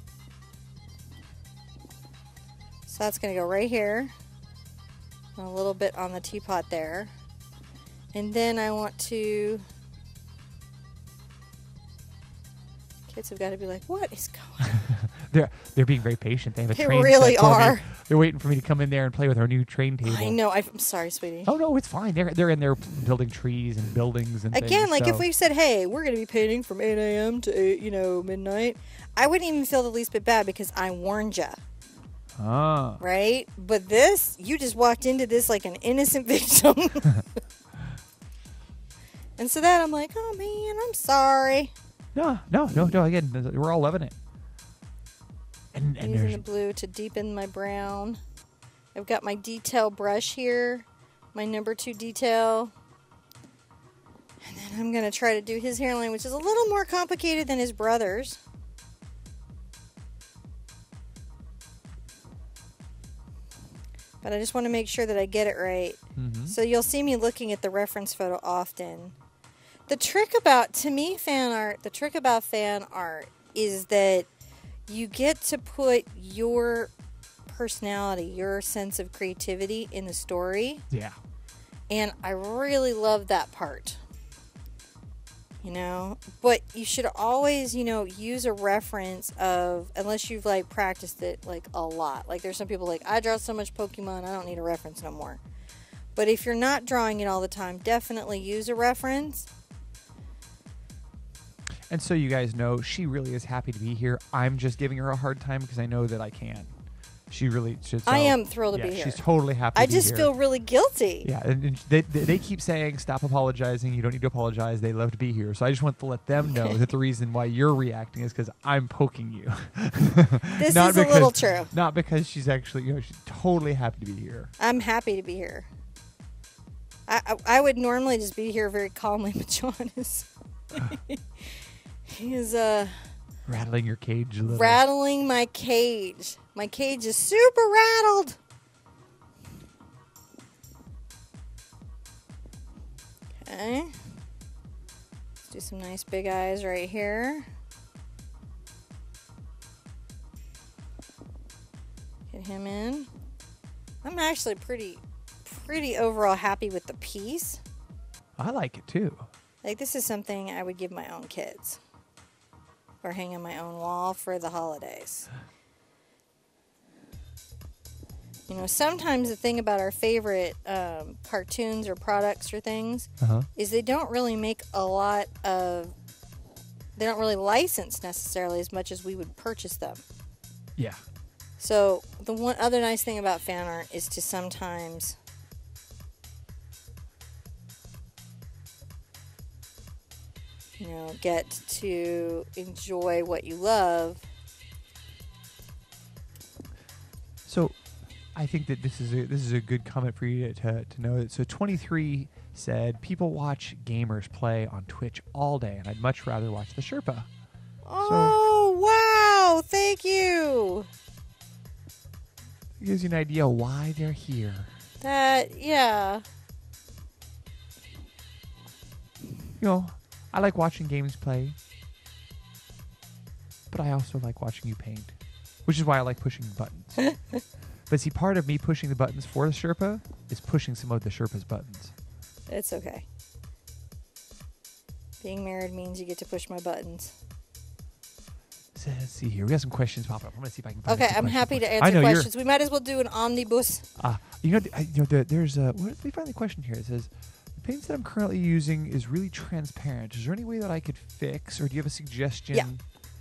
S1: So that's going to go right here. A little bit on the teapot there. And then I want to... Kids have got to be like, what is going on?
S2: They're being very patient. They have a
S1: they
S2: train
S1: really
S2: set for
S1: are.
S2: me. They're waiting for me to come in there and play with our new train table.
S1: I know. I'm sorry, sweetie.
S2: Oh, no, it's fine. They're in there building trees and buildings and
S1: Again,
S2: things.
S1: like if we said, hey, we're going to be painting from 8 a.m. to 8, midnight, I wouldn't even feel the least bit bad because I warned you.
S2: Ah.
S1: Right? But this, you just walked into this like an innocent victim. And so that I'm like, oh, man, I'm sorry.
S2: No. Again, we're all loving it. And
S1: using the blue to deepen my brown. I've got my detail brush here, my number 2 detail. And then I'm going to try to do his hairline, which is a little more complicated than his brother's. But I just want to make sure that I get it right.
S2: Mm-hmm.
S1: So you'll see me looking at the reference photo often. The trick about fan art is that you get to put your personality, your sense of creativity in the story.
S2: Yeah.
S1: And I really love that part. But you should always, use a reference of, unless you've like practiced it like a lot. Like there's some people like, I draw so much Pokemon, I don't need a reference no more. But if you're not drawing it all the time, definitely use a reference.
S2: And so you guys know, she really is happy to be here. I'm just giving her a hard time because I know that I can. She really.
S1: I am thrilled to be here.
S2: She's totally happy. I
S1: just feel really guilty.
S2: Yeah, and they keep saying stop apologizing. You don't need to apologize. They love to be here. So I just want to let them know that the reason why you're reacting is because I'm poking you.
S1: This is a little true.
S2: Not because she's actually. She's totally happy to be here.
S1: I'm happy to be here. I would normally just be here very calmly, but John is. He is
S2: rattling your cage a little.
S1: Rattling my cage. My cage is super rattled. Okay. Let's do some nice big eyes right here. Get him in. I'm actually pretty overall happy with the piece.
S2: I like it too.
S1: Like, this is something I would give my own kids or hang on my own wall for the holidays. You know, sometimes the thing about our favorite cartoons or products or things is they don't really make a lot of, they don't really license necessarily as much as we would purchase them.
S2: Yeah.
S1: So the one other nice thing about fan art is to sometimes get to enjoy what you love.
S2: So I think that this is a good comment for you to know that. So 23 said, people watch gamers play on Twitch all day, and I'd much rather watch the Sherpa.
S1: Oh, wow. Thank you.
S2: It gives you an idea why they're here.
S1: Yeah.
S2: I like watching games play, but I also like watching you paint, which is why I like pushing buttons. But see, part of me pushing the buttons for the Sherpa is pushing some of the Sherpa's buttons.
S1: It's okay. Being married means you get to push my buttons.
S2: So let's see here. We got some questions popping up. I'm going to see if I can find
S1: I'm happy to answer questions. We might as well do an omnibus.
S2: There's let me find the question here. It says, the paints that I'm currently using is really transparent. Is there any way that I could fix, or do you have a suggestion?
S1: Yeah.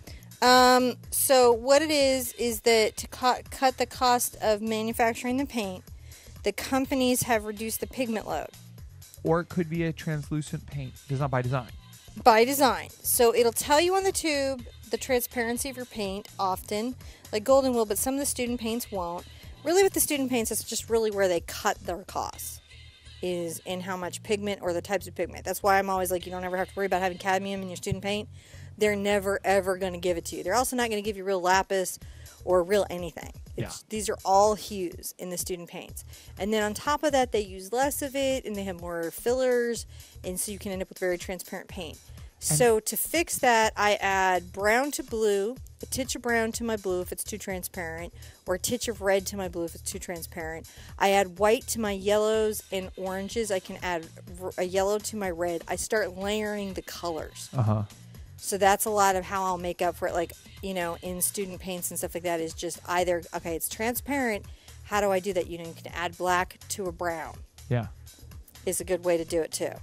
S1: So what it is that to cut the cost of manufacturing the paint, the companies have reduced the pigment load.
S2: Or it could be a translucent paint. It's not by design.
S1: By design. So it'll tell you on the tube the transparency of your paint often, like Golden will, but some of the student paints won't. Really with the student paints, it's just really where they cut their costs, is in how much pigment or the types of pigment. That's why I'm always like, you don't ever have to worry about having cadmium in your student paint. They're never, ever going to give it to you. They're also not going to give you real lapis or real anything. These are all hues in the student paints. And then on top of that, they use less of it, and they have more fillers, and so you can end up with very transparent paint. So to fix that, I add brown to blue, a titch of brown to my blue if it's too transparent, or a titch of red to my blue if it's too transparent. I add white to my yellows and oranges. I can add a yellow to my red. I start layering the colors. So that's a lot of how I'll make up for it, like, in student paints and stuff like that, is just either, okay, it's transparent. How do I do that? You can add black to a brown.
S2: Yeah.
S1: Is a good way to do it, too.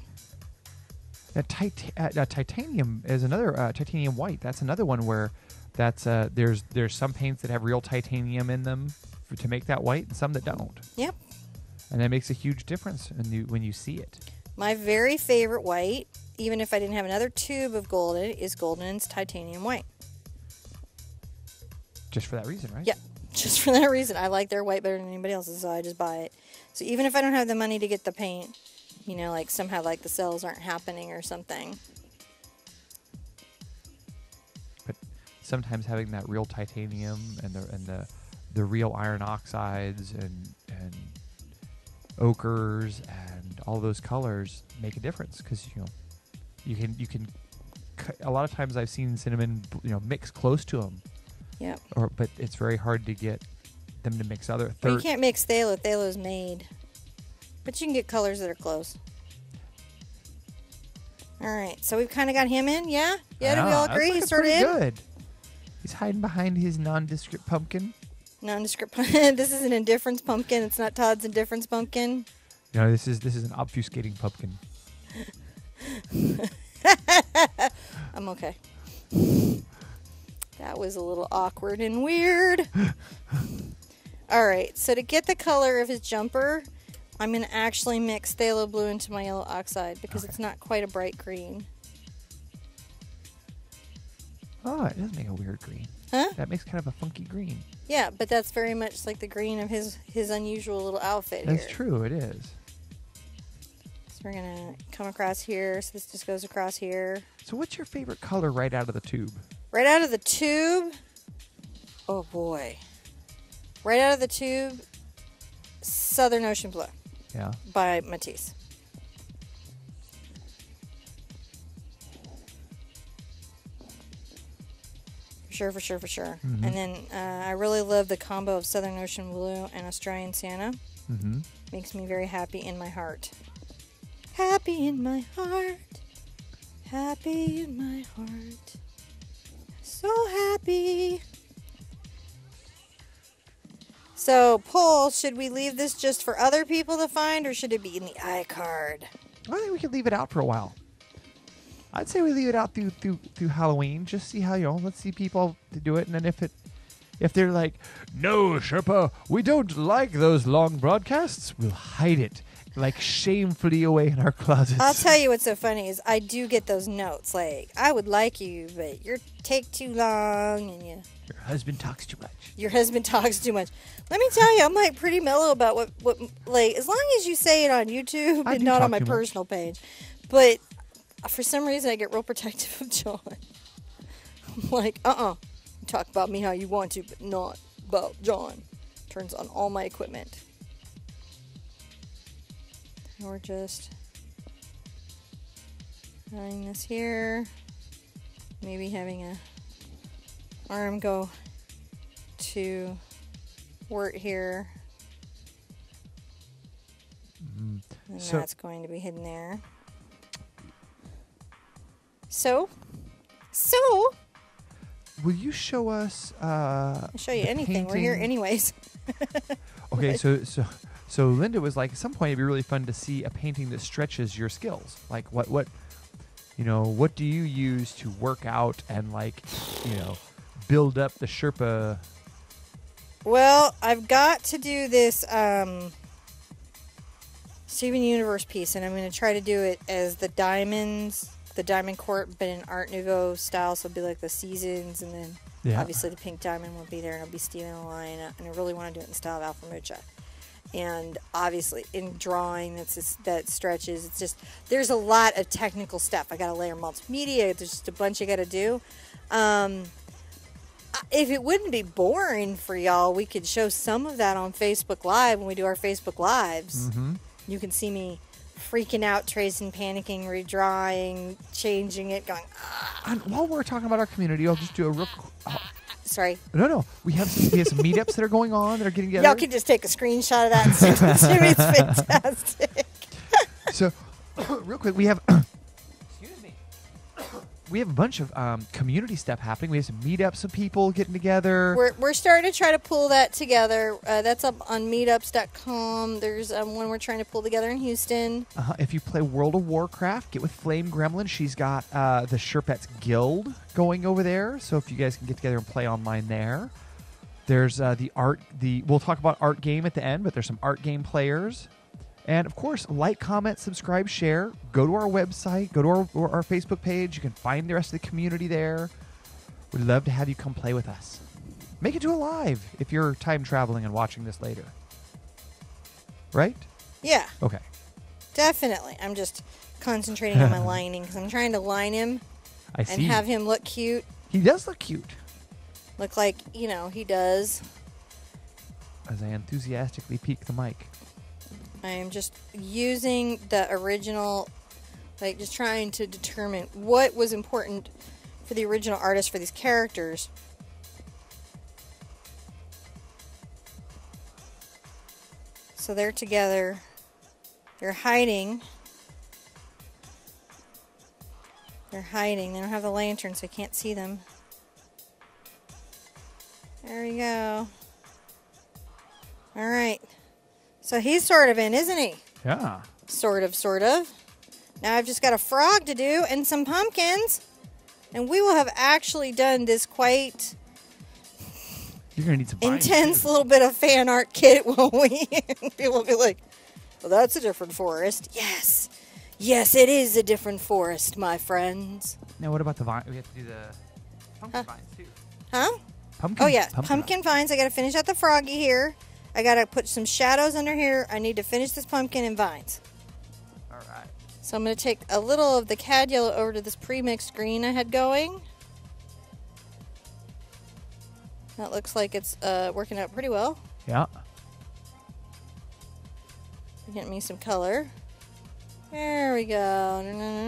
S2: Titanium is another, titanium white. That's another one where there's some paints that have real titanium in them to make that white, and some that don't.
S1: Yep.
S2: And that makes a huge difference when you see it.
S1: My very favorite white, even if I didn't have another tube of Golden, is Golden's titanium white.
S2: Just for that reason, right?
S1: Yeah, just for that reason. I like their white better than anybody else's, so I just buy it. So even if I don't have the money to get the paint, like somehow like the sales aren't happening or something.
S2: But sometimes having that real titanium and the real iron oxides and ochres and all those colors make a difference, because you can a lot of times I've seen cinnamon mix close to them.
S1: Yeah.
S2: But it's very hard to get them to mix other.
S1: Well, you can't mix phthalo. Phthalo's made. But you can get colors that are close. All right, so we've kind of got him in, yeah? Yeah, do we all agree? He's sort of in?
S2: Good. He's hiding behind his nondescript pumpkin.
S1: Nondescript pumpkin. This is an indifference pumpkin. It's not Todd's indifference pumpkin.
S2: No, this is an obfuscating pumpkin.
S1: I'm okay. That was a little awkward and weird. Alright, so to get the color of his jumper, I'm going to actually mix phthalo blue into my yellow oxide because it's not quite a bright green.
S2: Oh, it does make a weird green.
S1: Huh?
S2: That makes kind of a funky green.
S1: Yeah, but that's very much like the green of his unusual little outfit here.
S2: That's true, it is.
S1: So we're going to come across here, so this just goes across here.
S2: So what's your favorite color right out of the tube?
S1: Right out of the tube? Oh boy. Right out of the tube, Southern Ocean Blue.
S2: Yeah.
S1: By Matisse. For sure.
S2: Mm-hmm.
S1: And then I really love the combo of Southern Ocean Blue and Australian Santa.
S2: Mm-hmm.
S1: Makes me very happy in my heart. Happy in my heart. Happy in my heart. So happy. So, Paul, should we leave this just for other people to find, or should it be in the iCard?
S2: I think we could leave it out for a while. I'd say we leave it out through Halloween. Just see how, let's see people to do it. And then if they're like, no, Sherpa, we don't like those long broadcasts, we'll hide it like shamefully away in our closets.
S1: I'll tell you what's so funny is I do get those notes like, I would like you, but you take too long and your
S2: husband talks too much.
S1: Your husband talks too much. Let me tell you, I'm like pretty mellow about what like, as long as you say it on YouTube and not on my personal page. But for some reason, I get real protective of John. I'm like, you talk about me how you want to, but not about John. Turns on all my equipment. And we're just running this here. Maybe having a arm go to wort here. And that's going to be hidden there. So,
S2: will you show us?
S1: I'll show you anything.
S2: Painting?
S1: We're here anyways.
S2: Okay, so Linda was like, at some point it'd be really fun to see a painting that stretches your skills. Like what do you use to work out and build up the Sherpa?
S1: Well, I've got to do this Steven Universe piece, and I'm going to try to do it as the Diamond Court, but in Art Nouveau style, so it'll be like the Seasons, and then obviously the Pink Diamond will be there, and it'll be Steven and Alina, and I really want to do it in the style of Alfremucha. And obviously in drawing that stretches, it's just, there's a lot of technical stuff. I got to layer multimedia, there's just a bunch I got to do. If it wouldn't be boring for y'all, we could show some of that on Facebook Live when we do our Facebook Lives.
S2: Mm-hmm.
S1: You can see me freaking out, tracing, panicking, redrawing, changing it, going,
S2: And while we're talking about our community, I'll just do a real...
S1: Sorry.
S2: No. We have some meetups that are going on that are getting together.
S1: Y'all can just take a screenshot of that and send it to me. It's fantastic.
S2: So, real quick, we have... Excuse me. We have a bunch of community stuff happening. We have some meetups of people getting together.
S1: We're starting to try to pull that together. That's up on meetups.com. There's one we're trying to pull together in Houston.
S2: If you play World of Warcraft, get with Flame Gremlin. She's got the Sherpets Guild going over there. So if you guys can get together and play online there. There's we'll talk about art game at the end, but there's some art game players. And, of course, like, comment, subscribe, share. Go to our website. Go to our Facebook page. You can find the rest of the community there. We'd love to have you come play with us. Make it to a live if you're time traveling and watching this later. Right?
S1: Yeah.
S2: Okay.
S1: Definitely. I'm just concentrating on my lining because I'm trying to line him and have him look cute.
S2: He does look cute.
S1: Look like, he does.
S2: As I enthusiastically peek the mic.
S1: I am just using the original, just trying to determine what was important for the original artist for these characters. So they're together. They're hiding. They don't have the lantern, so I can't see them. There we go. All right. So he's sort of in, isn't he?
S2: Yeah.
S1: Sort of. Now I've just got a frog to do and some pumpkins. And we will have actually done this quite
S2: You're going to need some vines,
S1: intense
S2: too.
S1: little bit of fan art kit, won't we? People will be like, well, that's a different forest. Yes. Yes, it is a different forest, my friends.
S2: Now, what about the vine? We have to do the pumpkin vines, too.
S1: Huh?
S2: Pumpkin,
S1: oh, yeah. Pumpkin vines. I got to finish out the froggy here. I got to put some shadows under here. I need to finish this pumpkin and vines.
S2: All right.
S1: So I'm going to take a little of the cad yellow over to this pre-mixed green I had going. That looks like it's working out pretty well.
S2: Yeah.
S1: Getting me some color. There we go.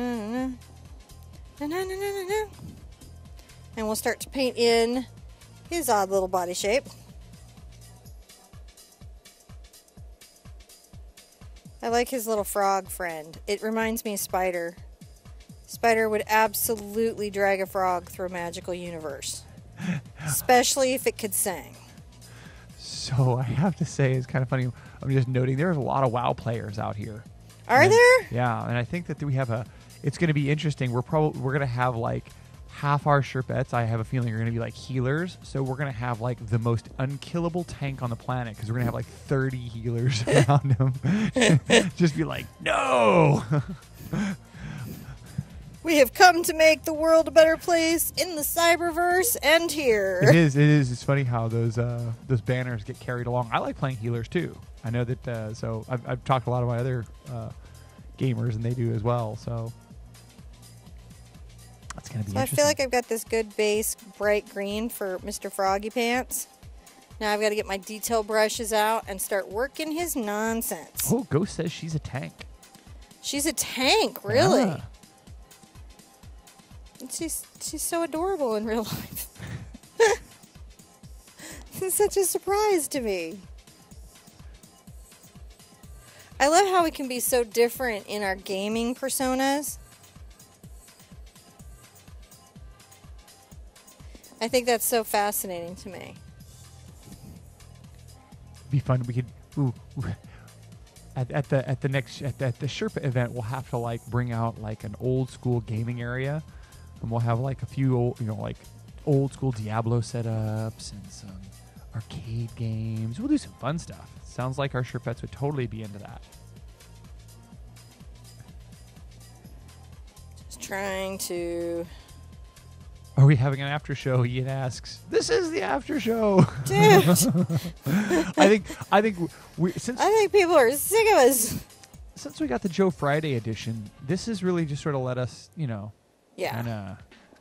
S1: And we'll start to paint in his odd little body shape. I like his little frog friend. It reminds me of Spider. Spider would absolutely drag a frog through a magical universe. Especially if it could sing.
S2: So I have to say, it's kind of funny. I'm just noting there's a lot of WoW players out here.
S1: Are there?
S2: Yeah, and I think that we have it's going to be interesting. We're going to have like half our Sherpettes, I have a feeling, are going to be like healers. So we're going to have like the most unkillable tank on the planet because we're going to have like 30 healers around him. Just be like, no!
S1: We have come to make the world a better place in the cyberverse and here.
S2: It is. It's funny how those banners get carried along. I like playing healers too. I know that. So I've talked to a lot of my other gamers, and they do as well. So that's going to be interesting.
S1: I feel like I've got this good base bright green for Mr. Froggy Pants. Now I've got to get my detail brushes out and start working his nonsense.
S2: Oh, Ghost says she's a tank.
S1: She's a tank, really?
S2: Yeah.
S1: She's so adorable in real life. It's such a surprise to me. I love how we can be so different in our gaming personas. I think that's so fascinating to me.
S2: Be fun. We could at the Sherpa event, we'll have to like bring out like an old school gaming area, and we'll have like a few old, like old school Diablo setups and some arcade games. We'll do some fun stuff. Sounds like our Sherpettes would totally be into that.
S1: Just trying to.
S2: Are we having an after show? Ian asks. This is the after show,
S1: dude.
S2: I think
S1: people are sick of us.
S2: Since we got the Joe Friday edition, this has really just sort of let us,
S1: yeah.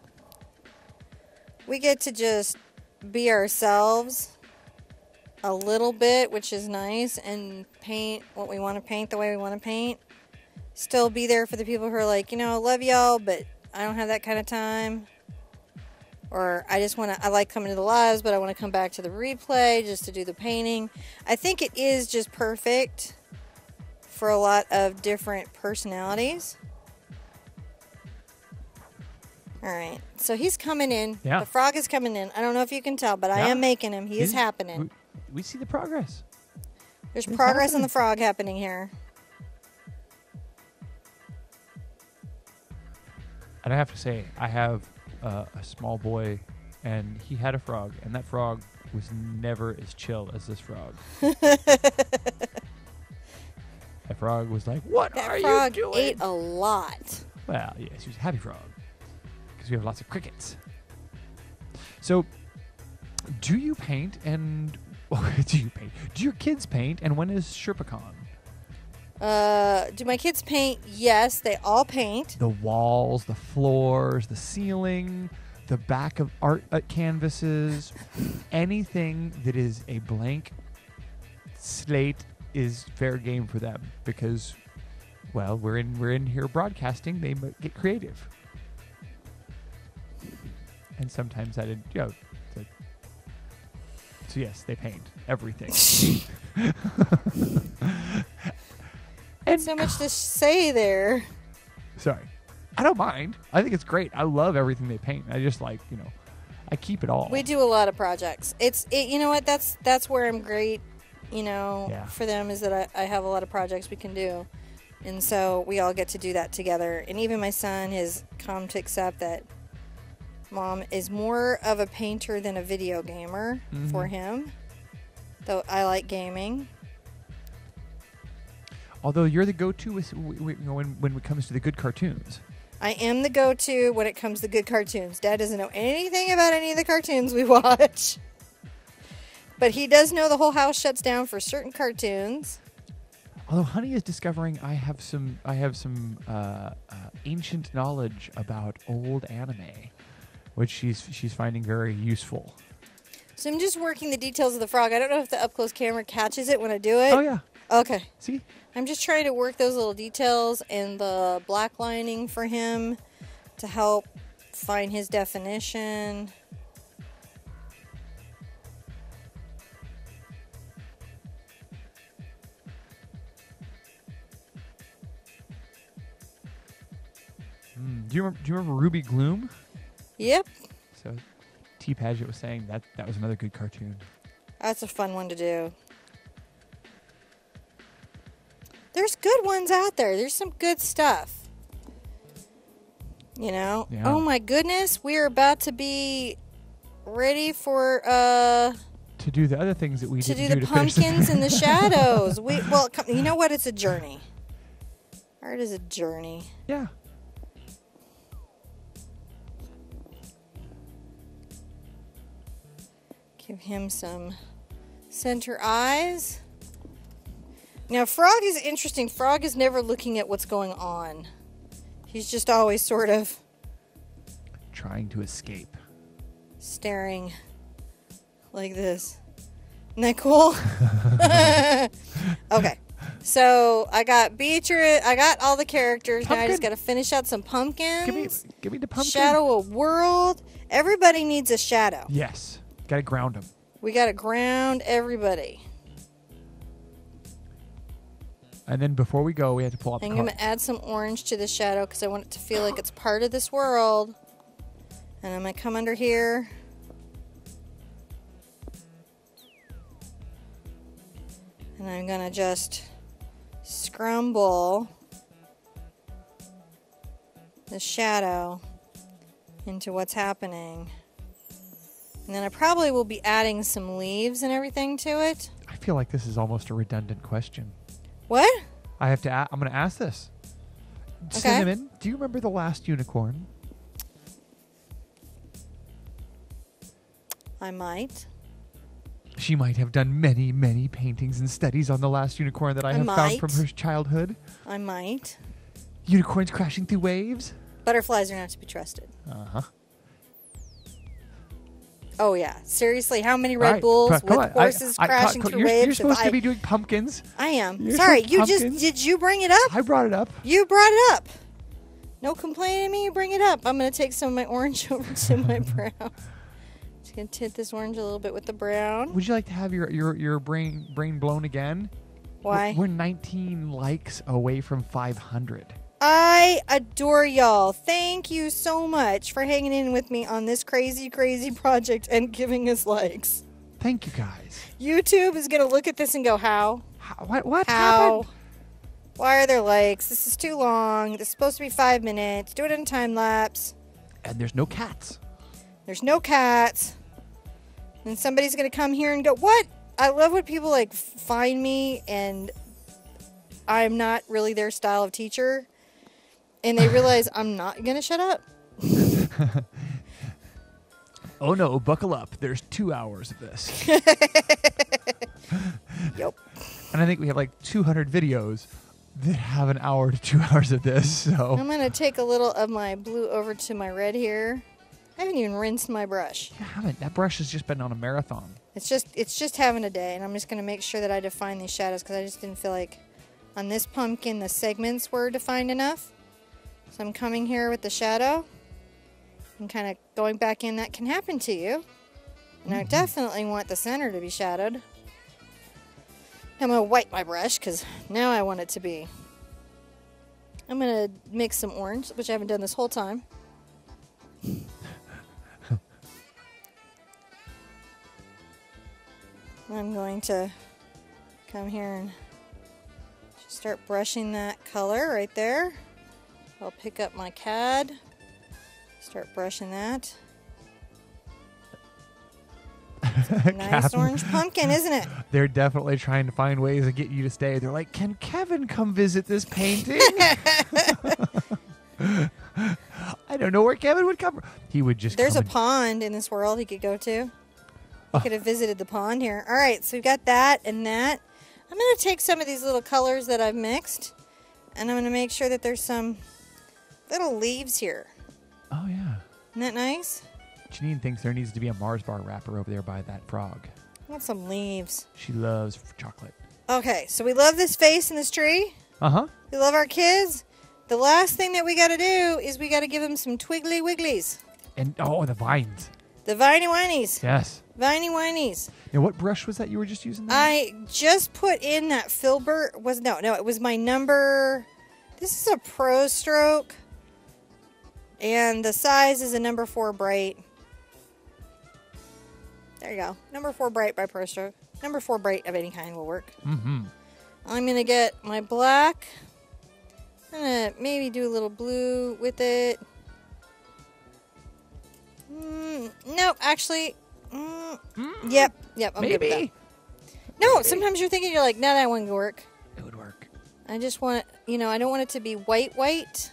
S1: We get to just be ourselves a little bit, which is nice, and paint what we want to paint the way we want to paint. Still be there for the people who are like, I love y'all, but I don't have that kind of time. Or I like coming to the lives, but I want to come back to the replay just to do the painting. I think it is just perfect for a lot of different personalities. All right, so he's coming in.
S2: Yeah.
S1: The frog is coming in. I don't know if you can tell, but I am making him. He is happening.
S2: We see the progress.
S1: There's progress in the frog happening here.
S2: And I have to say, I have a small boy, and he had a frog, and that frog was never as chill as this frog. That frog was like, "What are you doing?"
S1: That frog ate a lot.
S2: Well, yes, he was a happy frog because we have lots of crickets. So, do you paint and do your kids paint? And when is SherpaCon?
S1: Do my kids paint? Yes, they all paint.
S2: The walls, the floors, the ceiling, the back of art canvases, anything that is a blank slate is fair game for them because, well, we're in here broadcasting. They get creative, and sometimes that, so yes, they paint everything.
S1: And so much to say there.
S2: Sorry. I don't mind. I think it's great. I love everything they paint. I just like, I keep it all.
S1: We do a lot of projects. You know what? That's where I'm great, for them is that I have a lot of projects we can do. And so we all get to do that together. And even my son has come to accept that Mom is more of a painter than a video gamer for him, though I like gaming.
S2: Although you're the go-to when it comes to the good cartoons.
S1: I am the go-to when it comes to good cartoons. Dad doesn't know anything about any of the cartoons we watch. But he does know the whole house shuts down for certain cartoons.
S2: Although Honey is discovering I have some ancient knowledge about old anime, which she's finding very useful.
S1: So I'm just working the details of the frog. I don't know if the up-close camera catches it when I do it.
S2: Oh, yeah.
S1: Okay.
S2: See?
S1: I'm just trying to work those little details and the black lining for him to help find his definition.
S2: Do you remember Ruby Gloom?
S1: Yep.
S2: So T. Paget was saying that was another good cartoon.
S1: That's a fun one to do. There's good ones out there. There's some good stuff. You know?
S2: Yeah.
S1: Oh my goodness, we're about to be ready for
S2: to do the other things that we
S1: to
S2: didn't
S1: do the pumpkins and the shadows. Well, you know what? It's a journey. Art is a journey.
S2: Yeah.
S1: Give him some center eyes. Now, Frog is interesting. Frog is never looking at what's going on. He's just always sort of
S2: trying to escape.
S1: Staring like this. Isn't that cool? Okay. So, I got Beatrice. I got all the characters.
S2: Pumpkin.
S1: Now I just got to finish out some pumpkins.
S2: Give me the pumpkin.
S1: Shadow a world. Everybody needs a shadow.
S2: Yes. Got to ground them.
S1: We got to ground everybody.
S2: And then before we go, we have to pull out the
S1: I'm
S2: card.
S1: going to add some orange to the shadow because I want it to feel like it's part of this world. And I'm going to come under here. And I'm going to just scrumble the shadow into what's happening. And then I probably will be adding some leaves and everything to it.
S2: I feel like this is almost a redundant question.
S1: What?
S2: I'm going to ask this.
S1: Okay.
S2: Cinnamon, do you remember The Last Unicorn?
S1: I might.
S2: She might have done many, many paintings and studies on The Last Unicorn that I have found from her childhood.
S1: I might.
S2: Unicorns crashing through waves?
S1: Butterflies are not to be trusted.
S2: Uh-huh.
S1: Oh, yeah. Seriously, how many Red Bulls with horses crashing through waves?
S2: You're supposed to be doing pumpkins.
S1: I am.
S2: You're
S1: Sorry,
S2: doing
S1: did you bring it up?
S2: I brought it up.
S1: You brought it up. No complaining to me, you bring it up. I'm going to take some of my orange over to my brown. Just going to tint this orange a little bit with the brown.
S2: Would you like to have your brain blown again?
S1: Why?
S2: We're 19 likes away from 500.
S1: I adore y'all. Thank you so much for hanging in with me on this crazy, crazy project and giving us likes.
S2: Thank you, guys.
S1: YouTube is going to look at this and go, how?
S2: What
S1: How?
S2: happened?
S1: Why are there likes? This is too long. This is supposed to be 5 minutes. Do it in time lapse.
S2: And there's no cats.
S1: There's no cats. And somebody's going to come here and go, what? I love when people like find me and I'm not really their style of teacher. And they realize I'm not going to shut up.
S2: Oh no, buckle up. There's 2 hours of this.
S1: Yep.
S2: And I think we have like 200 videos that have an hour to 2 hours of this. So
S1: I'm going to take a little of my blue over to my red here. I haven't even rinsed my brush.
S2: you haven't. That brush has just been on a marathon.
S1: It's just having a day. And I'm just going to make sure that I define these shadows because I just didn't feel like on this pumpkin the segments were defined enough. So I'm coming here with the shadow and kind of going back in. That can happen to you. And I definitely want the center to be shadowed. I'm going to wipe my brush because now I want it to be. I'm going to mix some orange, which I haven't done this whole time. I'm going to come here and just start brushing that color right there. I'll pick up my CAD, start brushing that. Nice orange pumpkin, isn't it?
S2: They're definitely trying to find ways to get you to stay. They're like, can Kevin come visit this painting? I don't know where Kevin would come from. He would just
S1: There's a pond in this world he could go to. He could have visited the pond here. All right, so we've got that and that. I'm going to take some of these little colors that I've mixed, and I'm going to make sure that there's some little leaves here.
S2: Oh, yeah.
S1: Isn't that nice?
S2: Janine thinks there needs to be a Mars bar wrapper over there by that frog.
S1: I want some leaves.
S2: She loves chocolate.
S1: Okay, so we love this face in this tree.
S2: Uh-huh.
S1: We love our kids. The last thing that we got to do is we got to give them some twiggly wigglies.
S2: And, oh, the vines.
S1: The viney whinies.
S2: Yes.
S1: Viney whinies.
S2: Now, what brush was that you were just using there?
S1: I just put in that Filbert. No, it was my number. This is a Pro Stroke. And the size is a number 4 Bright. There you go. Number 4 Bright by Pro Stroke. Number 4 Bright of any kind will work.
S2: Mm-hmm.
S1: I'm going to get my black. I'm going to maybe do a little blue with it. Nope, actually. Yep, I'm good with that. No, sometimes you're thinking, you're like, no, that one would work.
S2: It would work.
S1: I just want it, I don't want it to be white.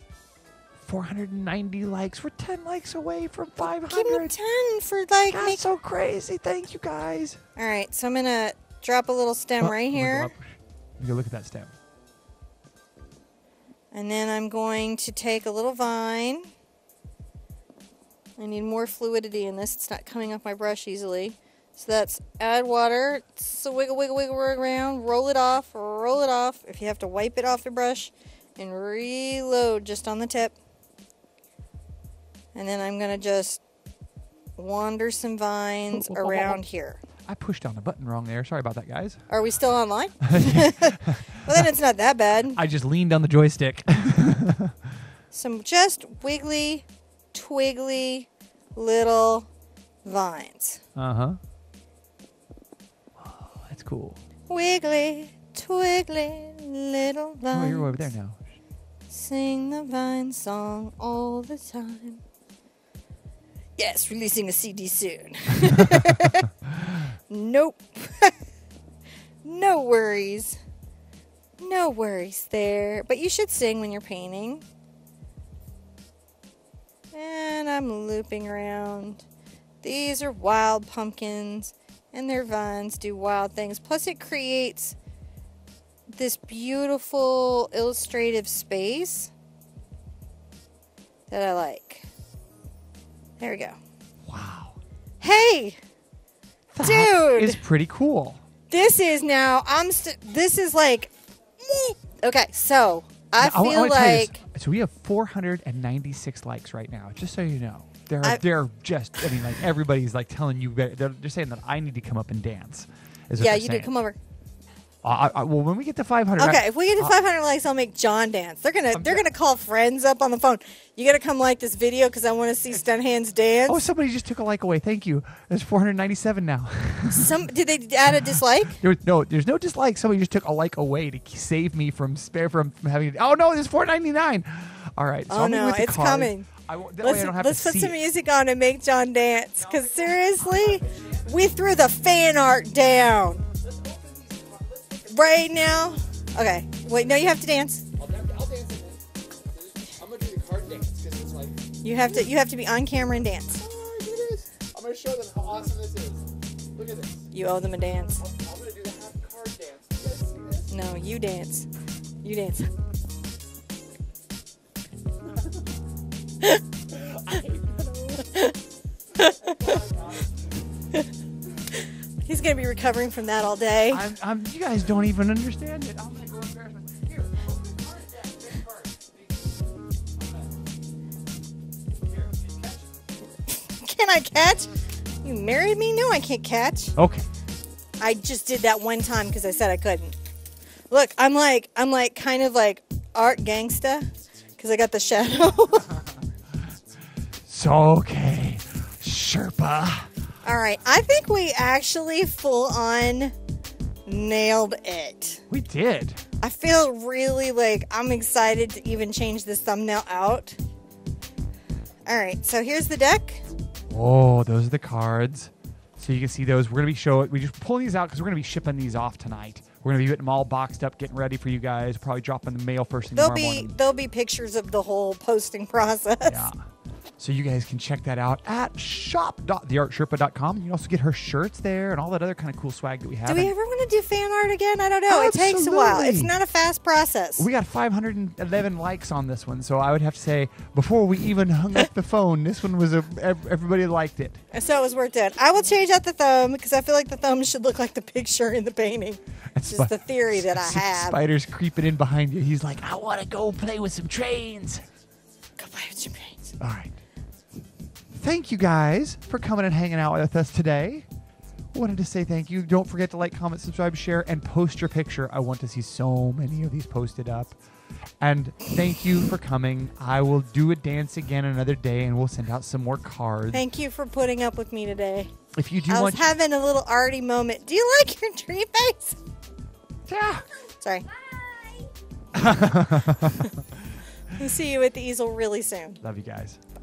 S2: 490 likes. We're 10 likes away from 500.
S1: Give me 10 for like.
S2: That's so crazy. Thank you, guys.
S1: All right, so I'm going to drop a little stem right here.
S2: You look at that stem.
S1: And then I'm going to take a little vine. I need more fluidity in this. It's not coming off my brush easily. So that's add water. So wiggle around. Roll it off. If you have to wipe it off the brush. And reload just on the tip. And then I'm going to just wander some vines around here.
S2: I pushed down the button wrong there. Sorry about that, guys.
S1: Are we still online? Well, then it's not that bad.
S2: I just leaned on the joystick.
S1: Some just wiggly, twiggly little vines.
S2: Uh-huh. Oh, that's cool.
S1: Wiggly, twiggly little vines.
S2: Oh, you're over there now.
S1: Sing the vine song all the time. Yes, releasing a CD soon. Nope. No worries. No worries there. But you should sing when you're painting. And I'm looping around. These are wild pumpkins, and their vines do wild things. Plus it creates this beautiful illustrative space that I like. There we go.
S2: Wow.
S1: Hey! Dude!
S2: It's pretty cool.
S1: This is now, this is like, okay, so I feel like.
S2: So we have 496 likes right now, just so you know. They're just, I mean, like, everybody's like telling you, they're saying that I need to come up and dance.
S1: Yeah, you do. Come over.
S2: Well, when we get to 500.
S1: Okay, if we get to 500 likes, I'll make John dance. They're gonna call friends up on the phone. You gotta come like this video because I want to see Stunt Hands dance.
S2: Oh, somebody just took a like away. Thank you. There's 497 now.
S1: Did they add a dislike?
S2: There's no dislike. Somebody just took a like away to save me from having. Oh no, there's 499. All right. So
S1: it's coming. Let's put some music on and make John dance. Because seriously, we threw the fan art down. Right now? Okay. Wait, no, you have to dance.
S3: I'll dance it. I'm going to do the card dance because it's like...
S1: You have to be on camera and dance.
S3: Oh, look at this. I'm going to show them how awesome this is. Look at this.
S1: You owe them a dance.
S3: I'm going to do the half card dance. You guys see this?
S1: No, you dance. You dance. He's going to be recovering from that all day.
S2: You guys don't even understand it. I'm going to go embarrass myself. Here,
S1: Can I catch? You married me? No, I can't catch.
S2: Okay.
S1: I just did that one time because I said I couldn't. Look, I'm like kind of like art gangsta because I got the shadow.
S2: So, okay. Sherpa.
S1: All right, I think we actually full on nailed it.
S2: We did.
S1: I feel really like I'm excited to even change this thumbnail out. All right, so here's the deck.
S2: Oh, those are the cards. So you can see those. We're going to be we just pulling these out because we're going to be shipping these off tonight. We're going to be getting them all boxed up, getting ready for you guys. Probably drop in the mail first thing tomorrow morning.
S1: There'll be pictures of the whole posting process.
S2: Yeah. So you guys can check that out at shop.TheArtSherpa.com. You can also get her shirts there and all that other kind of cool swag that we have.
S1: Do we ever want to do fan art again? I don't know. Absolutely. It takes a while. It's not a fast process.
S2: We got 511 likes on this one, so I would have to say before we even hung up the phone, this one was everybody liked it.
S1: So it was worth it. I will change out the thumb because I feel like the thumb should look like the picture in the painting. It's just the theory that I have.
S2: Spider's creeping in behind you. He's like, I want to go play with some trains.
S1: Go play with some trains.
S2: All right. Thank you guys for coming and hanging out with us today. Wanted to say thank you. Don't forget to like, comment, subscribe, share, and post your picture. I want to see so many of these posted up. And thank you for coming. I will do a dance again another day, and we'll send out some more cards.
S1: Thank you for putting up with me today.
S2: If you do
S1: I was having a little arty moment. Do you like your tree face?
S2: Yeah.
S1: Sorry. Bye. We'll see you at the easel really soon.
S2: Love you guys.